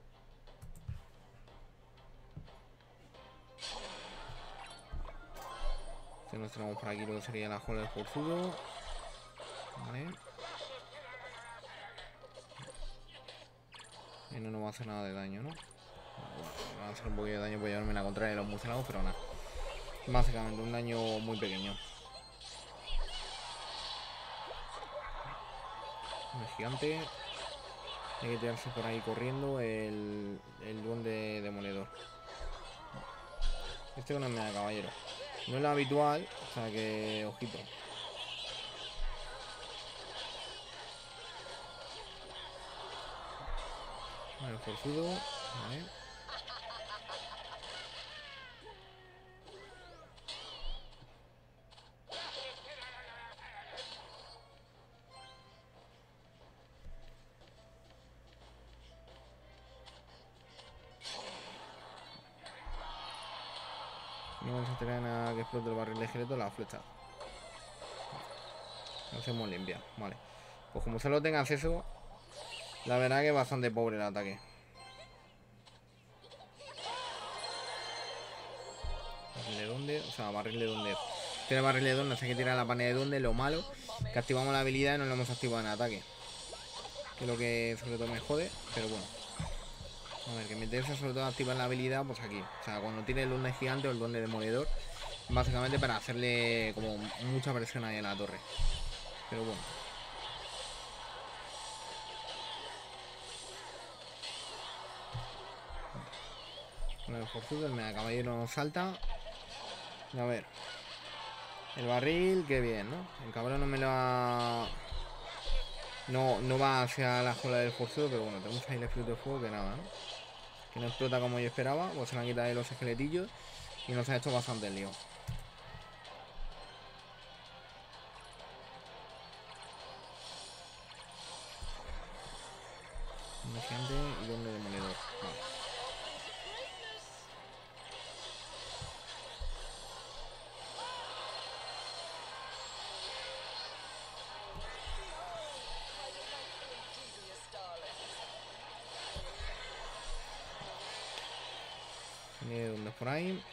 Si nos tenemos por aquí lo que sería la jaula del forzudo. Vale. Y no nos va a hacer nada de daño, ¿no? Bueno, va a hacer un poquito de daño por llevarme la contraria de los murciélagos, pero nada. Básicamente un daño muy pequeño. Un gigante. Hay que tirarse por ahí corriendo el duende demoledor. Este con el mega caballero. No es lo habitual, o sea que ojito. Vale, el forzudo. Vale. No vamos a tener nada que explote el barril de esqueleto, la flecha. Lo hacemos limpia, vale. Pues como solo tenga acceso, la verdad que es bastante pobre el ataque. ¿Barril de dónde? O sea, barril de dónde. Tiene barril de dónde, hay que tirar la panea de dónde. Lo malo, que activamos la habilidad y no lo hemos activado en ataque. Que es lo que sobre todo me jode, pero bueno. A ver, que meterse sobre todo a activar la habilidad, pues aquí. O sea, cuando tire el duende gigante o el duende demoledor, básicamente para hacerle como mucha presión ahí en la torre. Pero bueno. Con el forzudo, el mega caballero nos salta. A ver. El barril, qué bien, ¿no? El cabrón no me lo ha... No va hacia la jaula del forzudo, pero bueno, tenemos ahí el espíritu de fuego que nada, ¿no? Que no explota como yo esperaba, pues se le han quitado ahí los esqueletillos y nos ha hecho bastante lío. Un gigante y duende demoledor. Vale. Duendes por ahí.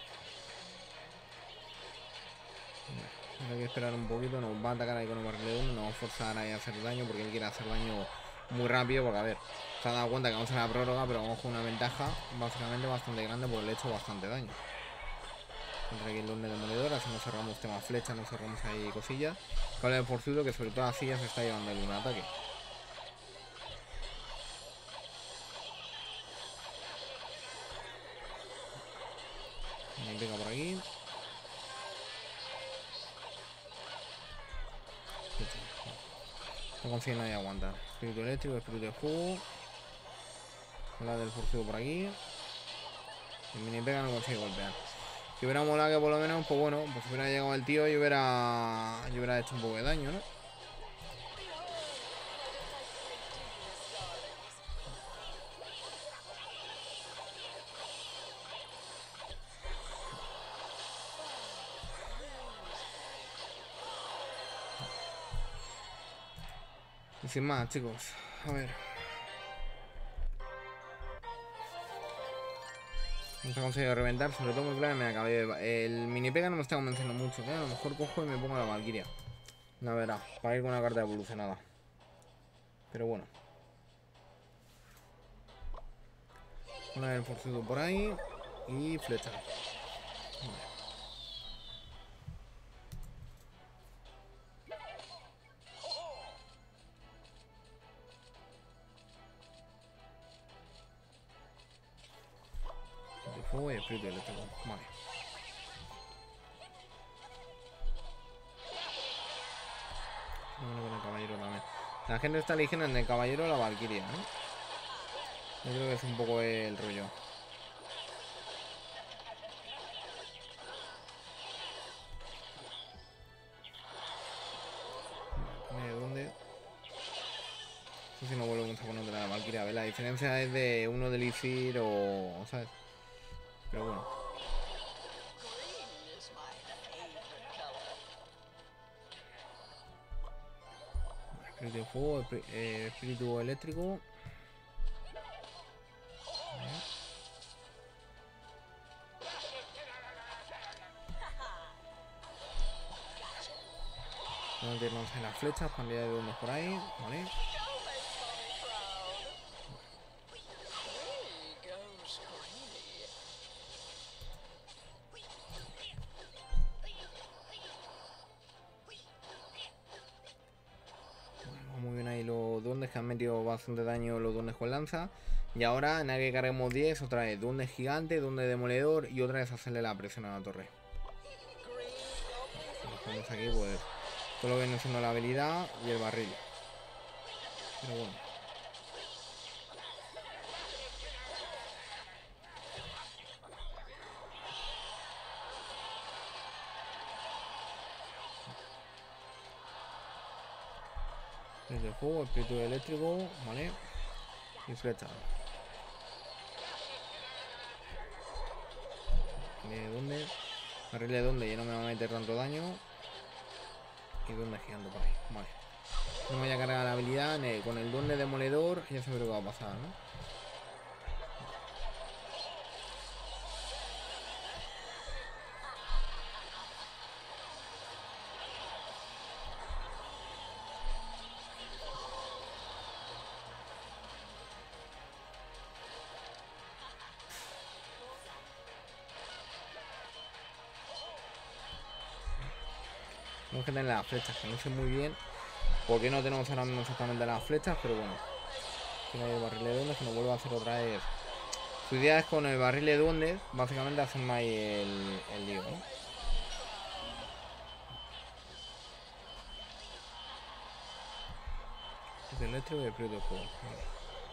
Hay que esperar un poquito, nos va a atacar ahí con el barril de duende, nos va a forzar ahí a hacer daño porque él quiere hacer daño muy rápido, porque a ver, se ha dado cuenta que vamos a la prórroga, pero vamos con una ventaja básicamente bastante grande porque le he hecho bastante daño. Contra aquí el Donde Demoledor, así nos cerramos tema flecha, nos cerramos ahí cosillas. Cable de forzudo, que sobre todo así ya se está llevando el un ataque. Me pega por aquí. No consiguen nadie aguantar. Espíritu eléctrico, espíritu de fuego. La del forzudo por aquí. El mini pega no consigue golpear. Si hubiera molado que por lo menos, pues bueno, pues hubiera llegado el tío y hubiera hecho un poco de daño, ¿no? Y sin más, chicos. A ver. No se ha conseguido reventar, sobre todo muy claro me acabé. El mini pega no me está convenciendo mucho, ¿eh? A lo mejor cojo y me pongo a la Valkyria. La verdad, para ir con una carta evolucionada. Pero bueno. Una del forzudo por ahí. Y flecha. Vale. De fuego y espíritu eléctrico. Vale. Bueno, con el caballero también. La gente está eligiendo en el caballero la Valkyria, ¿no? Yo creo que es un poco el rollo. ¿Dónde? No sé si no volvemos a poner de la Valkyria. A ver, la diferencia es de uno del Isir o... ¿sabes? Pero bueno. Espíritu de fuego, espíritu eléctrico. Vamos a meternos en las flechas, pandilla de donde por ahí, ¿vale? Muy bien ahí los duendes que han metido bastante daño los duendes con lanza. Y ahora, nada que carguemos 10, otra vez duende gigante, duende demoledor y otra vez hacerle la presión a la torre. Nos ponemos aquí, pues, todo lo que viene siendo la habilidad y el barril. Pero bueno. Espíritu de fuego, espíritu eléctrico, ¿vale? Y flecha. ¿De dónde? Barril de donde ya no me va a meter tanto daño. Y duende gigante por ahí, vale. No me voy a cargar la habilidad con el duende demoledor. Ya sabéis lo que va a pasar, ¿no? Tenemos que tener las flechas, que no sé muy bien por qué no tenemos ahora mismo exactamente las flechas, pero bueno. Tiene el barril de duendes que nos vuelve a hacer otra vez. Su idea es con el barril de duendes, básicamente hacerme ahí el lío, ¿no? Es eléctrico y el frío de fuego. Vale.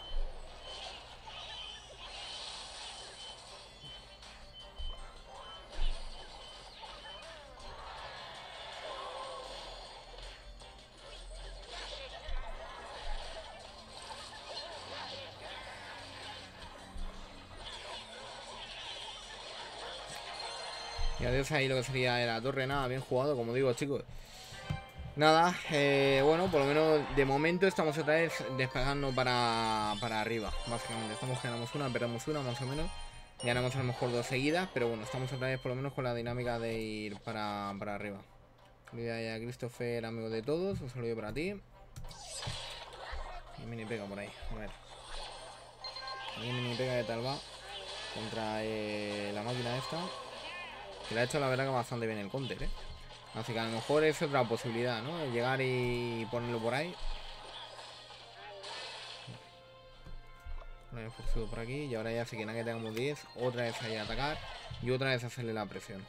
Y adiós ahí lo que sería la torre, nada, bien jugado, como digo, chicos. Nada, bueno, por lo menos de momento estamos otra vez despegando para arriba, básicamente. Ganamos una, perdemos una, más o menos. Ganamos a lo mejor 2 seguidas, pero bueno, estamos otra vez por lo menos con la dinámica de ir para arriba. Saludos a Christopher, amigo de todos, un saludo para ti. Y mini pega por ahí, a ver. Y mini pega de tal va contra la máquina esta. Que le ha hecho la verdad que bastante bien el counter, ¿eh? Así que a lo mejor es otra posibilidad, ¿no? Llegar y ponerlo por ahí. Poner el forzudo por aquí. Y ahora ya sí que nada que tengamos 10. Otra vez ahí a atacar. Y otra vez hacerle la presión.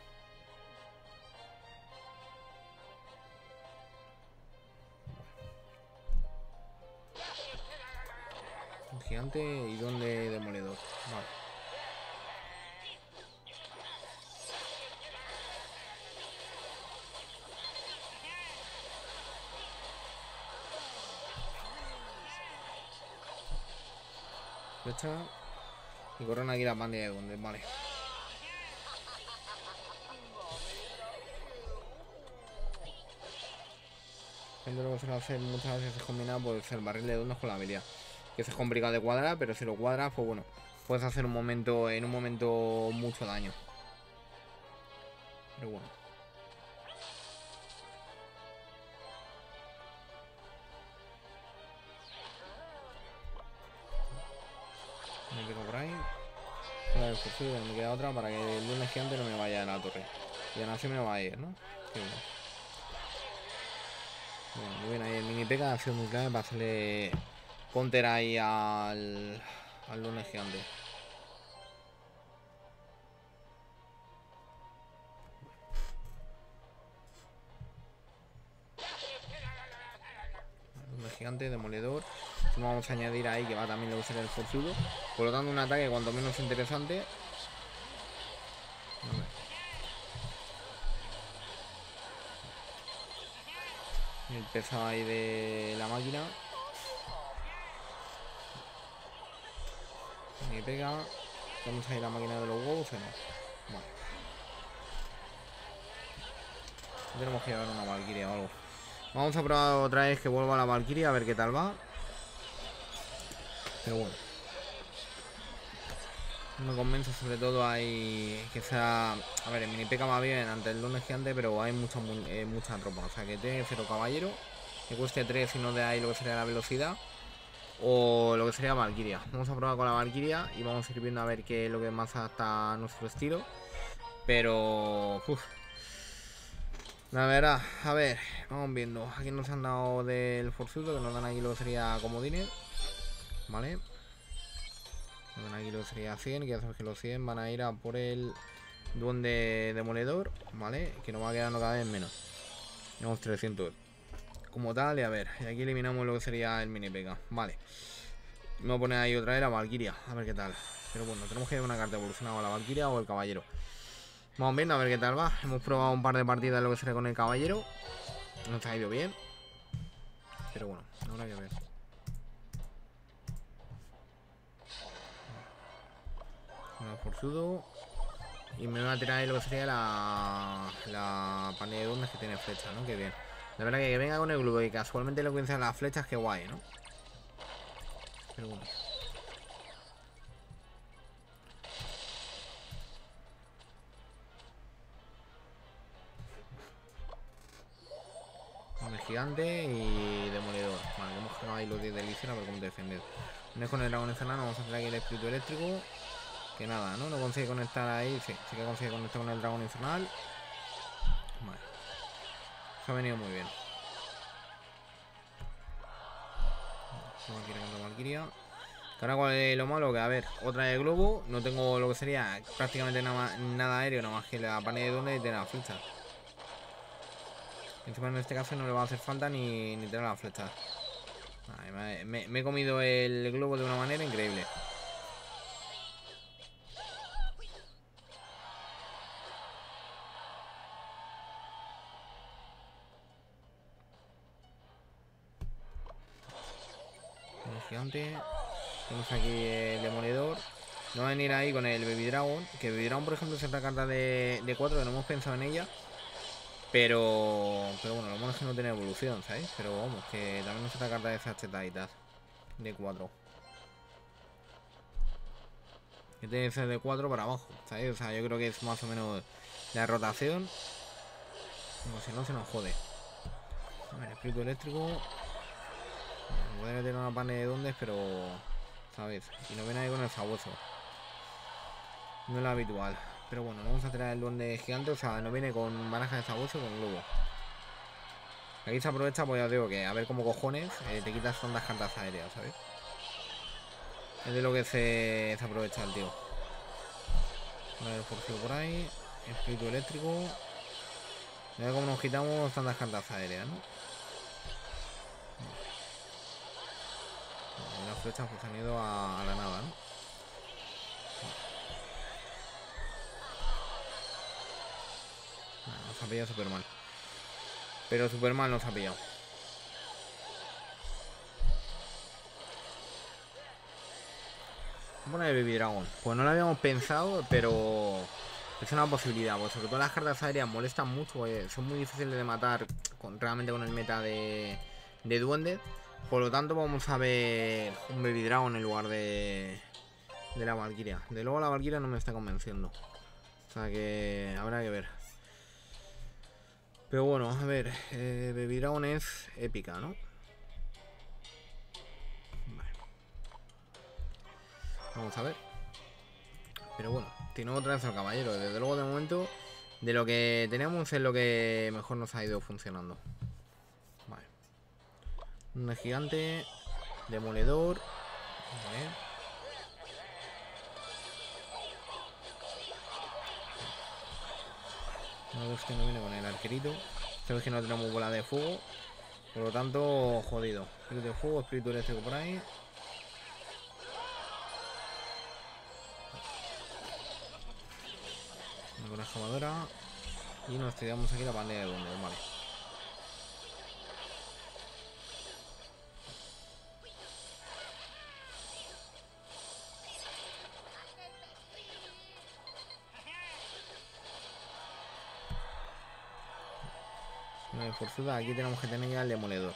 Un gigante y donde demoledor. Vale. Flecha. Y corona aquí la pandilla de donde, vale. Lo que se va a hacer muchas veces es combinar pues el barril de dondos con la habilidad. Que eso es complicado de cuadrar, pero si lo cuadras, pues bueno, puedes hacer en un momento mucho daño. Pero bueno. Me pego por ahí. No me queda otra para que el lunes gigante no me vaya a la torre. Y aún así me va a ir, ¿no? Qué bueno. Bueno, muy bien ahí el mini P.E.K.K.A ha sido muy clave para hacerle counter ahí al lunes gigante. Lunes gigante, demoledor. Vamos a añadir ahí que va también a usar el forzudo. Por lo tanto, un ataque cuanto menos interesante. El peso ahí de la máquina. Me pega. Vamos a ir a la máquina de los huevos o no. Vale. Tenemos que llevar una Valkyria o algo. Vamos a probar otra vez que vuelva la Valkyria a ver qué tal va. Pero bueno. No me convence sobre todo hay que sea... A ver, el mini P.E.K.K.A va bien ante el lunes gigante, pero hay mucha tropa. O sea que tiene 0 caballero. Que cueste 3 y no de ahí lo que sería la velocidad. O lo que sería Valkyria. Vamos a probar con la Valkyria y vamos a ir viendo a ver qué es lo que más adapta a nuestro estilo. Pero... la verdad, a ver, vamos viendo. Aquí nos han dado del forzudo, que nos dan aquí lo que sería comodines. Vale. Nos dan aquí lo que sería 100, que ya sabemos que los 100 van a ir a por el duende demoledor. Vale, que nos va quedando cada vez menos. Tenemos 300 como tal, y a ver, y aquí eliminamos lo que sería el mini P.E.K.K.A. Vale. Me voy a poner ahí otra vez la Valkyria, a ver qué tal. Pero bueno, tenemos que ver una carta evolucionada, o la Valkyria o el caballero. Vamos viendo a ver qué tal va. Hemos probado un par de partidas lo que sería con el caballero. Nos ha ido bien. Pero bueno, habrá que ver. Una forzudo. Y me va a tirar ahí lo que sería la panilla de ondas que tiene flecha, ¿no? Qué bien. La verdad que venga con el globo y casualmente le comienzan las flechas, qué guay, ¿no? Pero bueno. Un gigante y demoledor. Vale, hemos ganado ahí los 10 de elixir a ver cómo defender. No es con el dragón infernal, vamos a hacer aquí el espíritu eléctrico. Que nada, ¿no? No consigue conectar ahí. Sí, sí que consigue conectar con el dragón infernal. Vale. Se ha venido muy bien. Valkyria contra Valkyria. Ahora cuál es lo malo, que a ver, otra de globo. No tengo lo que sería prácticamente nada aéreo, nada más que la panella de donde y tener la flecha. Encima en este caso no le va a hacer falta ni tener la flecha. Vale, me he comido el globo de una manera increíble. Gigante. Tenemos aquí el demoledor. No va a venir ahí con el Baby Dragon. Que Baby Dragon, por ejemplo, es otra carta de 4 que no hemos pensado en ella. Pero bueno, lo bueno es que no tiene evolución, ¿sabes? Pero vamos, que también es otra carta de esas chetaditas de 4. Que tiene que ser de 4 para abajo, ¿sabes? O sea, yo creo que es más o menos la rotación. Como si no se nos jode. A ver, espíritu eléctrico. Voy a meter una pane de dondes, pero... ¿sabes? Y no viene ahí con el sabueso. No es lo habitual. Pero bueno, no vamos a tirar el duende gigante. O sea, no viene con baraja de sabueso con globo. Aquí se aprovecha, pues ya digo que a ver cómo cojones te quitas tantas cartas aéreas, ¿sabes? Es de lo que se aprovecha el tío. A ver, forceo por ahí. Espíritu eléctrico. A ver cómo nos quitamos tantas cartas aéreas, ¿no? Las flechas pues han ido a la nada, ¿no? Nos ha pillado súper mal. Pero súper mal nos ha pillado. Vamos a poner el Baby Dragon. Pues no lo habíamos pensado, pero es una posibilidad. Pues sobre todo las cartas aéreas molestan mucho. Son muy difíciles de matar realmente con el meta de duendes. Por lo tanto vamos a ver un Baby Dragon en lugar de la Valkyria. De luego la Valkyria no me está convenciendo. O sea que habrá que ver. Pero bueno, a ver, Baby Dragon es épica, ¿no? Vale. Vamos a ver. Pero bueno, tiene otra vez al caballero. Desde luego de momento, de lo que teníamos es lo que mejor nos ha ido funcionando. Vale. Un gigante. Demoledor. Vale. Una vez que no viene con el arquerito. Esta vez que no tenemos bola de fuego. Por lo tanto, jodido. Espíritu de fuego, espíritu eléctrico por ahí. Una con la excavadora. Y nos tiramos aquí la pandilla de duendes, vale. Una forzuda, aquí tenemos que tener ya el demoledor.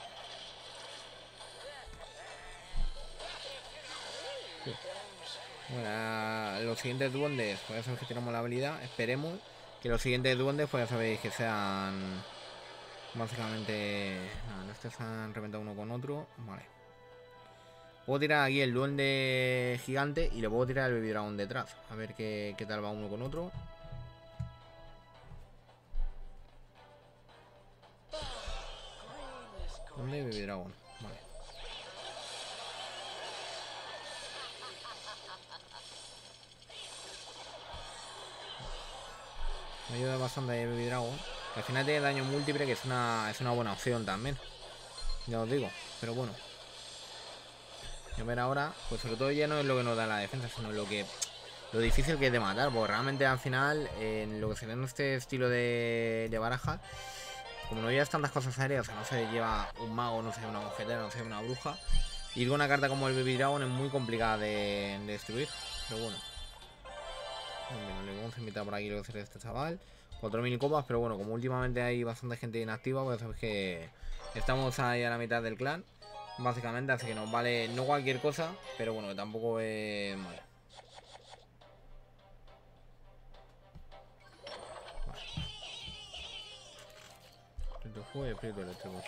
Sí. Bueno, los siguientes duendes, pues ya sabéis que tenemos la habilidad. Esperemos que los siguientes duendes, pues ya sabéis que sean básicamente. Nada, no estos han reventado uno con otro. Vale. Puedo tirar aquí el duende gigante y le puedo tirar el Baby Dragon detrás. A ver qué tal va uno con otro. ¿Dónde Baby Dragon? Vale. Me ayuda bastante el Baby Dragon. Que al final tiene daño múltiple, que es una buena opción también. Ya os digo. Pero bueno. Y a ver ahora, pues sobre todo ya no es lo que nos da la defensa, sino lo difícil que es de matar. Porque realmente al final, en lo que se ve en este estilo de baraja, como no llevas tantas cosas aéreas, o sea, no se lleva un mago, no se lleva una mosquetera, no se lleva una bruja, ir con una carta como el Baby Dragon es muy complicada de destruir. Pero bueno. Bueno, le vamos a invitar por aquí lo que sería este chaval. 4000 copas, pero bueno, como últimamente hay bastante gente inactiva, pues sabéis que estamos ahí a la mitad del clan, básicamente, así que nos vale no cualquier cosa, pero bueno, que tampoco es malo. Vale. Espíritu fuego y espíritu eléctrico.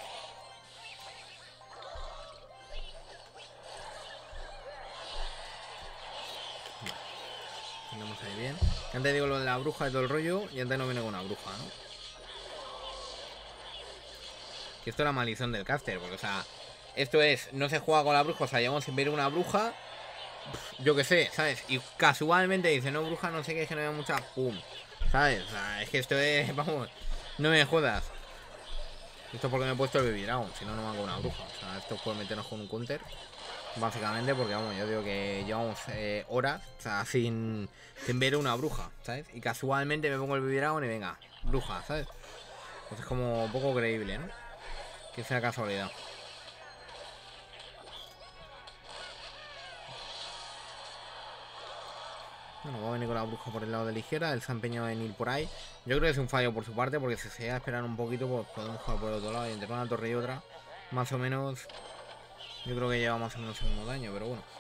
Tenemos ahí bien. Antes digo lo de la bruja y todo el rollo, y antes no viene con una bruja, ¿no? Que esto es la maldición del caster, porque o sea, esto es, no se juega con la bruja, o sea, llevamos sin ver una bruja, yo que sé, ¿sabes? Y casualmente dice, no bruja, no sé qué, es que no había mucha, pum, ¿sabes? O sea, es que esto es, vamos, no me jodas. Esto es porque me he puesto el Baby Dragon, si no, no me hago una bruja. O sea, esto es por meternos con un counter. Básicamente porque, vamos, yo digo que llevamos horas, o sea, sin ver una bruja, ¿sabes? Y casualmente me pongo el Baby Dragon y venga, bruja, ¿sabes? Pues es como poco creíble, ¿no? Que sea casualidad. Bueno, va a venir con la bruja por el lado de ligera. Él se ha empeñado en ir por ahí. Yo creo que es un fallo por su parte, porque si se llega a esperar un poquito, pues podemos jugar por el otro lado y entre una torre y otra. Más o menos. Yo creo que lleva más o menos el mismo daño, pero bueno.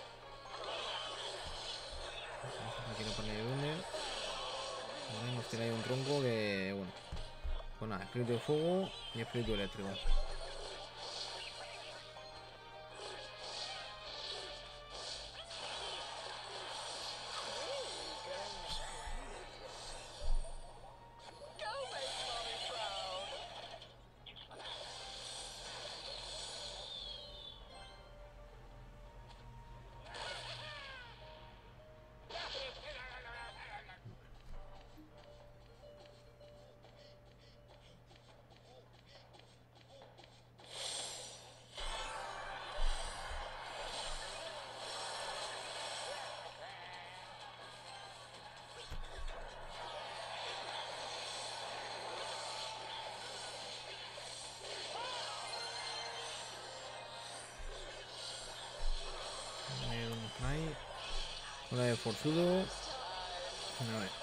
Aquí no pone duende. Vale, nos tira ahí un tronco que, bueno. Pues nada, espíritu de fuego y espíritu eléctrico. Ahí. Una de forzudo. A ver.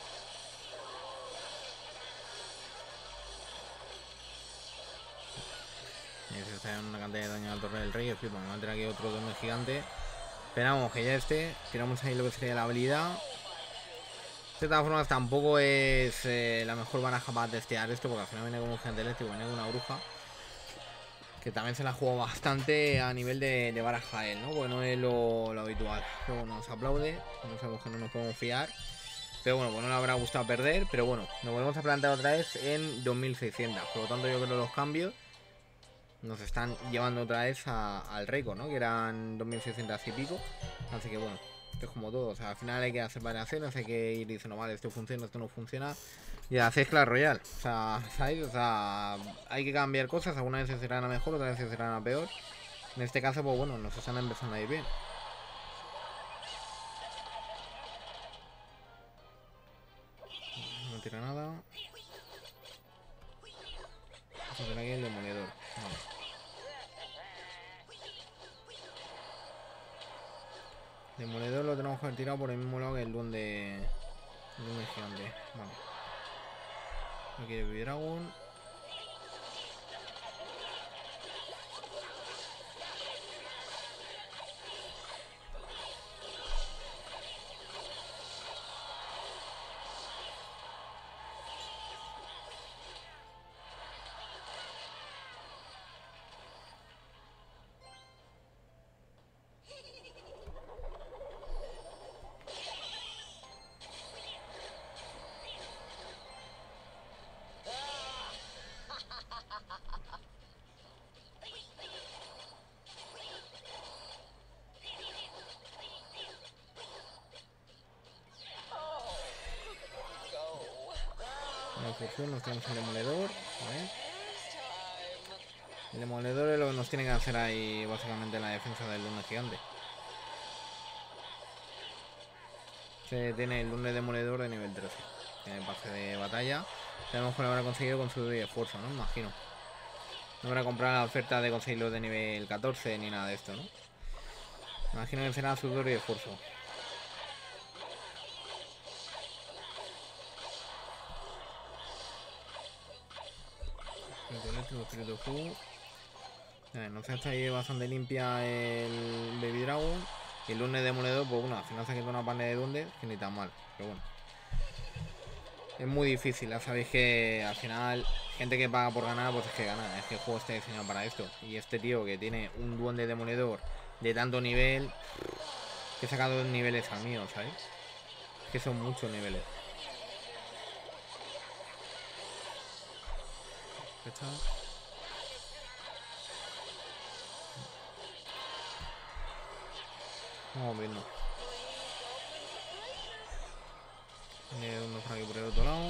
Se está dando una cantidad de daño a la Torre del Rey. Vamos a meter aquí otro duende gigante. Esperamos que ya esté. Tiramos ahí lo que sería la habilidad. De todas formas, tampoco es la mejor baraja para testear esto, porque al final viene con un gigante eléctrico, viene con una bruja. Que también se la jugó bastante a nivel de baraja él, ¿no? Porque no es lo habitual. Pero bueno, nos aplaude. No sabemos que no nos podemos fiar. Pero bueno, pues no le habrá gustado perder. Pero bueno, nos volvemos a plantear otra vez en 2600. Por lo tanto, yo creo que los cambios nos están llevando otra vez al récord, ¿no? Que eran 2600 y pico. Así que bueno, esto es como todo. O sea, al final hay que hacer variaciones, hay que ir diciendo, vale, esto funciona, esto no funciona. Y hacéis Clash Royale. O sea, ¿sabéis? O sea, hay que cambiar cosas. Algunas veces serán a mejor, otras veces serán a peor. En este caso, pues bueno, nos están empezando a ir bien. No tira nada. Vamos a tener aquí el demoledor. Vale. Demoledor lo tenemos que haber tirado por el mismo lado que el duende gigante. Vale. Aquí hay Baby Dragon. Nos tenemos el demoledor. ¿Vale? El demoledor es lo que nos tiene que hacer ahí básicamente la defensa del duende gigante. Se tiene el duende demoledor de nivel 13. Tiene pase de batalla. Tenemos que lo habrá conseguido con su de esfuerzo, ¿no? Imagino. No habrá comprado la oferta de conseguirlo de nivel 14 ni nada de esto, ¿no? Imagino que será sudor y esfuerzo. Espíritu fuego. No sé, está ahí bastante limpia el Baby Dragon. Y el duende demoledor, pues bueno, al final se ha quitado una pana de duendes, que ni tan mal. Pero bueno. Es muy difícil, ya sabéis que al final, gente que paga por ganar, pues es que gana. Es que el juego está diseñado para esto. Y este tío que tiene un duende demoledor de tanto nivel, que he sacado niveles al mío, ¿sabes? Es que son muchos niveles. Vamos viendo. Uno por aquí por el otro lado.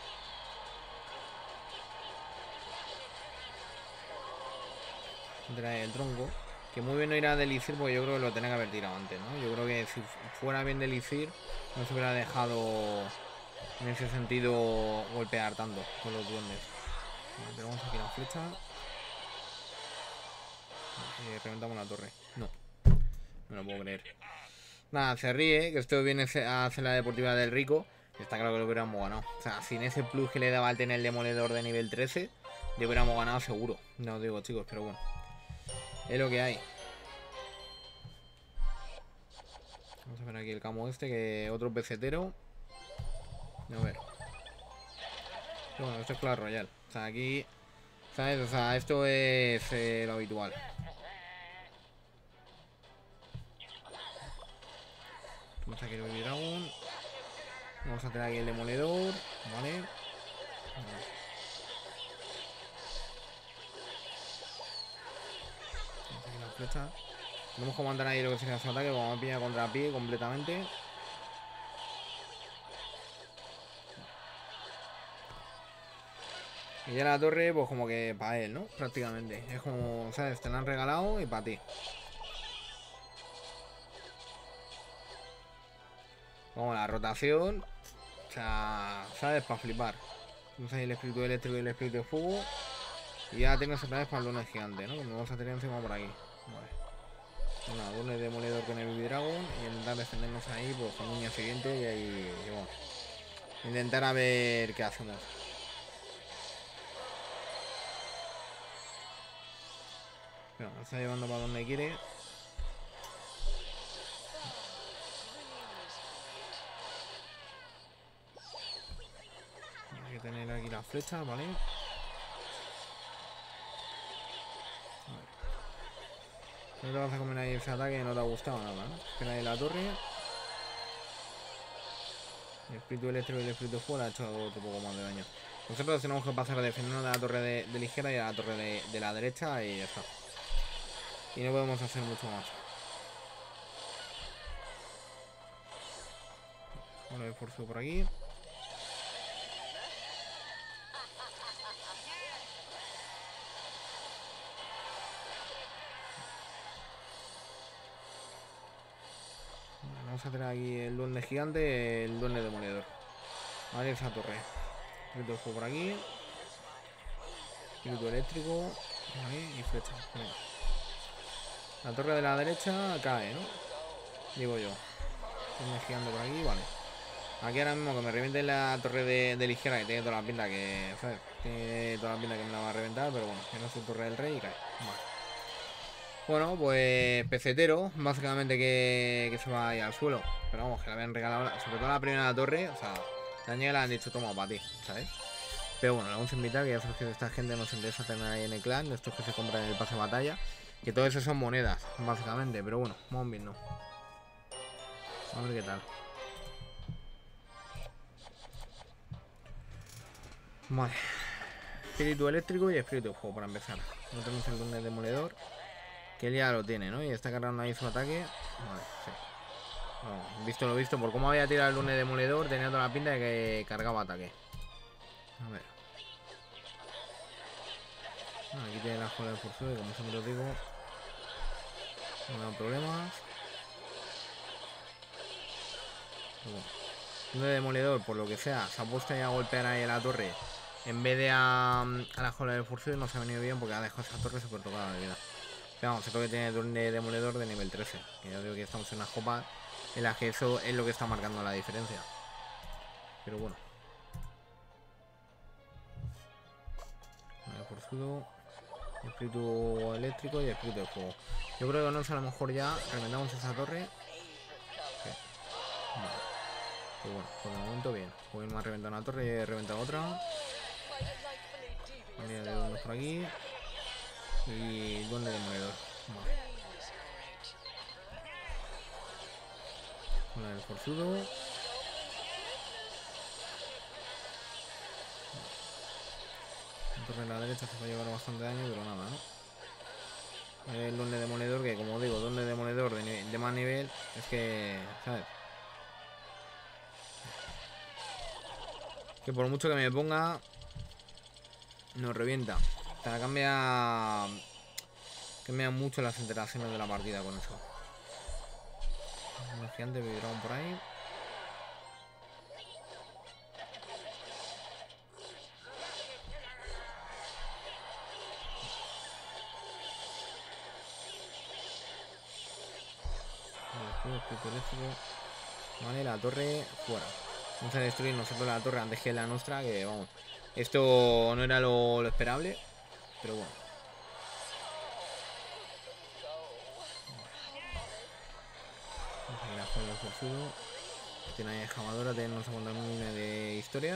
Trae el tronco. Que muy bien no irá a Elixir, porque yo creo que lo tenía que haber tirado antes, ¿no? Yo creo que si fuera bien de Elixir, no se hubiera dejado en ese sentido golpear tanto con los duendes. Vale, tenemos aquí la flecha. Reventamos la torre. No, no lo puedo creer. Nada, se ríe, que esto viene a hacer la deportiva del Rico. Está claro que lo hubiéramos ganado. O sea, sin ese plus que le daba al tener el demoledor de nivel 13, le hubiéramos ganado seguro. No os digo, chicos, pero bueno. Es lo que hay. Vamos a ver aquí el camo este, que otro pesetero. A ver. Bueno, esto es Clash Royale. O sea, aquí, ¿sabes? O sea, esto es lo habitual. Vamos a querer Baby Dragon. Vamos a tener aquí el demoledor. Vale. Aquí la flecha. Tenemos que mandar ahí lo que sería su ataque. Vamos a pillar contra pie completamente. Y ya la torre, pues como que para él, ¿no? Prácticamente. Es como, ¿sabes? Te la han regalado y para ti. Vamos a la rotación. O sea, ¿sabes? Para flipar. Vamos a ir el espíritu eléctrico y el espíritu de fuego. Y ya tengo esa vez para el duende gigante, ¿no? Que me vamos a tener encima por aquí. Vale. Una duende demoledor con el Baby Dragon y intentar defendernos ahí pues, con un siguiente y ahí bueno, intentar a ver qué hacemos. Bueno, lo está llevando para donde quiere. Hay que tener aquí las flechas, ¿vale? No te vas a comer ahí ese ataque, no te ha gustado nada, ¿no? Que nadie la torre. El espíritu eléctrico y el espíritu fuego ha hecho otro poco más de daño. Nosotros tenemos que pasar a defendernos de la torre de ligera y a la torre de la derecha y ya está. Y no podemos hacer mucho más. Bueno, el forzo por aquí. Vamos a tener aquí el duende gigante, el duende demoledor. Vale, esa torre. Espíritu de fuego por aquí. Espíritu eléctrico. Ahí, y flecha. Venga. La torre de la derecha cae, ¿no? Digo yo. Duende gigante por aquí, vale. Aquí ahora mismo que me reviente la torre de ligera, que tiene toda la pinta que... ¿sabes? Tiene toda la pinta que me la va a reventar, pero bueno, que no es su torre del rey y cae. Vale. Bueno, pues pesetero, básicamente que se va ahí al suelo. Pero vamos, que le habían regalado, sobre todo la primera torre, o sea, la niña le han dicho, toma, para ti, ¿sabes? Pero bueno, le vamos a invitar, que ya sabes que esta gente nos interesa tener ahí en el clan, de estos que se compran en el pase de batalla. Que todo eso son monedas, básicamente, pero bueno, vamos viendo. A ver qué tal. Vale. Espíritu eléctrico y espíritu de fuego para empezar. No tenemos el duende demoledor. Que él ya lo tiene, ¿no? Y está cargando ahí su ataque. Vale, sí. Bueno, visto lo visto, por cómo había tirado el lunes demoledor, tenía toda la pinta de que cargaba ataque. A ver. Aquí tiene la joya del forzudo y como siempre os digo, no hay problemas. Bueno, lunes demoledor, por lo que sea, se ha puesto ahí a golpear ahí a la torre en vez de a la joya del forzudo. No se ha venido bien porque ha dejado esa torre súper tocada de vida. Pero vamos, esto que tiene el demoledor de nivel 13. Que ya digo que estamos en una copa en la que eso es lo que está marcando la diferencia. Pero bueno. Vale, forzudo, espíritu eléctrico y espíritu de fuego. Yo creo que no sé, a lo mejor ya reventamos esa torre. Sí. Vale. Pues bueno, por el momento bien. Hoy me ha reventado una torre y he reventado otra. Línea de duendes por aquí. Y duende demoledor. Vale. Con el forzudo. La torre de la derecha se va a llevar bastante daño, pero nada, ¿no? El duende demoledor, que como digo, duende demoledor de más nivel, es que, ¿sabes? Que por mucho que me ponga, nos revienta. O sea, cambia mucho las interacciones de la partida con eso. Un gigante Baby Dragon por ahí. Vale, la torre fuera. Vamos a destruir nosotros la torre antes que la nuestra, que vamos. Esto no era lo esperable, pero bueno. Vamos a ir a jugar el forzudo. Tiene ahí excamadora, tiene no sé cuántas miles de historia.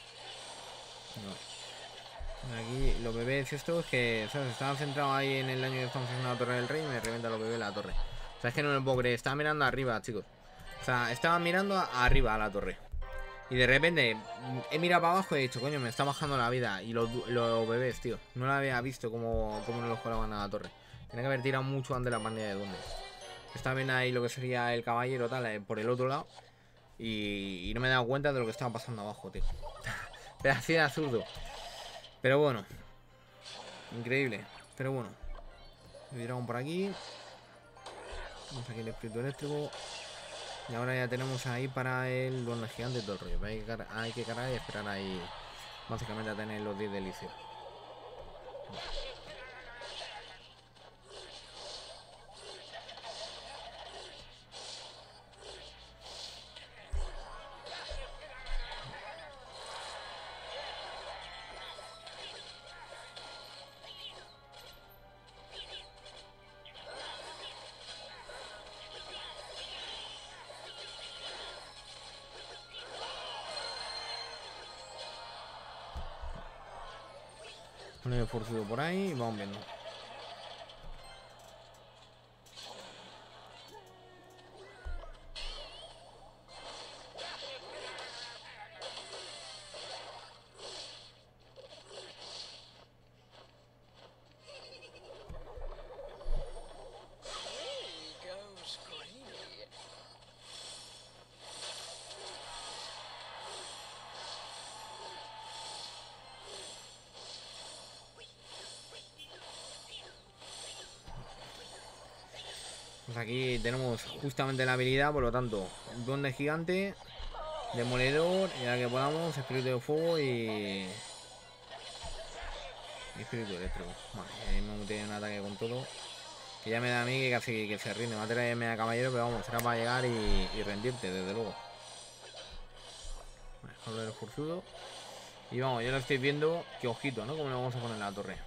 No. Aquí los bebés estos que, ¿sabes? Estaban centrados ahí en el daño que estamos haciendo a la torre del rey y me revienta los bebés la torre. O sea, es que no me lo puedo creer. Estaba mirando arriba, chicos. O sea, estaba mirando arriba a la torre. Y de repente he mirado para abajo y he dicho, coño, me está bajando la vida. Y los bebés, tío. No lo había visto como no los colaban a la torre. Tenía que haber tirado mucho antes la pandilla de duendes. Estaba viendo ahí lo que sería el caballero tal, por el otro lado. Y no me he dado cuenta de lo que estaba pasando abajo, tío. Pero así de absurdo. Pero bueno. Increíble. Pero bueno. Me tiraron por aquí. Vamos aquí el espíritu eléctrico. Y ahora ya tenemos ahí para el duende gigante y todo el rollo. Hay que cargar y esperar ahí. Básicamente a tener los 10 delicios. Con el forzudo por ahí y vamos viendo. Pues aquí tenemos justamente la habilidad, por lo tanto, duende gigante, demoledor, y a la que podamos, espíritu de fuego y espíritu eléctrico. Vale, ahí me tiene un ataque con todo. Que ya me da a mí que casi que se rinde. Va a tener media caballero, pero vamos, será para llegar y rendirte, desde luego. Vale, hablo del forzudo. Y vamos, ya lo estáis viendo, que ojito, ¿no? Como le vamos a poner la torre.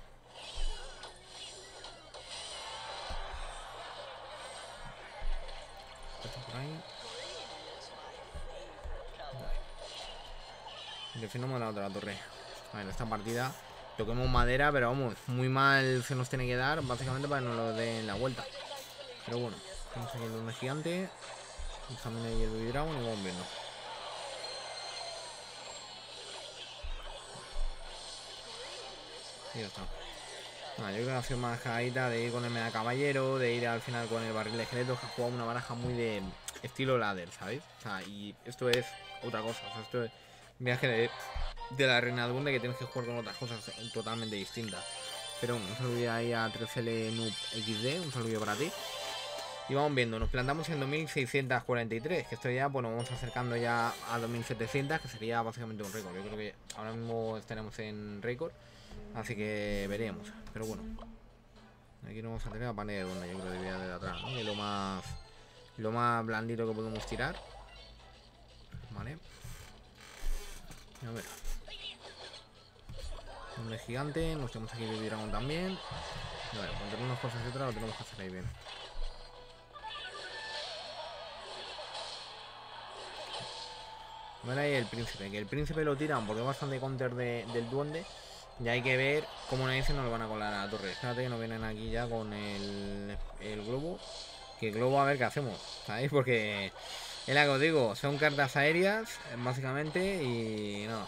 Por ahí. Definamos la otra torre. A ver, esta partida toquemos madera, pero vamos, muy mal se nos tiene que dar, básicamente para que nos lo den la vuelta. Pero bueno, tenemos aquí el duende gigante. También ahí el baby dragon y vamos viendo. Y ya está. Yo creo que ha sido más cagadita de ir con el mega caballero, de ir al final con el barril de esqueletos, que ha jugado una baraja muy de estilo ladder, ¿sabéis? O sea, y esto es otra cosa. O sea, esto es viaje de la reina del duende, que tienes que jugar con otras cosas totalmente distintas. Pero bueno, un saludo ahí a 3L Noob XD, un saludo para ti. Y vamos viendo, nos plantamos en 2643, que esto ya, bueno, vamos acercando ya a 2700, que sería básicamente un récord. Yo creo que ahora mismo estaremos en récord, así que veremos. Pero bueno, aquí nos vamos a tener la panela de donde yo creo que debería de atrás, ¿no? Que es lo más blandito que podemos tirar. Vale. A ver. Un gigante, nos tenemos aquí de dragón también. A ver, cuando tenemos unas cosas detrás lo tenemos que hacer ahí bien. Bueno, ahí el príncipe, que el príncipe lo tiran porque es bastante counter del duende. Y hay que ver cómo nadie se nos lo van a colar a la torre. Espérate que nos vienen aquí ya con el globo. Que el globo a ver qué hacemos, ¿sabéis? Porque es la que os digo, son cartas aéreas, básicamente, y nada.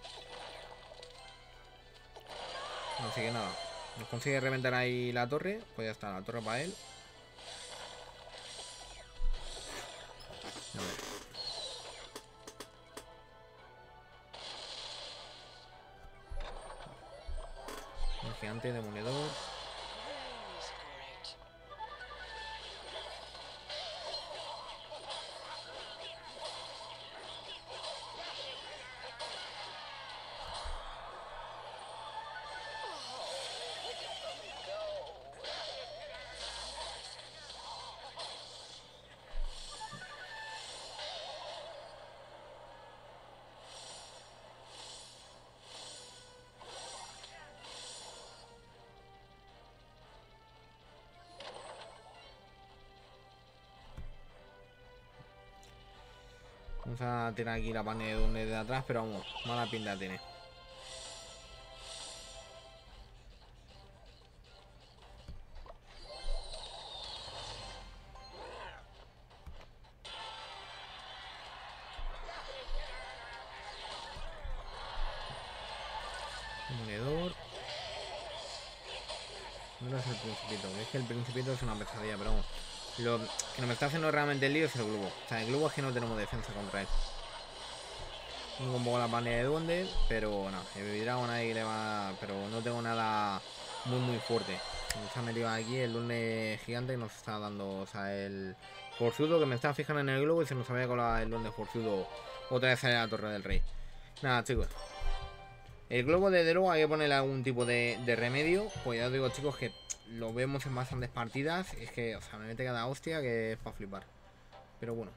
Así que nada, nos consigue reventar ahí la torre. Pues ya está, la torre para él. A ver. Un gigante demoledor. Vamos a tirar aquí la pane de donde de atrás, pero vamos, mala pinta tiene. Demoledor. No es el principito, es que el principito es una pesadilla, pero vamos. Lo que nos está haciendo realmente el lío es el globo. O sea, el globo es que no tenemos defensa contra él. Tengo un poco la panilla de duende, pero no, el baby dragon ahí le va. Pero no tengo nada muy fuerte. Nos ha metido aquí el duende gigante que nos está dando. O sea, el forzudo que me estaba fijando en el globo y se nos había colado el duende forzudo otra vez a la torre del rey. Nada, chicos. El globo desde luego hay que ponerle algún tipo de remedio. Pues ya os digo, chicos, que lo vemos en bastantes partidas. Es que, o sea, me mete cada hostia que es para flipar. Pero bueno.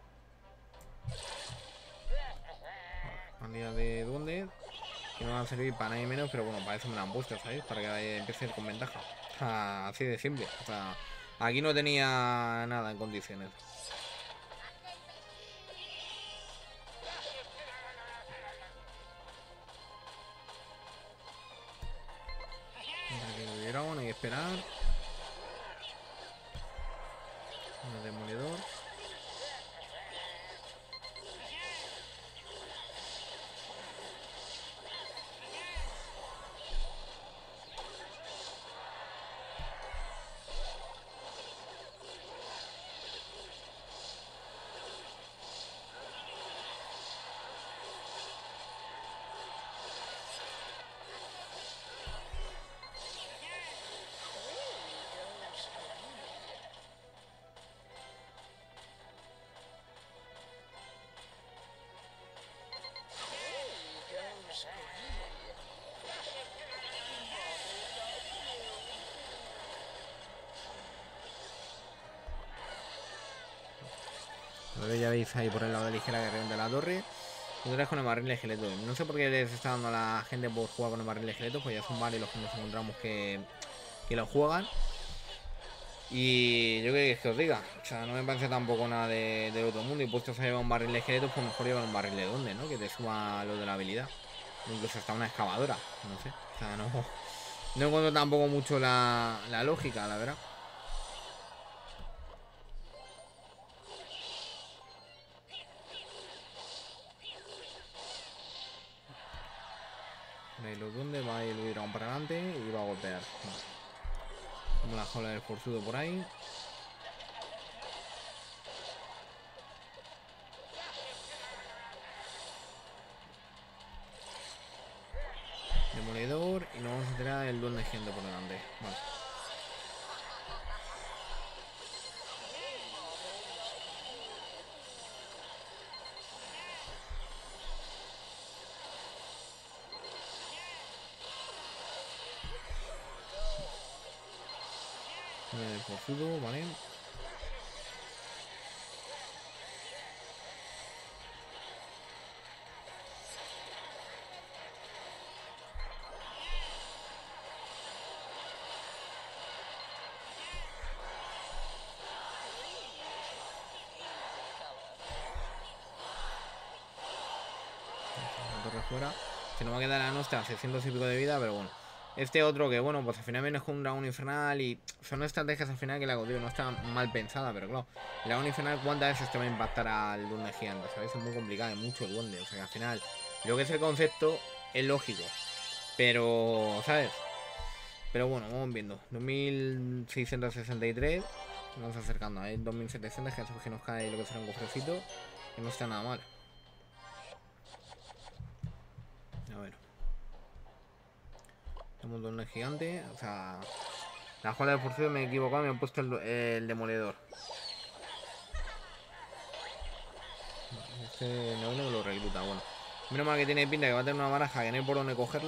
Pandilla de duende. Que no van a servir para nadie menos, pero bueno, para eso me la han puesto, ¿sabéis? Para que empiece con ventaja. Así de simple. O sea, aquí no tenía nada en condiciones. El dragón, hay que esperar. Un demoledor. Pero ya veis ahí por el lado de ligera que revienta la torre. Y otra con el barril de esqueleto. No sé por qué les está dando a la gente por jugar con el barril de esqueleto, pues ya son varios los que nos encontramos que lo juegan. Y yo creo que os diga, o sea, no me parece tampoco nada de otro mundo. Y puestos a llevar un barril de esqueletos, pues mejor llevar un barril de donde, ¿no? Que te suba lo de la habilidad. Incluso hasta una excavadora, no sé. O sea, no encuentro tampoco mucho la lógica, la verdad. Ahí los duendes, va a ir el dragón para adelante y va a golpear. Vale. Como la jaula del forzudo por ahí. Demoledor y nos vamos a tirar el duende gigante por delante. Vale. El forzudo, vale. La torre fuera. Se nos va a quedar a nuestra 600 y pico de vida, pero bueno. Este otro que, bueno, pues al final viene con un dragón infernal y son estrategias al final que la digo, no está mal pensada, pero claro, el dragón infernal, ¿cuántas veces te va a impactar al duende gigante? ¿Sabes? Es muy complicado, es mucho el duende, o sea que al final, lo que es el concepto es lógico, pero, ¿sabes? Pero bueno, vamos viendo. 2663, vamos acercando a 2700, que nos cae lo que será un cofrecito, que no está nada mal. A ver. Tenemos un duende gigante, o sea... La jugada de forzudo me he equivocado, me han puesto el demoledor. Este noveno me lo recluta, bueno. Menos mal que tiene pinta que va a tener una baraja que no hay por dónde cogerla.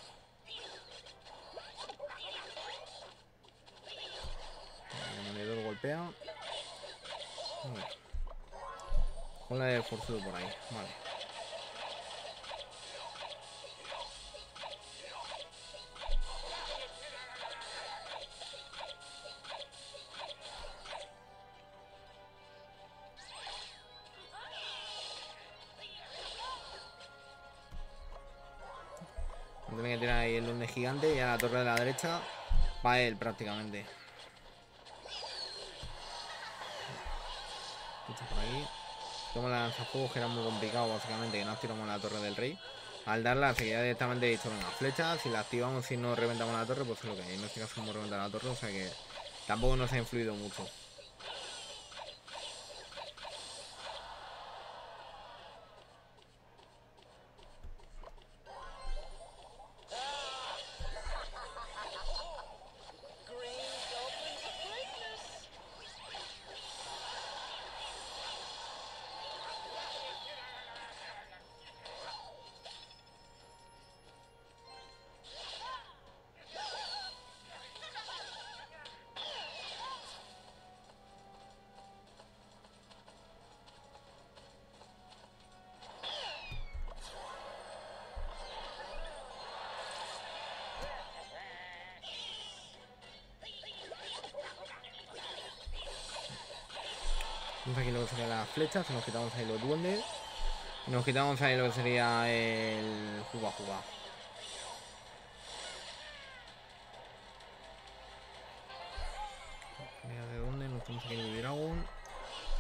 El demoledor golpea. A ver. Jugada de forzudo por ahí, vale. Tiene que tirar ahí el duende gigante y a la torre de la derecha va él prácticamente. Por aquí. Como la lanzafuegos que era muy complicado básicamente, que no activamos la torre del rey. Al darla se queda directamente dicho, venga, flecha, si la activamos y no reventamos la torre, pues es lo que hay. En este caso hemos reventado la torre, o sea que tampoco nos ha influido mucho. Aquí lo que sería las flechas, nos quitamos ahí los duendes. Nos quitamos ahí lo que sería el juga.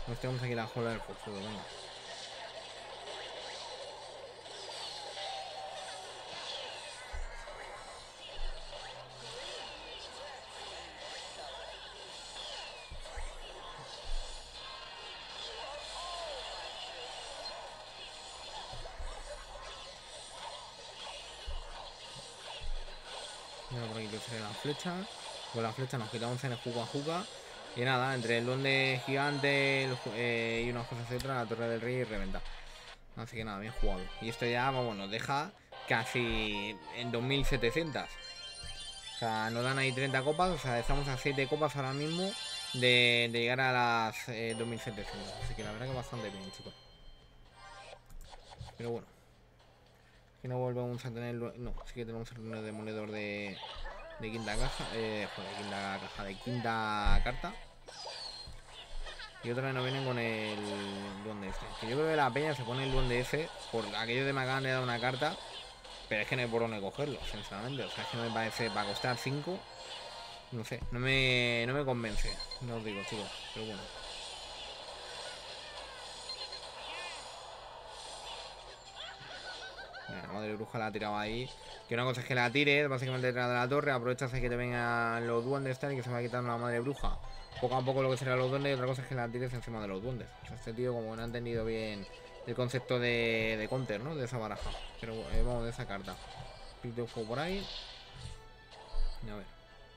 Nos tenemos aquí la jola del forzudo, venga. Mira, por aquí que sale la flecha. Con la flecha nos quitamos en el juga. Y nada, entre el duende gigante y unas cosas y otras, la torre del rey y reventa. Así que nada, bien jugado. Y esto ya, vamos, nos deja casi en 2700. O sea, nos dan ahí 30 copas. O sea, estamos a 7 copas ahora mismo de llegar a las 2700. Así que la verdad que bastante bien, chicos. Pero bueno. Aquí no volvemos a tener... No, sí que tenemos el demoledor de quinta caja. De quinta carta. Y otra vez nos vienen con el duende este. Que yo creo que la peña se pone el duende ese por aquello de me acaban de dar una carta. Pero es que no hay por dónde cogerlo, sinceramente. O sea, es que no me parece para costar 5. No sé, no me convence. No os digo, chicos. Pero bueno. Mira, la madre bruja la ha tirado ahí. Que una cosa es que la tires, básicamente detrás de la torre. Aprovechas que te vengan los duendes y que se va a quitar la madre bruja. Poco a poco lo que serán los duendes. Y otra cosa es que la tires encima de los duendes. O sea, este tío como no ha entendido bien el concepto de counter, ¿no? De esa baraja. Pero vamos, de esa carta. Pito de fuego por ahí. A ver.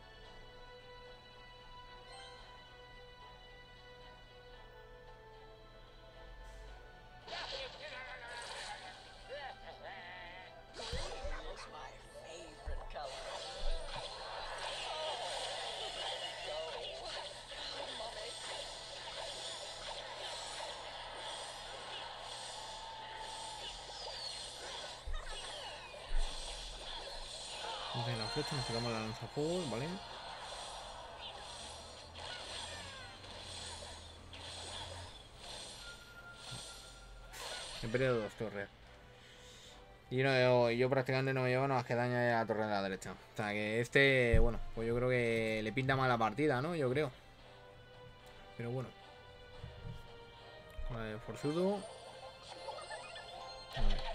Entonces la flecha, nos quitamos la lanzafuegos, ¿vale? El periodo de 2 torres. Y yo prácticamente no me llevo nada más que daño a la torre de la derecha. O sea que este, bueno, pues yo creo que le pinta mal la partida, ¿no? Yo creo. Pero bueno. Vale, forzudo. A ver.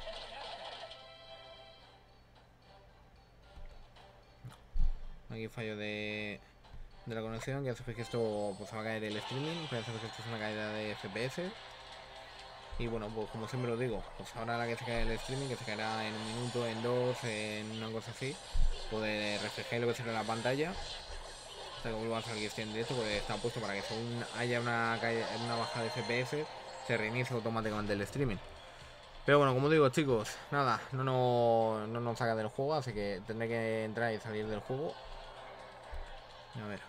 Aquí fallo de la conexión, que hace que esto pues, va a caer el streaming, que hace que esto es una caída de FPS. Y bueno, pues como siempre lo digo, pues ahora la que se cae el streaming, que se caerá en 1 minuto, en 2, en una cosa así, pues reflejar lo que será la pantalla hasta que vuelva a salir en directo, pues está puesto para que según haya una baja de FPS se reinicie automáticamente el streaming. Pero bueno, como digo, chicos, nada, no nos saca del juego, así que tendré que entrar y salir del juego. A ver.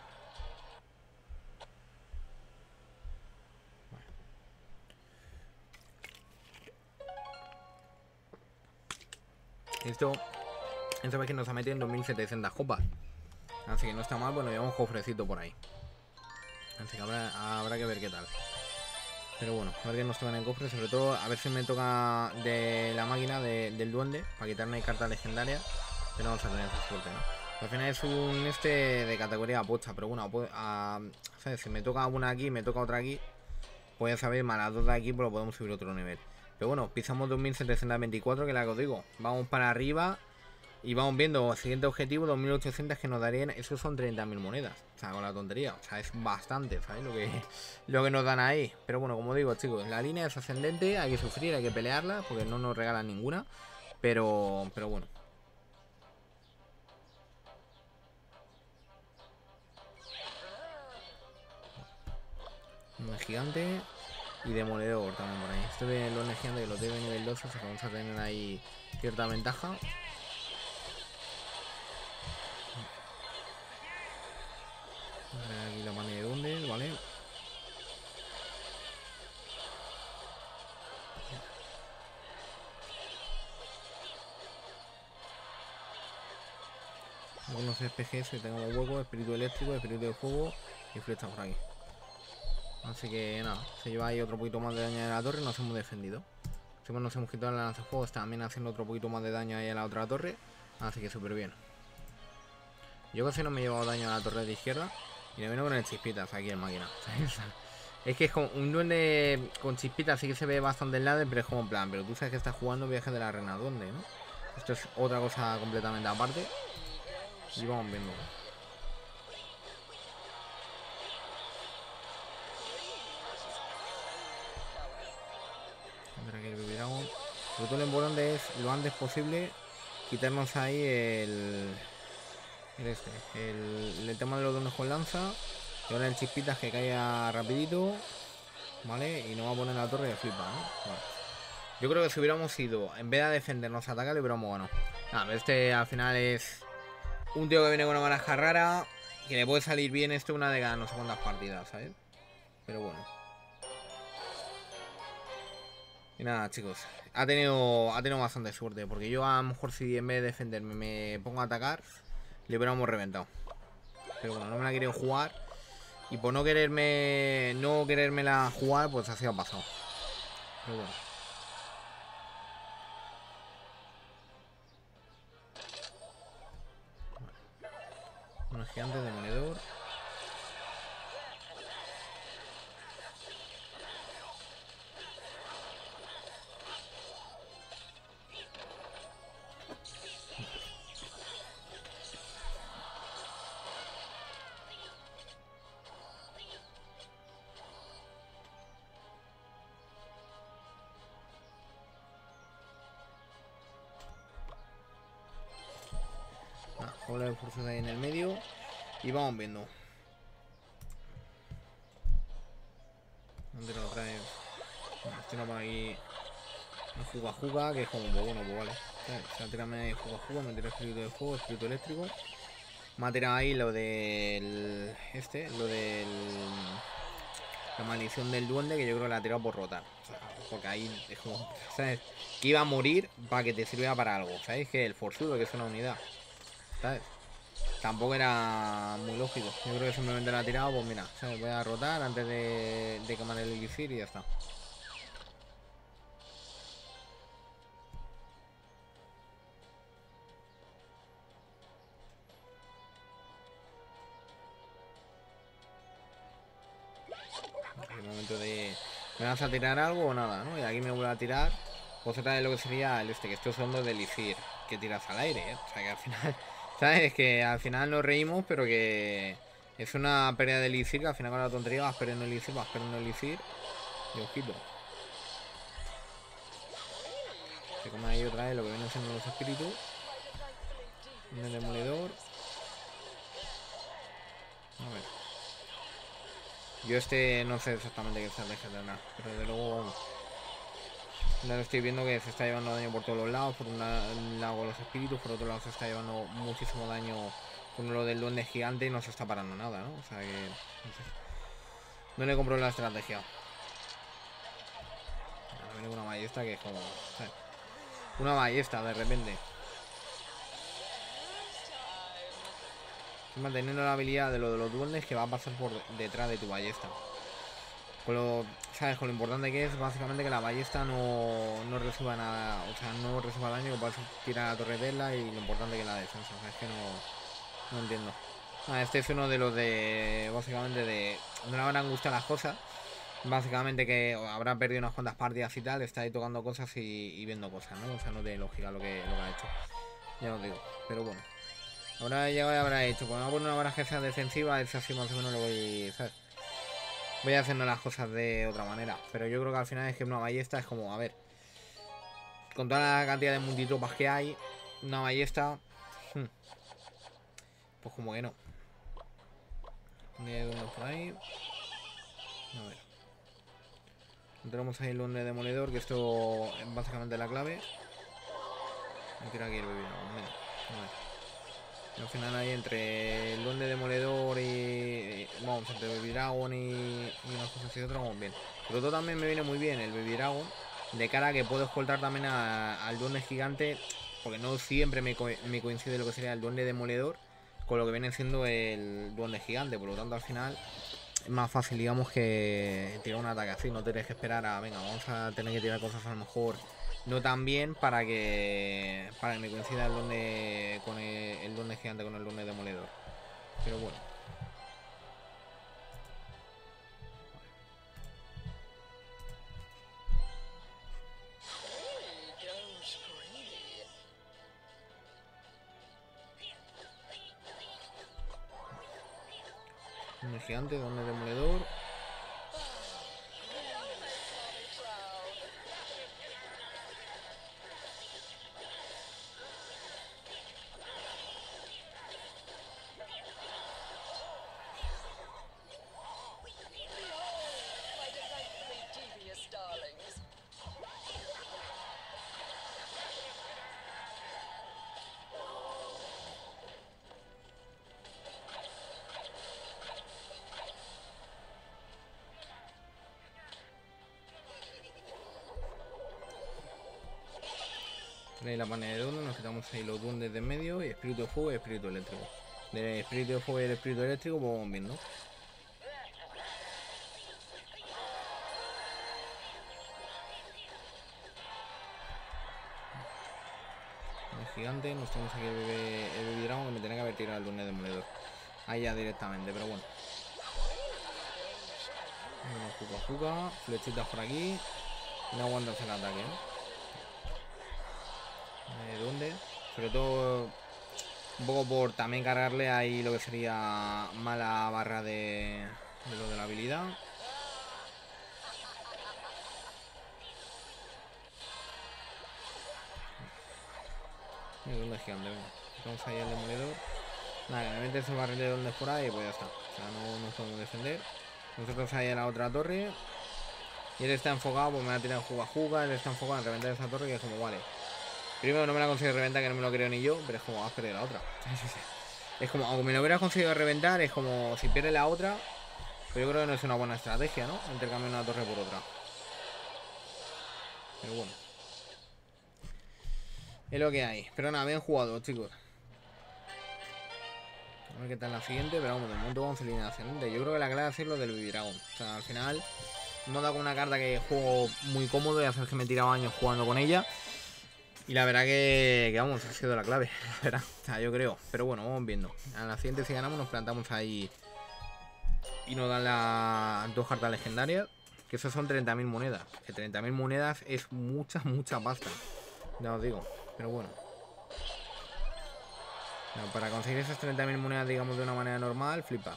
Esto vez que nos ha metido en 2700 copas. Así que no está mal, bueno, llevamos cofrecito por ahí. Así que habrá que ver qué tal. Pero bueno, a ver qué nos tocan en cofre. Sobre todo, a ver si me toca de la máquina del duende. Para quitarme cartas legendarias. Que no vamos a tener esa suerte, ¿no? Al final es un de categoría pocha. Pero bueno, ¿sabes? Si me toca una aquí, me toca otra aquí. Pues ya sabéis, más las dos de aquí, pues lo podemos subir a otro nivel. Pero bueno, pisamos 2724, que es la que os digo. Vamos para arriba. Y vamos viendo, siguiente objetivo, 2800 que nos darían, eso son 30.000 monedas. O sea, con la tontería, o sea, es bastante, ¿sabes? Lo que nos dan ahí. Pero bueno, como digo, chicos, la línea es ascendente, hay que sufrir, hay que pelearla, porque no nos regalan ninguna. Pero bueno. Un gigante y demoledor también por ahí. Este de los gigantes, que los de nivel 2, o sea, vamos a tener ahí cierta ventaja. Aquí la manera de dónde, ¿vale? Algunos SPGs que tengamos hueco, espíritu eléctrico, espíritu de fuego y flecha por aquí. Así que nada, se lleva ahí otro poquito más de daño a la torre y nos hemos defendido. Si nos hemos quitado el lanzafuegos también haciendo otro poquito más de daño ahí a la otra torre. Así que súper bien. Yo casi no me he llevado daño a la torre de izquierda. Y me vino con el chispitas aquí en máquina. Es que es como un duende con chispitas, sí que se ve bastante en lado, pero es como en plan, pero tú sabes que estás jugando Viaje de la Reina Duende, ¿no? Esto es otra cosa completamente aparte. Y vamos viendo. Tendrá que ir Baby Dragon. Sobre todo lo importante es lo antes posible quitarnos ahí el tema de los duendes con lanza. Y ahora el chispitas que caiga rapidito. ¿Vale? Y nos va a poner la torre de flipa, ¿no? Vale. Yo creo que si hubiéramos ido, en vez de defendernos, atacar, le hubiéramos ganado. Nada, este al final es un tío que viene con una baraja rara. Que le puede salir bien esto una de cada no sé cuántas partidas, ¿sabes? Pero bueno. Y nada, chicos. Ha tenido bastante suerte. Porque yo a lo mejor si en vez de defenderme me pongo a atacar, le hubiéramos reventado. Pero bueno, no me la he querido jugar. Y por no querérmela jugar, pues así ha pasado. Pero bueno. Unos gigantes de demoledor. Jaula de fuerzas ahí en el medio. Y vamos viendo. ¿Dónde lo trae? Bueno, este no por aquí. Un juga, que es como, pues bueno, pues vale. O sea, tírame juga, me tira espíritu de fuego, espíritu eléctrico. Me ha tirado ahí lo del. Lo del. La maldición del duende, que yo creo que la ha tirado por rotar. O sea, porque ahí es como. ¿Sabes? Que iba a morir para que te sirviera para algo. ¿Sabéis? Que el forzudo, que es una unidad. ¿Sabes? Tampoco era muy lógico. Yo creo que simplemente la ha tirado, pues mira, ¿sabes? Voy a rotar antes de quemar el elixir y ya está. El momento de... ¿Me vas a tirar algo o nada, no? Y aquí me vuelve a tirar. Pues otra de lo que sería que estoy usando de elixir que tiras al aire, ¿eh? O sea que al final... ¿Sabes? Que al final nos reímos, pero que... Es una pérdida de elixir, que al final con la tontería vas perdiendo elixir, y ojito. Se come ahí otra vez lo que vienen siendo los espíritus. Un demoledor. A ver. Yo no sé exactamente qué estrategia tendrá, pero desde luego ya lo estoy viendo que se está llevando daño por todos los lados. Por un lado los espíritus, por otro lado se está llevando muchísimo daño con lo del duende gigante y no se está parando nada, ¿no? O sea que no sé. No le compro la estrategia. Ahora viene una ballesta que es como... ¿sabes? Una ballesta de repente. Manteniendo la habilidad de lo de los duendes que va a pasar por detrás de tu ballesta. Con lo, ¿sabes? Con lo importante que es básicamente que la ballesta no reciba nada, o sea, no reciba daño, que puedas tirar a la torre de la y lo importante que es la defensa, o sea, es que no entiendo. Este es uno de los de, básicamente de, no le habrán gustado las cosas, básicamente que habrá perdido unas cuantas partidas y tal, está ahí tocando cosas y viendo cosas, ¿no? O sea, no tiene lógica lo que ha hecho, ya os digo, pero bueno. Ahora ya habrá hecho, cuando va a poner una baraja que sea defensiva, es así más o menos lo voy, ¿sabes? Voy haciendo las cosas de otra manera. Pero yo creo que al final es que una ballesta es como, a ver, con toda la cantidad de multitropas que hay, una ballesta, pues como que no. Por ahí. A ver. Tenemos ahí el duende demoledor, que esto es básicamente la clave. Me quiero aquí el bebé. A ver. Y al final ahí entre el duende demoledor y... Vamos, entre Baby Dragon y unas cosas y otras vamos bien. Pero todo también me viene muy bien el Baby Dragon. De cara a que puedo escoltar también al duende gigante. Porque no siempre me coincide lo que sería el duende demoledor con lo que viene siendo el duende gigante. Por lo tanto al final es más fácil, digamos, que tirar un ataque así. No tienes que esperar a... Venga, vamos a tener que tirar cosas a lo mejor... No tan bien para que me coincida el duende con el duende gigante con el duende demoledor. Pero bueno. gigante, donde demoledor. Tenéis la panela de duendes, nos quitamos ahí los duendes de en medio y espíritu de fuego y espíritu eléctrico. Del espíritu de fuego y el espíritu eléctrico pues vamos viendo. El gigante, nos tenemos aquí el bebé dragón que me tenía que haber tirado el duende demoledor. Ahí ya directamente, pero bueno. Juca, flechitas por aquí. No aguantas el ataque, ¿Dónde? Sobre todo un poco por también cargarle ahí lo que sería mala barra de lo de la habilidad. ¿Dónde es gigante? Venga. Vamos ahí al demoledor. Nada, que me mete ese barril de donde fuera y pues ya está. O sea, no nos podemos defender. Nosotros ahí a la otra torre. Y él está enfocado, pues me va a tirar juga. Él está enfocado en reventar esa torre, que es como, vale. Primero no me la consigo reventar, que no me lo creo ni yo, pero es como, has perdido la otra. Es como, aunque me lo hubiera conseguido reventar, es como si pierde la otra. Pero yo creo que no es una buena estrategia, ¿no? Intercambiar una torre por otra. Pero bueno. Es lo que hay. Pero nada, bien jugado, chicos. A ver qué tal la siguiente, pero vamos, de momento vamos a eliminar ascendente. Yo creo que la clave es lo del Baby Dragon. O sea, al final no da con una carta que juego muy cómodo y hacer que me he tirado años jugando con ella. Y la verdad que vamos, ha sido la clave, la verdad. O sea, yo creo. Pero bueno, vamos viendo. A la siguiente si ganamos nos plantamos ahí y nos dan las 2 cartas legendarias. Que eso son 30.000 monedas. Que 30.000 monedas es mucha pasta. Ya os digo. Pero bueno. Para conseguir esas 30.000 monedas, digamos, de una manera normal, flipas.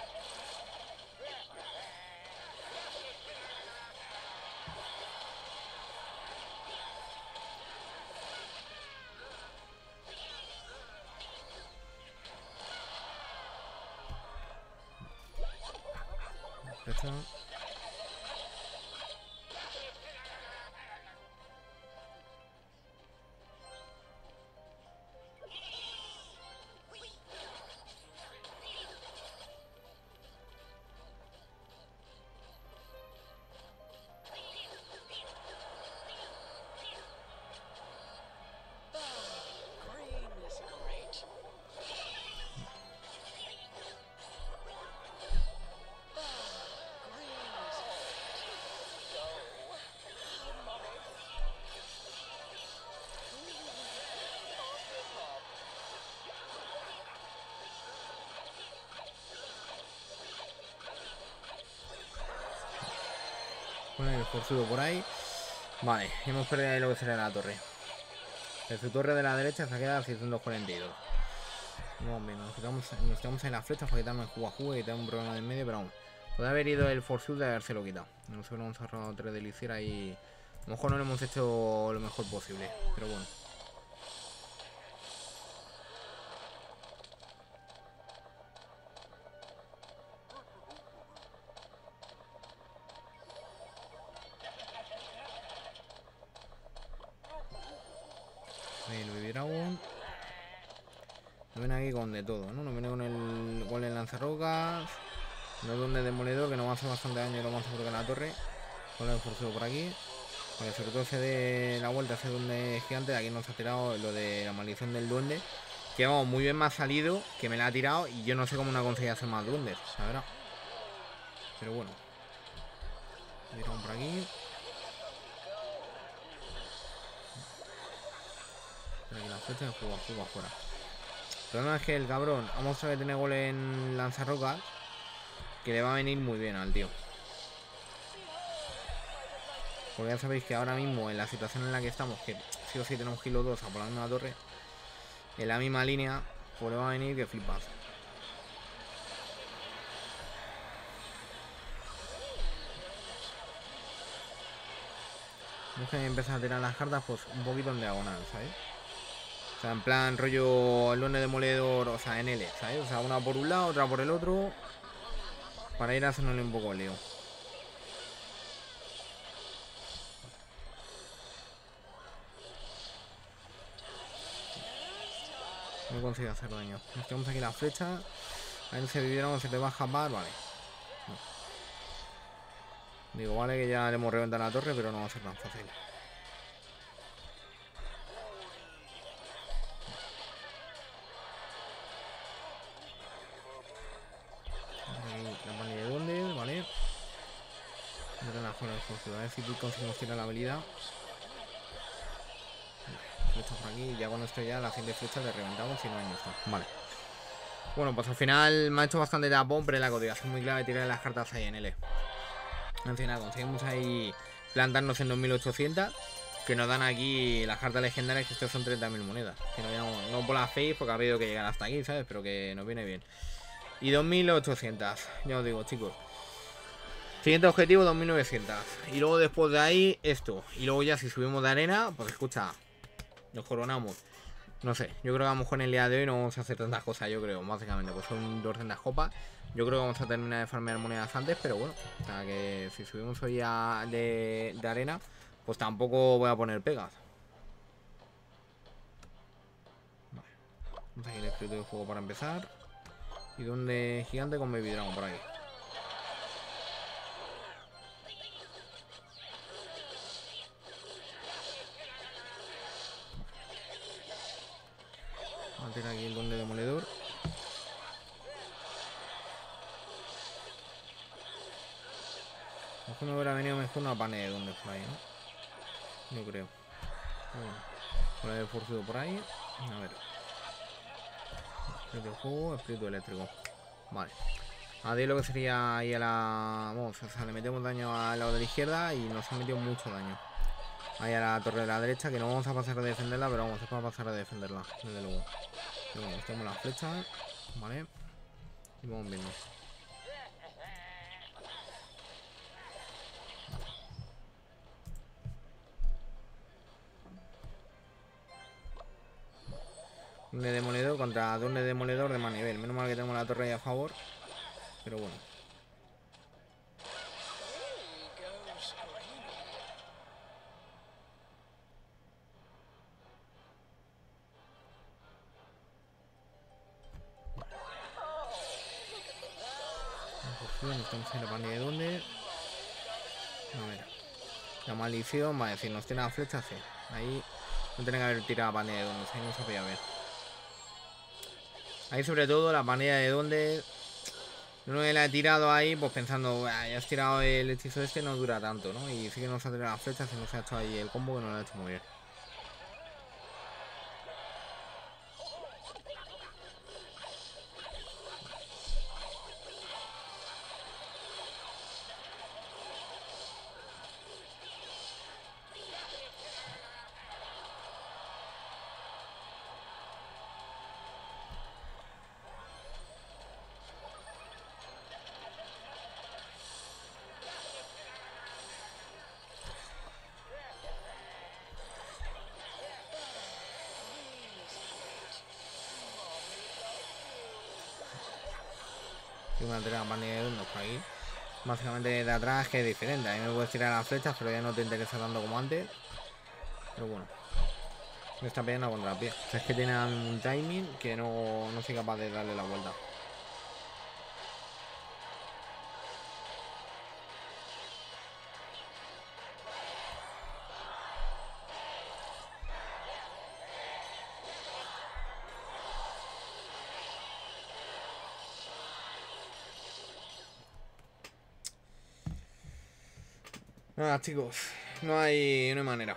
Perfecto. Poner el forzudo por ahí. Vale, hemos perdido ahí lo que sería la torre. Su torre de la derecha se queda a 642. Vamos bien, nos quedamos en las flechas para quitarme el juga y tengo un problema en medio, pero aún. Puede haber ido el forzudo de haberse lo quitado. Nosotros hemos ahorrado 3 de liciera y a lo mejor no lo hemos hecho lo mejor posible, pero bueno. El Baby Dragon. Nos viene aquí con de todo, ¿no? Nos viene con el golem lanzarrocas. Nos viene un demoledor que nos va a hacer bastante daño y lo vamos a colocar en la torre. Con el forzudo por aquí. Para que sobre todo se dé la vuelta a ese duende gigante. De aquí nos ha tirado lo de la maldición del duende. Que vamos, muy bien me ha salido. Que me la ha tirado y yo no sé cómo no ha conseguido hacer más duendes. La verdad. Pero bueno. Tiramos por aquí. Pero aquí la flecha de juego afuera. El problema es que el cabrón, vamos a ver, tiene gol en lanzarrocas. Que le va a venir muy bien al tío. Porque ya sabéis que ahora mismo, en la situación en la que estamos, que sí o sí tenemos Hilo 2 a por la misma torre, en la misma línea, pues le va a venir que flipas. Es que empezar a tirar las cartas pues un poquito en diagonal, ¿sabes? O sea, en plan rollo el duende demoledor, o sea, en L, ¿sabes? O sea, una por un lado, otra por el otro. Para ir haciéndole un poco lío. No consigo hacer daño. Nos tenemos aquí la flecha. A ver si viviéramos, se te va a escapar, vale. No. Digo, vale que ya le hemos reventado la torre, pero no va a ser tan fácil. La manía de dónde, vale. No la zona del juego. A ver si conseguimos tirar la habilidad. Flecha por aquí. Ya con esto ya la siguiente flecha le reventamos y no hay nuestra. Vale. Bueno, pues al final me ha hecho bastante tapón, pero la codificación muy clave tirar las cartas ahí en L. Al final conseguimos ahí plantarnos en 2800. Que nos dan aquí las cartas legendarias, que estos son 30.000 monedas. Que no por la face, porque ha habido que llegar hasta aquí, ¿sabes? Pero que nos viene bien. Y 2800, ya os digo, chicos. Siguiente objetivo, 2900. Y luego después de ahí, esto. Y luego ya si subimos de arena, pues escucha, nos coronamos. No sé, yo creo que a lo mejor en el día de hoy no vamos a hacer tantas cosas, yo creo, básicamente. Pues son 200 copas. Yo creo que vamos a terminar de farmear monedas antes, pero bueno. O sea que si subimos hoy de arena, pues tampoco voy a poner pegas. Vale. Vamos a ir el espíritu de juego para empezar. Y donde gigante con Baby Dragon por ahí. Vamos a tirar aquí el donde demoledor. Mejor me hubiera venido mejor una pane de donde por ahí, ¿no? Yo creo. Bueno, por el forzudo por ahí. A ver. Espíritu de juego, espíritu eléctrico. Vale. A ver lo que sería ahí a la... Vamos, o sea, le metemos daño al lado de la izquierda y nos ha metido mucho daño. Ahí a la torre de la derecha, que no vamos a pasar a defenderla, pero vamos, es para pasar a defenderla, desde luego. Pero bueno, tenemos las flechas, vale. Y vamos viendo. Donde demoledor contra donde demoledor de más nivel. Menos mal que tenemos la torre ahí a favor. Pero bueno. Estamos en la pandilla de donde. A ver. La maldición, va a decir, nos tiene la flecha, sí. Ahí no tiene que haber tirado la pandilla de donde, ahí no se podía ver. Ahí sobre todo la pandilla de donde. Uno que la he tirado ahí, pues pensando, ya has tirado el hechizo este, no dura tanto, ¿no? Y sí que nos ha tirado las flechas y nos ha hecho ahí el combo que no lo ha hecho muy bien. Una tirada más de uno por ahí. Básicamente de atrás que es diferente. A mí me puedes tirar las flechas, pero ya no te interesa tanto como antes. Pero bueno. Me está pegando contra el pie. O sea, es que tiene un timing que no soy capaz de darle la vuelta. Nada, chicos. No hay manera.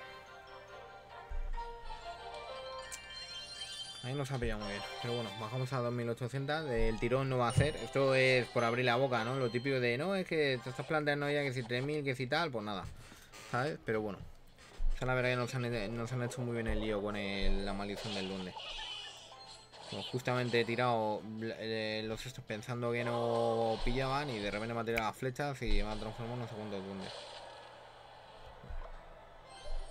Ahí nos ha pillado muy bien. Pero bueno, bajamos a 2800. El tirón no va a hacer. Esto es por abrir la boca, ¿no? Lo típico de, no, es que te estás planteando ya que si 3000, que si tal, pues nada. ¿Sabes? Pero bueno. O sea, la verdad que nos han hecho muy bien el lío con la maldición del duende. Pues justamente he tirado los estos pensando que no pillaban y de repente me ha tirado las flechas y me ha transformado en un segundo duende.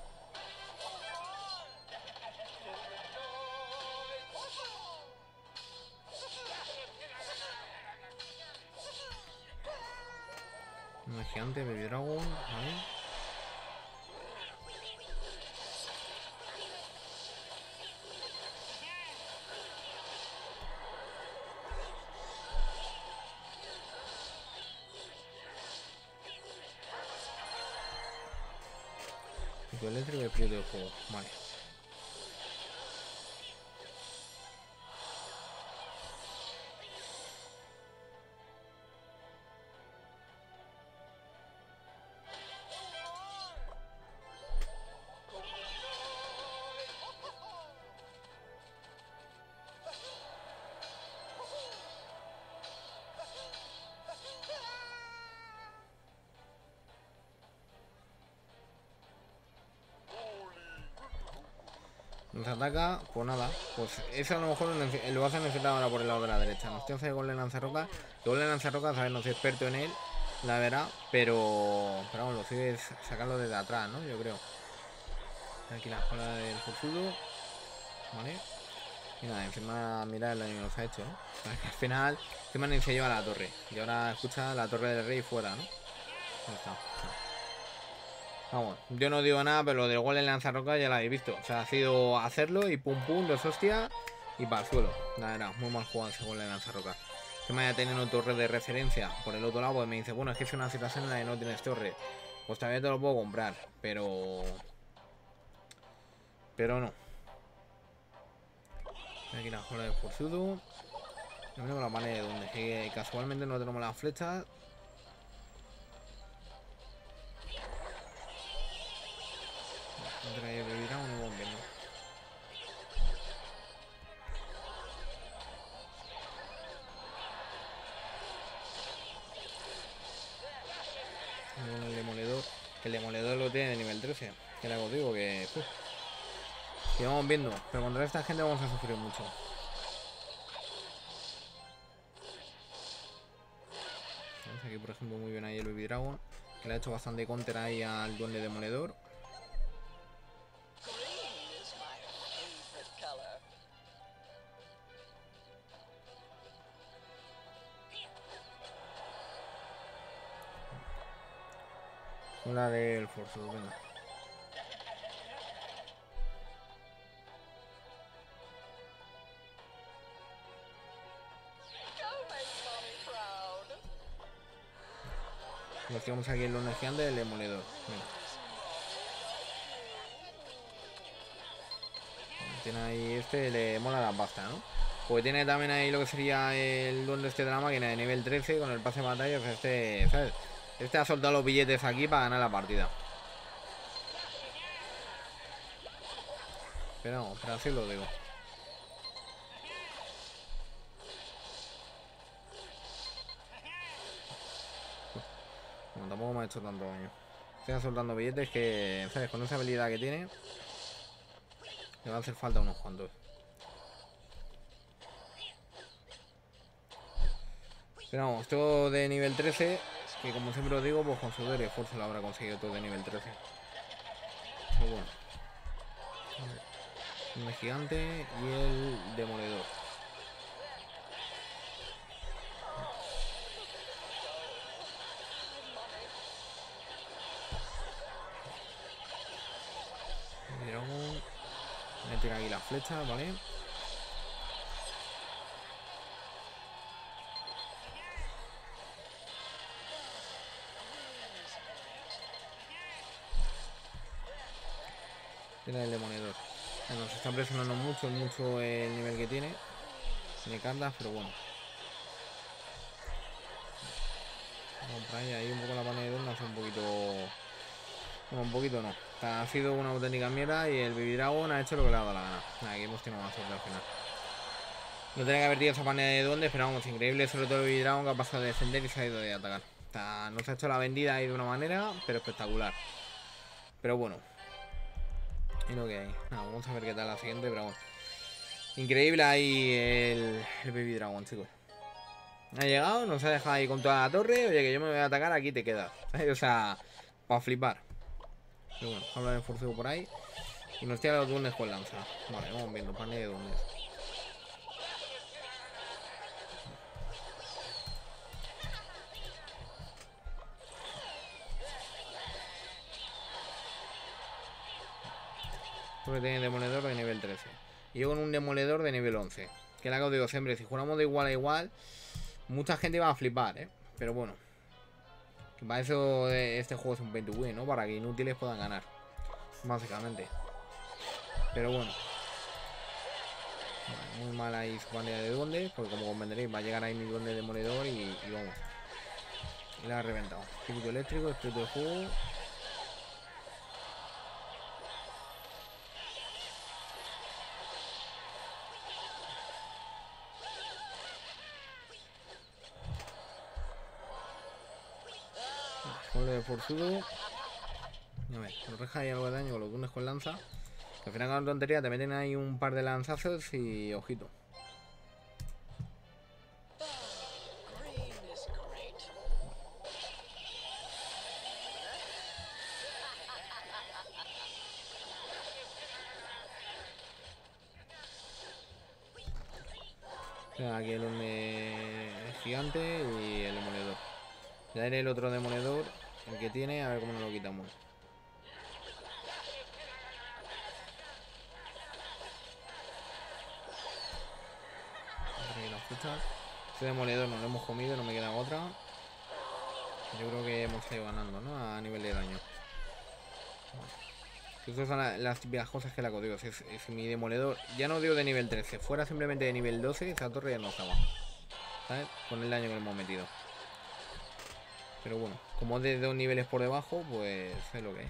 gigante, Baby Dragon, ¿vale? Pico eléctrico y periodo de fuego, vale. Nos ataca, pues nada, pues eso a lo mejor lo vas a necesitar ahora por el lado de la derecha. Nos tiene que hacer Golem Lanzarroca. Que Golem Lanzarroca, sabes, no soy experto en él, la verdad, pero vamos, lo sigues sacarlo desde atrás, ¿no? Yo creo. Aquí la escuela del forzudo, ¿vale? Y nada, encima mira el daño que nos ha hecho, ¿no? Al final, encima ni se lleva la torre. Y ahora escucha la torre del rey fuera, ¿no? Ahí está. Vamos, yo no digo nada, pero lo del gol en lanzarroca ya lo habéis visto. O sea, ha sido hacerlo y pum pum, dos hostias y para el suelo. La verdad, muy mal jugado ese gol en lanzarroca. Que me haya tenido torre de referencia por el otro lado, pues me dice, bueno, es que es una situación en la que no tienes torre. Pues todavía te lo puedo comprar, pero no. Aquí la jola de forzudo. No tengo la manera de donde casualmente no tenemos las flechas. Trae Baby Dragon y bombe, ¿no? El demoledor. Que el demoledor lo tiene de nivel 13. Que le os digo que vamos viendo. Pero contra esta gente vamos a sufrir mucho. ¿Ves? Aquí por ejemplo muy bien ahí el Baby Dragon. Que le ha hecho bastante counter ahí al duende demoledor. La del forzudo, venga. Nos quedamos aquí en los gigante del demoledor. Venga. Tiene ahí este, le mola la pasta, ¿no? Porque tiene también ahí lo que sería el duende este de la máquina de nivel 13 con el pase de batalla. O sea, este, ¿sabes? Este ha soltado los billetes aquí para ganar la partida. Pero así lo digo. Bueno, tampoco me ha hecho tanto daño. Estoy soltando billetes que, ¿sabes? Con esa habilidad que tiene, le va a hacer falta unos cuantos. Pero vamos, todo de nivel 13, que como siempre os digo, pues con sudor y esfuerzo lo habrá conseguido todo de nivel 13. Pero bueno. El gigante y el demoledor. El dragón. Me tira aquí la flecha, ¿vale? Tiene el demoledor. Nos está presionando mucho el nivel que tiene. Tiene cartas, pero bueno. Compra ahí un poco la panela de dona, hace un poquito. Bueno, un poquito no. Ha sido una auténtica mierda y el Baby Dragon ha hecho lo que le ha dado la gana. Aquí hemos tenido más suerte al final. No tenía que haber tirado esa panela de duendes, pero vamos, increíble, sobre todo el Baby Dragon que ha pasado de defender y se ha ido de atacar. Nos ha hecho la vendida ahí de una manera, pero espectacular. Pero bueno. Y lo que hay. Nada, vamos a ver qué tal la siguiente, pero bueno. Increíble ahí el Baby Dragon, chicos. Ha llegado, nos ha dejado ahí con toda la torre. Oye, que yo me voy a atacar, aquí te quedas. O sea, para flipar. Pero bueno, habla de forceo por ahí. Y nos tira los duendes con lanza. Vale, vamos viendo, panel de duendes. Porque tiene demoledor de nivel 13. Y yo con un demoledor de nivel 11. Que es lo que os digo siempre, si jugamos de igual a igual, mucha gente va a flipar, ¿eh? Pero bueno. Para eso este juego es un pay to win, ¿no? Para que inútiles puedan ganar. Básicamente. Pero bueno. Muy mal ahí su bandera de duendes. Porque como comprenderéis, va a llegar ahí mi duende demoledor y vamos. Y la ha reventado. Espíritu eléctrico, espíritu de fuego. Doble de forzudo. A ver, nos deja ahí algo de daño con los duendes con lanza. Que al final con la tontería te meten ahí un par de lanzazos y ojito. O sea, aquí el duende gigante y el demoledor. Ya iré el otro demoledor, el que tiene, a ver cómo nos lo quitamos. Este demoledor nos lo hemos comido, no me queda otra. Yo creo que hemos ido ganando, ¿no? A nivel de daño. Estas son las típicas cosas que la digo. Si mi demoledor, ya no digo de nivel 13, fuera simplemente de nivel 12, esa torre ya no estaba. ¿Sabes? Con el daño que le hemos metido. Pero bueno, como es de 2 niveles por debajo, pues es lo que es.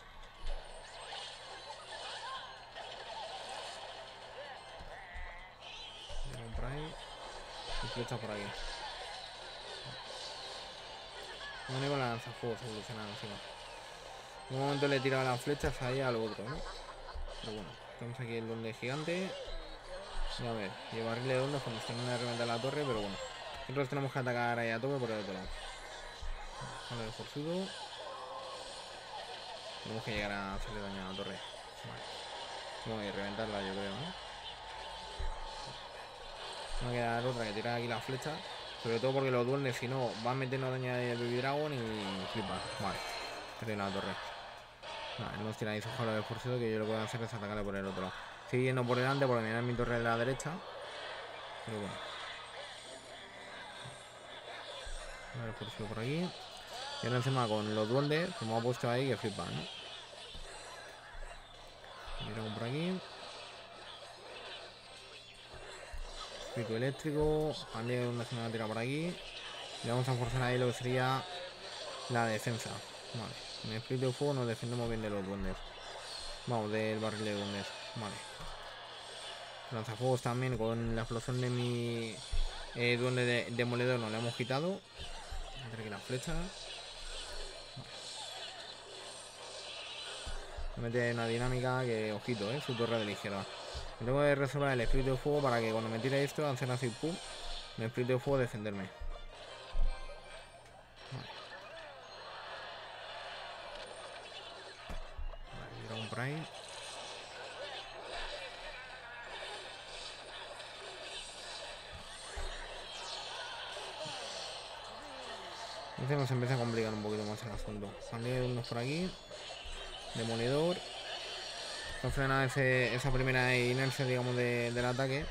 Por ahí. Y flechas por aquí. No con la lanzafuegos evolucionada encima. En un momento le he tirado las flechas ahí al otro, ¿no? Pero bueno, tenemos aquí el duende gigante. Y a ver, y el barril de ondas cuando estén a reventar la torre, pero bueno. Nosotros tenemos que atacar ahí a tope por el otro lado. Vale, el forzudo. Tenemos que llegar a hacerle daño a la torre. Vale. Tengo que reventarla, yo creo, ¿no? Me va a quedar otra que tirar aquí la flecha. Sobre todo porque los duendes, si no, van metiendo daño al Baby Dragon y flipa. Vale, estoy en la torre. Vale, no nos tira ahí su jalo de forzudo, que yo lo que voy a hacer es atacarle por el otro lado. Estoy yendo por delante porque mirar mi torre de la derecha. Pero bueno. A ver, forzudo por aquí. Y ahora encima con los duendes, como ha puesto ahí, que flipan, ¿no? Miramos por aquí. Espíritu eléctrico. También una se me va a tirar por aquí. Y vamos a forzar ahí lo que sería la defensa. Vale. En el espíritu de fuego nos defendemos bien de los duendes. Vamos, del barril de duendes. Vale. Lanzafuegos también con la explosión de mi duende de demoledor nos le hemos quitado. Entre aquí las flechas. Me mete una dinámica que, ojito, su torre de la izquierda. Me tengo que reservar el espíritu de fuego para que cuando me tire esto, hacer así, pum, el espíritu de fuego defenderme. Vale, dragón por ahí. Entonces nos empieza a complicar un poquito más el asunto. Sale unos por aquí. Demoledor. Para frenar esa primera inercia, digamos, del ataque.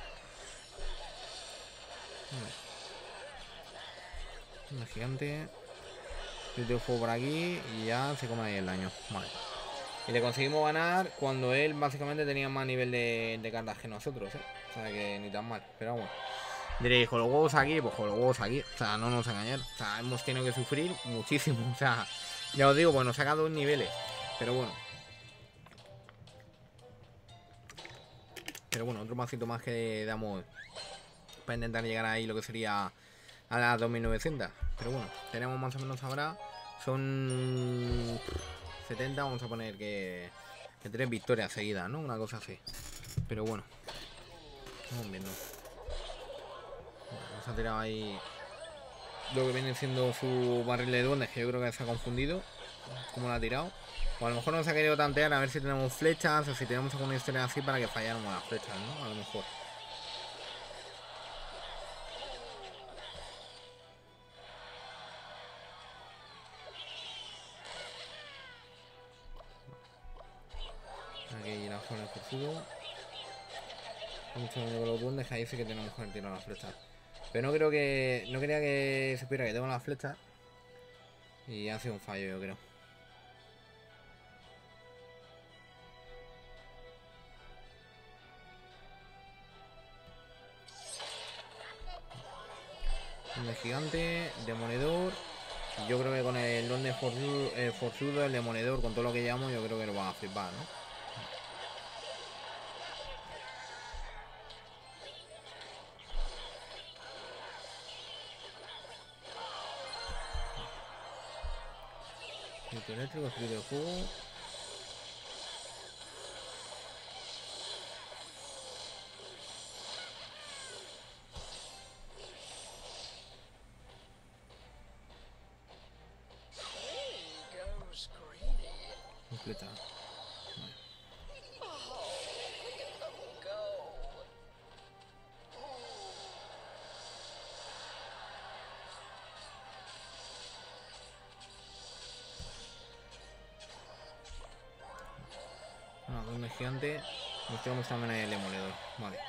Una gigante. Espíritu de fuego por aquí. Y ya se come ahí el daño. Vale. Y le conseguimos ganar cuando él básicamente tenía más nivel de cartas que nosotros, ¿eh? O sea que ni tan mal. Pero bueno. Diréis, con los huevos aquí, pues con los huevos aquí. O sea, no nos engañar. O sea, hemos tenido que sufrir muchísimo. O sea, ya os digo, pues nos saca 2 niveles. Pero bueno. Pero bueno, otro pasito más que damos para intentar llegar ahí lo que sería a las 2900. Pero bueno, tenemos más o menos ahora. Son 70, vamos a poner que 3 victorias seguidas, ¿no? Una cosa así. Pero bueno, vamos viendo. Nos ha tirado ahí lo que viene siendo su barril de duendes, que yo creo que se ha confundido. ¿Cómo lo ha tirado? O a lo mejor nos ha querido tantear a ver si tenemos flechas o si tenemos alguna historia así para que falláramos las flechas, ¿no? A lo mejor. Aquí la zona de forzudo. Mucho de los duendes, ahí sí que tenemos que tirar las flechas. Pero no creo que... No quería que se supiera que tengo las flechas. Y ha sido un fallo, yo creo. Un gigante, demonedor. Yo creo que con el duende forzudo, el demonedor, con todo lo que llamo, yo creo que lo van a flipar, ¿no? Grito eléctrico, espíritu de fuego. Completa. Vale. Duende gigante. Nos tenemos también el demoledor. Vale.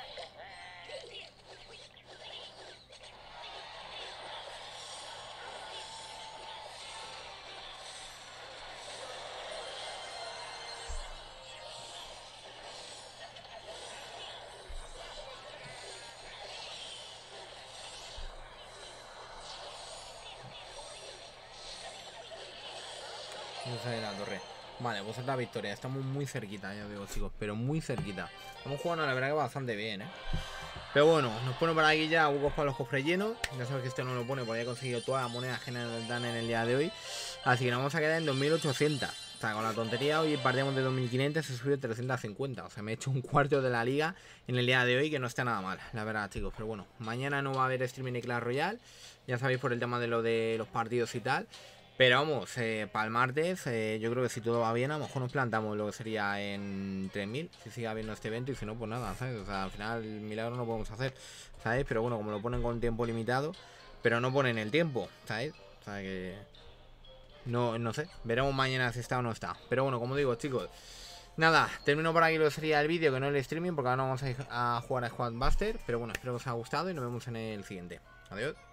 Vamos a ir a la torre. Vale, pues otra victoria. Estamos muy cerquita, ya digo, chicos. Pero muy cerquita. Estamos jugando, la verdad, que bastante bien, Pero bueno, nos pone por aquí ya huevos para los cofres llenos. Ya sabes que este no lo pone porque he conseguido todas las monedas que nos dan en el día de hoy. Así que nos vamos a quedar en 2800. O sea, con la tontería, hoy partimos de 2500, se subió 350. O sea, me he hecho un cuarto de la liga en el día de hoy, que no está nada mal, la verdad, chicos. Pero bueno, mañana no va a haber streaming de Clash Royale. Ya sabéis, por el tema de lo de los partidos y tal. Pero vamos, para el martes, yo creo que si todo va bien, a lo mejor nos plantamos lo que sería en 3000, si sigue habiendo este evento, y si no, pues nada, ¿sabes? O sea, al final el milagro no podemos hacer, ¿sabes? Pero bueno, como lo ponen con tiempo limitado, pero no ponen el tiempo, ¿sabes? O sea que... No sé, veremos mañana si está o no está. Pero bueno, como digo, chicos, nada, termino por aquí lo que sería el vídeo, que no el streaming, porque ahora no vamos a jugar a Squad Buster. Pero bueno, espero que os haya gustado y nos vemos en el siguiente. Adiós.